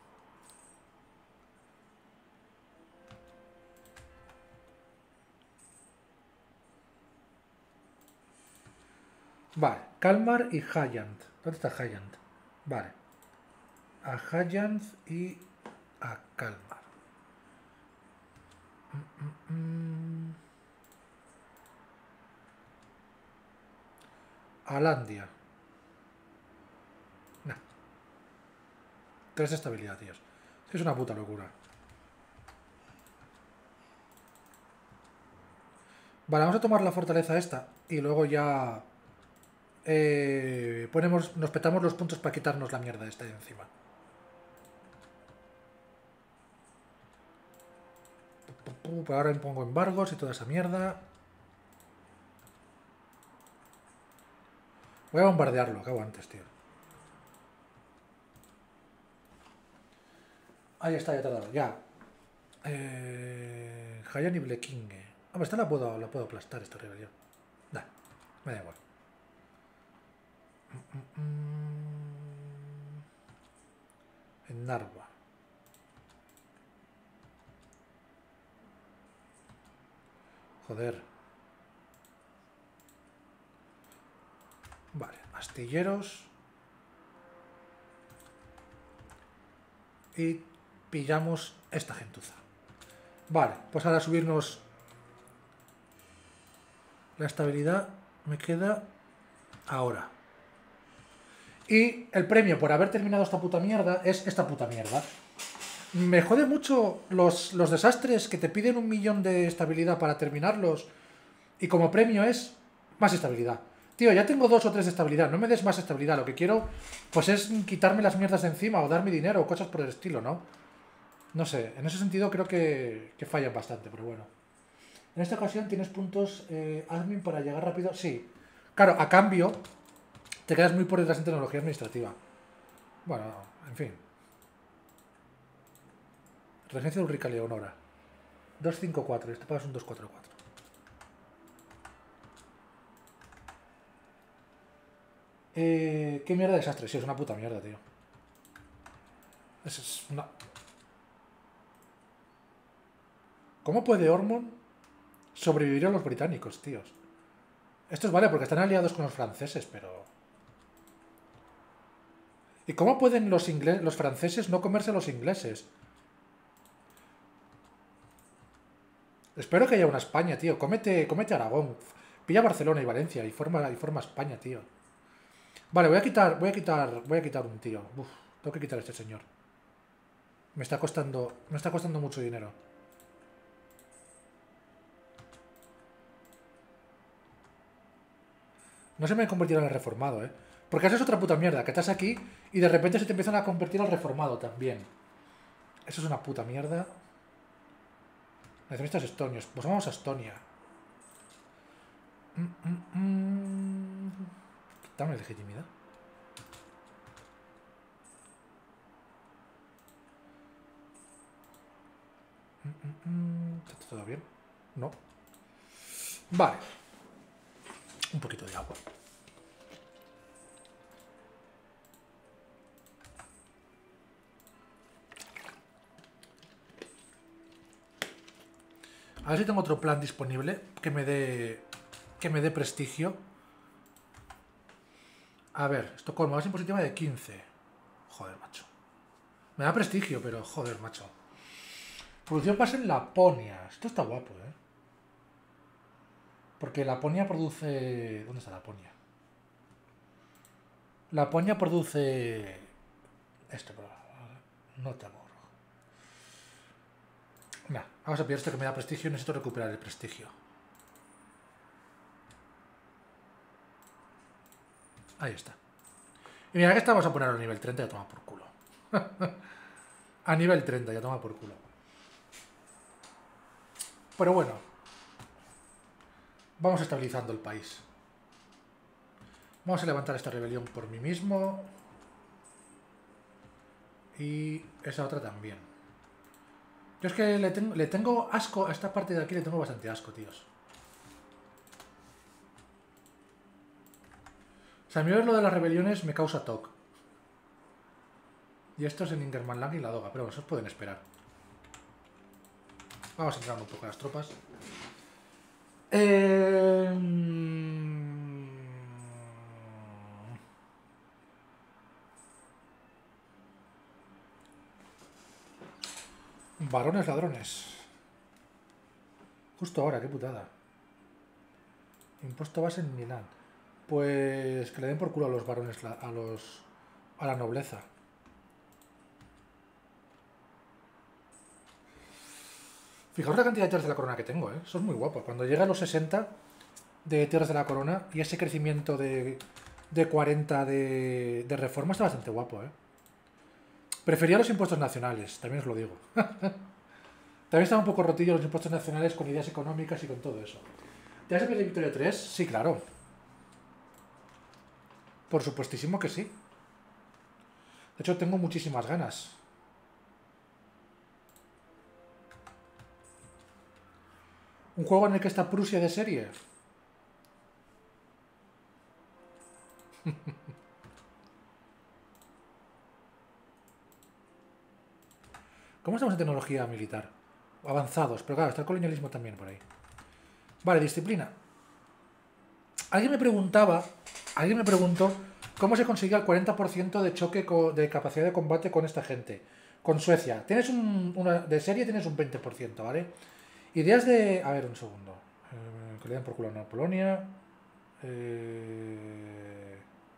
Vale, Kalmar y Hayant. ¿Dónde está Hayant? Vale. A Hayant y a Kalmar. Mm, mm, mm. Alandia. No. Tres de estabilidad, tíos. Es una puta locura. Vale, vamos a tomar la fortaleza esta y luego ya eh, ponemos, nos petamos los puntos para quitarnos la mierda esta de encima. Ahora impongo embargos y toda esa mierda. Voy a bombardearlo, acabo antes, tío. Ahí está, ya tardado, ya. Eh, Hayan y Blekinge. Hombre, esta la puedo, la puedo aplastar, esta rebelión. Nah, me da igual. Mm, mm, mm. En Narva. Joder. Vale, astilleros. Y pillamos esta gentuza. Vale, pues ahora subirnos la estabilidad. Me queda ahora. Y el premio por haber terminado esta puta mierda es esta puta mierda. Me jode mucho los, los desastres que te piden un millón de estabilidad para terminarlos. Y como premio es más estabilidad. Tío, ya tengo dos o tres de estabilidad. No me des más estabilidad. Lo que quiero, pues es quitarme las mierdas de encima o darme dinero o cosas por el estilo, ¿no? No sé, en ese sentido creo que, que fallan bastante, pero bueno. En esta ocasión tienes puntos eh, admin para llegar rápido. Sí. Claro, a cambio, te quedas muy por detrás en tecnología administrativa. Bueno, en fin. Regencia de Ulrica Leonora. doscientos cincuenta y cuatro, este pagas un doscientos cuarenta y cuatro. Eh, ¿Qué mierda de desastre? Sí, es una puta mierda, tío. Es, es una... ¿Cómo puede Ormond sobrevivir a los británicos, tíos? Esto es vale porque están aliados con los franceses, pero... ¿Y cómo pueden los, ingles... los franceses no comerse a los ingleses? Espero que haya una España, tío. Cómete, cómete Aragón. Pilla Barcelona y Valencia y forma, y forma España, tío. Vale, voy a quitar, voy a quitar, voy a quitar un tío. Uf, tengo que quitar a este señor. Me está costando, me está costando mucho dinero. No se me convertirá en el reformado, ¿eh? Porque eso es otra puta mierda, que estás aquí y de repente se te empiezan a convertir al reformado también. Eso es una puta mierda. Nacionalistas estonios. Pues vamos a Estonia. Mm, mm, mm. Dame legitimidad. Mm, mm, mm. ¿Está todo bien? No. Vale. Un poquito de agua. A ver si tengo otro plan disponible que me dé que me dé prestigio. A ver, Estocolmo, base impositiva de quince. Joder, macho. Me da prestigio, pero joder, macho. Producción base en Laponia. Esto está guapo, ¿eh? Porque Laponia produce... ¿Dónde está Laponia? Laponia produce... Esto, pero... No te amor. Nah, vamos a pillar esto que me da prestigio y necesito recuperar el prestigio. Ahí está. Y mira que esta vamos a ponerlo a nivel treinta y a tomar por culo. A nivel treinta, ya toma por culo. Pero bueno. Vamos estabilizando el país. Vamos a levantar esta rebelión por mí mismo. Y esa otra también. Yo es que le tengo, le tengo asco a esta parte de aquí, le tengo bastante asco, tíos. O sea, a mí ver lo de las rebeliones me causa toque. Y esto es en Ingermanland y la Doga, pero bueno, esos pueden esperar. Vamos a entrar un poco a las tropas. Eh... Varones ladrones. Justo ahora, qué putada. Impuesto base en Milán. Pues que le den por culo a los varones, a los... a la nobleza. Fijaos la cantidad de tierras de la corona que tengo, ¿eh? Eso es muy guapo. Cuando llega a los sesenta de tierras de la corona y ese crecimiento de, de cuarenta de, de reforma está bastante guapo, ¿eh? Prefería los impuestos nacionales, también os lo digo. También están un poco rotillos los impuestos nacionales con ideas económicas y con todo eso. ¿Te has de Victoria tres? Sí, claro. Por supuestísimo que sí. De hecho, tengo muchísimas ganas. ¿Un juego en el que está Prusia de serie? ¿Cómo estamos en tecnología militar? Avanzados, pero claro, está el colonialismo también por ahí. Vale, disciplina. Alguien me preguntaba, alguien me preguntó cómo se conseguía el cuarenta por ciento de choque de capacidad de combate con esta gente. Con Suecia. Tienes un, una, de serie tienes un veinte por ciento, ¿vale? Ideas de... A ver, un segundo. Eh, que le den por culo a Polonia. Eh...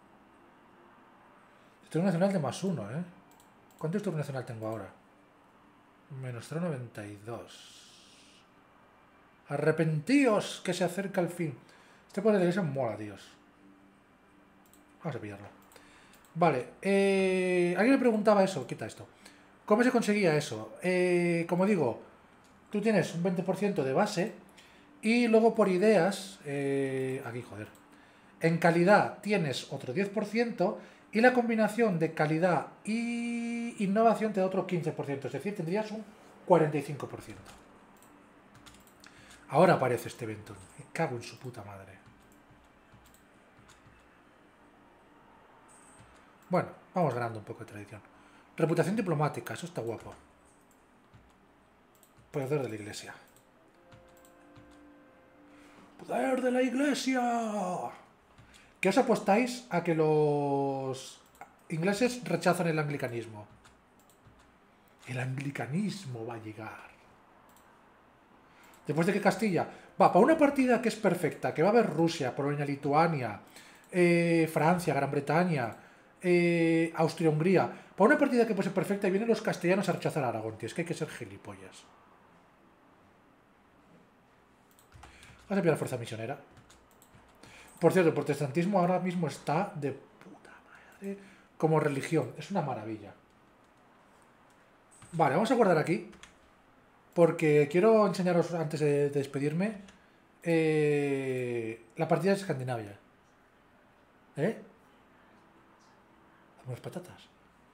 Historia nacional de más uno, ¿eh? ¿Cuánto historia nacional tengo ahora? Menos cero coma noventa y dos. Arrepentíos que se acerca el fin. Este poder de iglesia mola, tíos. Vamos a pillarlo. Vale. Eh... Alguien me preguntaba eso. Quita esto. ¿Cómo se conseguía eso? Eh, como digo, tú tienes un veinte por ciento de base y luego por ideas... Eh... Aquí, joder. En calidad tienes otro diez por ciento y la combinación de calidad y innovación te da otro quince por ciento. Es decir, tendrías un cuarenta y cinco por ciento. Ahora aparece este evento. Me cago en su puta madre. Bueno, vamos ganando un poco de tradición. Reputación diplomática, eso está guapo. Poder de la iglesia. ¡Poder de la iglesia! ¿Qué os apostáis a que los ingleses rechazan el anglicanismo? El anglicanismo va a llegar. Después de que Castilla... Va, para una partida que es perfecta, que va a haber Rusia, Polonia, Lituania, eh, Francia, Gran Bretaña, eh, Austria-Hungría... Para una partida que puede ser perfecta, vienen los castellanos a rechazar a Aragón, tío. Es que hay que ser gilipollas. Vamos a pillar fuerza misionera. Por cierto, el protestantismo ahora mismo está de puta madre como religión. Es una maravilla. Vale, vamos a guardar aquí. Porque quiero enseñaros, antes de, de despedirme, eh, la partida de Escandinavia. ¿Eh? Unas patatas.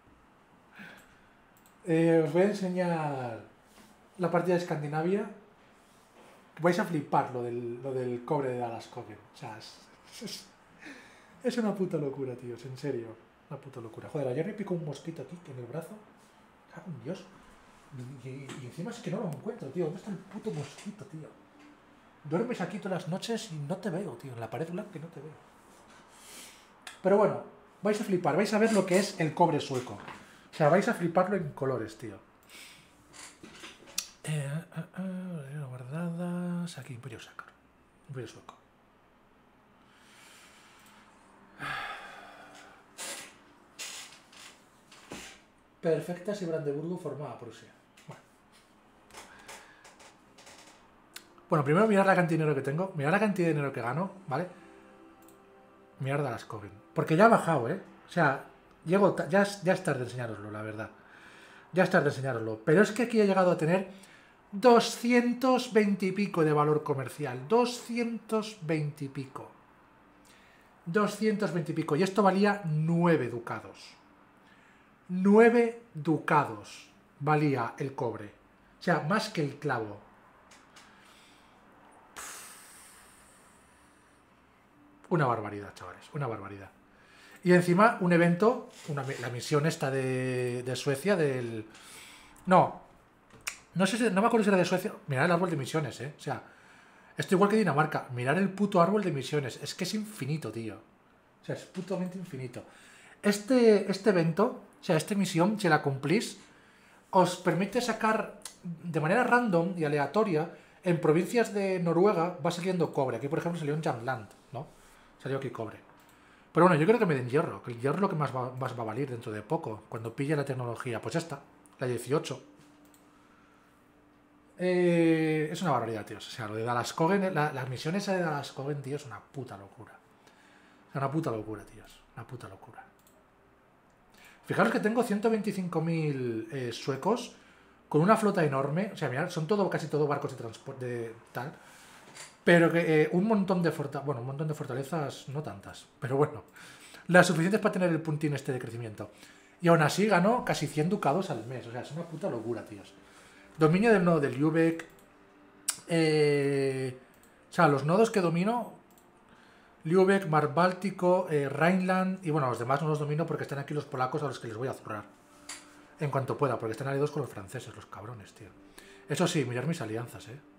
Eh, os voy a enseñar la partida de Escandinavia. Vais a flipar lo del, lo del cobre de Alaskogen. O sea, es, es, es una puta locura, tíos. En serio. Una puta locura. Joder, ayer me picó un mosquito aquí en el brazo. Cago en Dios. Y, y, y encima es que no lo encuentro, tío. ¿Dónde está el puto mosquito, tío? Duermes aquí todas las noches y no te veo, tío. En la pared blanca y no te veo. Pero bueno, vais a flipar. Vais a ver lo que es el cobre sueco. O sea, vais a fliparlo en colores, tío. Eh, eh, eh, guardadas... Aquí, Imperio Sácaro. Imperio Sueco. Perfecta si Brandeburgo formaba Prusia. Bueno. bueno, primero mirar la cantidad de dinero que tengo. Mirar la cantidad de dinero que gano, ¿vale? Mirar de las Coven. Porque ya ha bajado, ¿eh? O sea, llego ya, ya es tarde de enseñaroslo, la verdad. Ya es tarde de enseñaroslo. Pero es que aquí he llegado a tener doscientos veinte y pico de valor comercial. doscientos veinte y pico. doscientos veinte y pico. Y esto valía nueve ducados. nueve ducados valía el cobre. O sea, más que el clavo. Una barbaridad, chavales. Una barbaridad. Y encima un evento, una, la misión esta de, de Suecia del... No, no sé si, no me acuerdo si era de Suecia. Mirad el árbol de misiones, ¿eh? O sea, esto igual que Dinamarca. Mirar el puto árbol de misiones. Es que es infinito, tío. O sea, es putamente infinito. Este, este evento, o sea, esta misión, si la cumplís, os permite sacar de manera random y aleatoria, en provincias de Noruega va saliendo cobre. Aquí, por ejemplo, salió en Jamland, ¿no? Salió aquí cobre. Pero bueno, yo creo que me den hierro, que el hierro es lo que más va, más va a valer dentro de poco, cuando pille la tecnología. Pues ya está, la dieciocho. Eh, es una barbaridad, tíos. O sea, lo de Dalaskogen, la, las misiones de Dalaskogen, tío, es una puta locura. Es una puta locura, tíos. Una puta locura. Fijaros que tengo ciento veinticinco mil eh, suecos con una flota enorme. O sea, mirad, son todo, casi todo barcos de transporte de tal. Pero que eh, un montón de fortalezas, bueno, un montón de fortalezas, no tantas, pero bueno, las suficientes para tener el puntín este de crecimiento. Y aún así ganó casi cien ducados al mes, o sea, es una puta locura, tíos. Dominio del nodo del Lübeck, eh, o sea, los nodos que domino, Lübeck, Mar Báltico, eh, Rhineland, y bueno, los demás no los domino porque están aquí los polacos a los que les voy a zurrar. En cuanto pueda, porque están aliados con los franceses, los cabrones, tío. Eso sí, mirar mis alianzas, eh.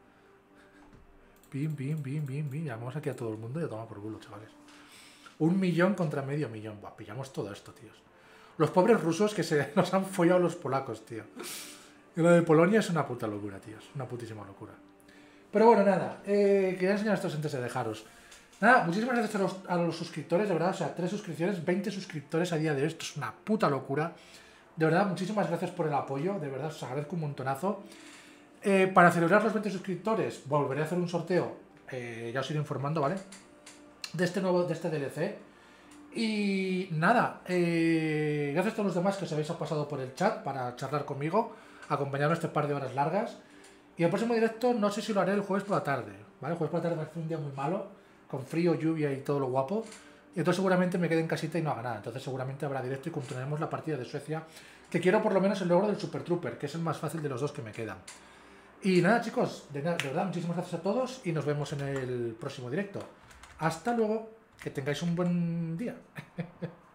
Bim, bim, bim, bim, bim. Llamamos aquí a todo el mundo y a tomar por culo, chavales. Un millón contra medio millón. Buah, pillamos todo esto, tíos. Los pobres rusos que se nos han follado los polacos, tío. Y lo de Polonia es una puta locura, tíos. Una putísima locura. Pero bueno, nada. Eh, quería enseñar esto antes de dejaros. Nada, muchísimas gracias a los, a los suscriptores, de verdad. O sea, tres suscripciones, veinte suscriptores a día de hoy. Esto es una puta locura. De verdad, muchísimas gracias por el apoyo. De verdad, os agradezco un montonazo. Eh, para celebrar los veinte suscriptores, volveré a hacer un sorteo, eh, ya os iré informando, ¿vale? De este nuevo, de este D L C. Y nada, eh, gracias a todos los demás que os habéis pasado por el chat para charlar conmigo, acompañarnos este par de horas largas. Y el próximo directo no sé si lo haré el jueves por la tarde, ¿vale? El jueves por la tarde me hace un día muy malo, con frío, lluvia y todo lo guapo. Y entonces seguramente me quede en casita y no haga nada. Entonces seguramente habrá directo y continuaremos la partida de Suecia, que quiero por lo menos el logro del Super Trooper, que es el más fácil de los dos que me quedan. Y nada, chicos, de, de verdad, muchísimas gracias a todos y nos vemos en el próximo directo. Hasta luego, que tengáis un buen día.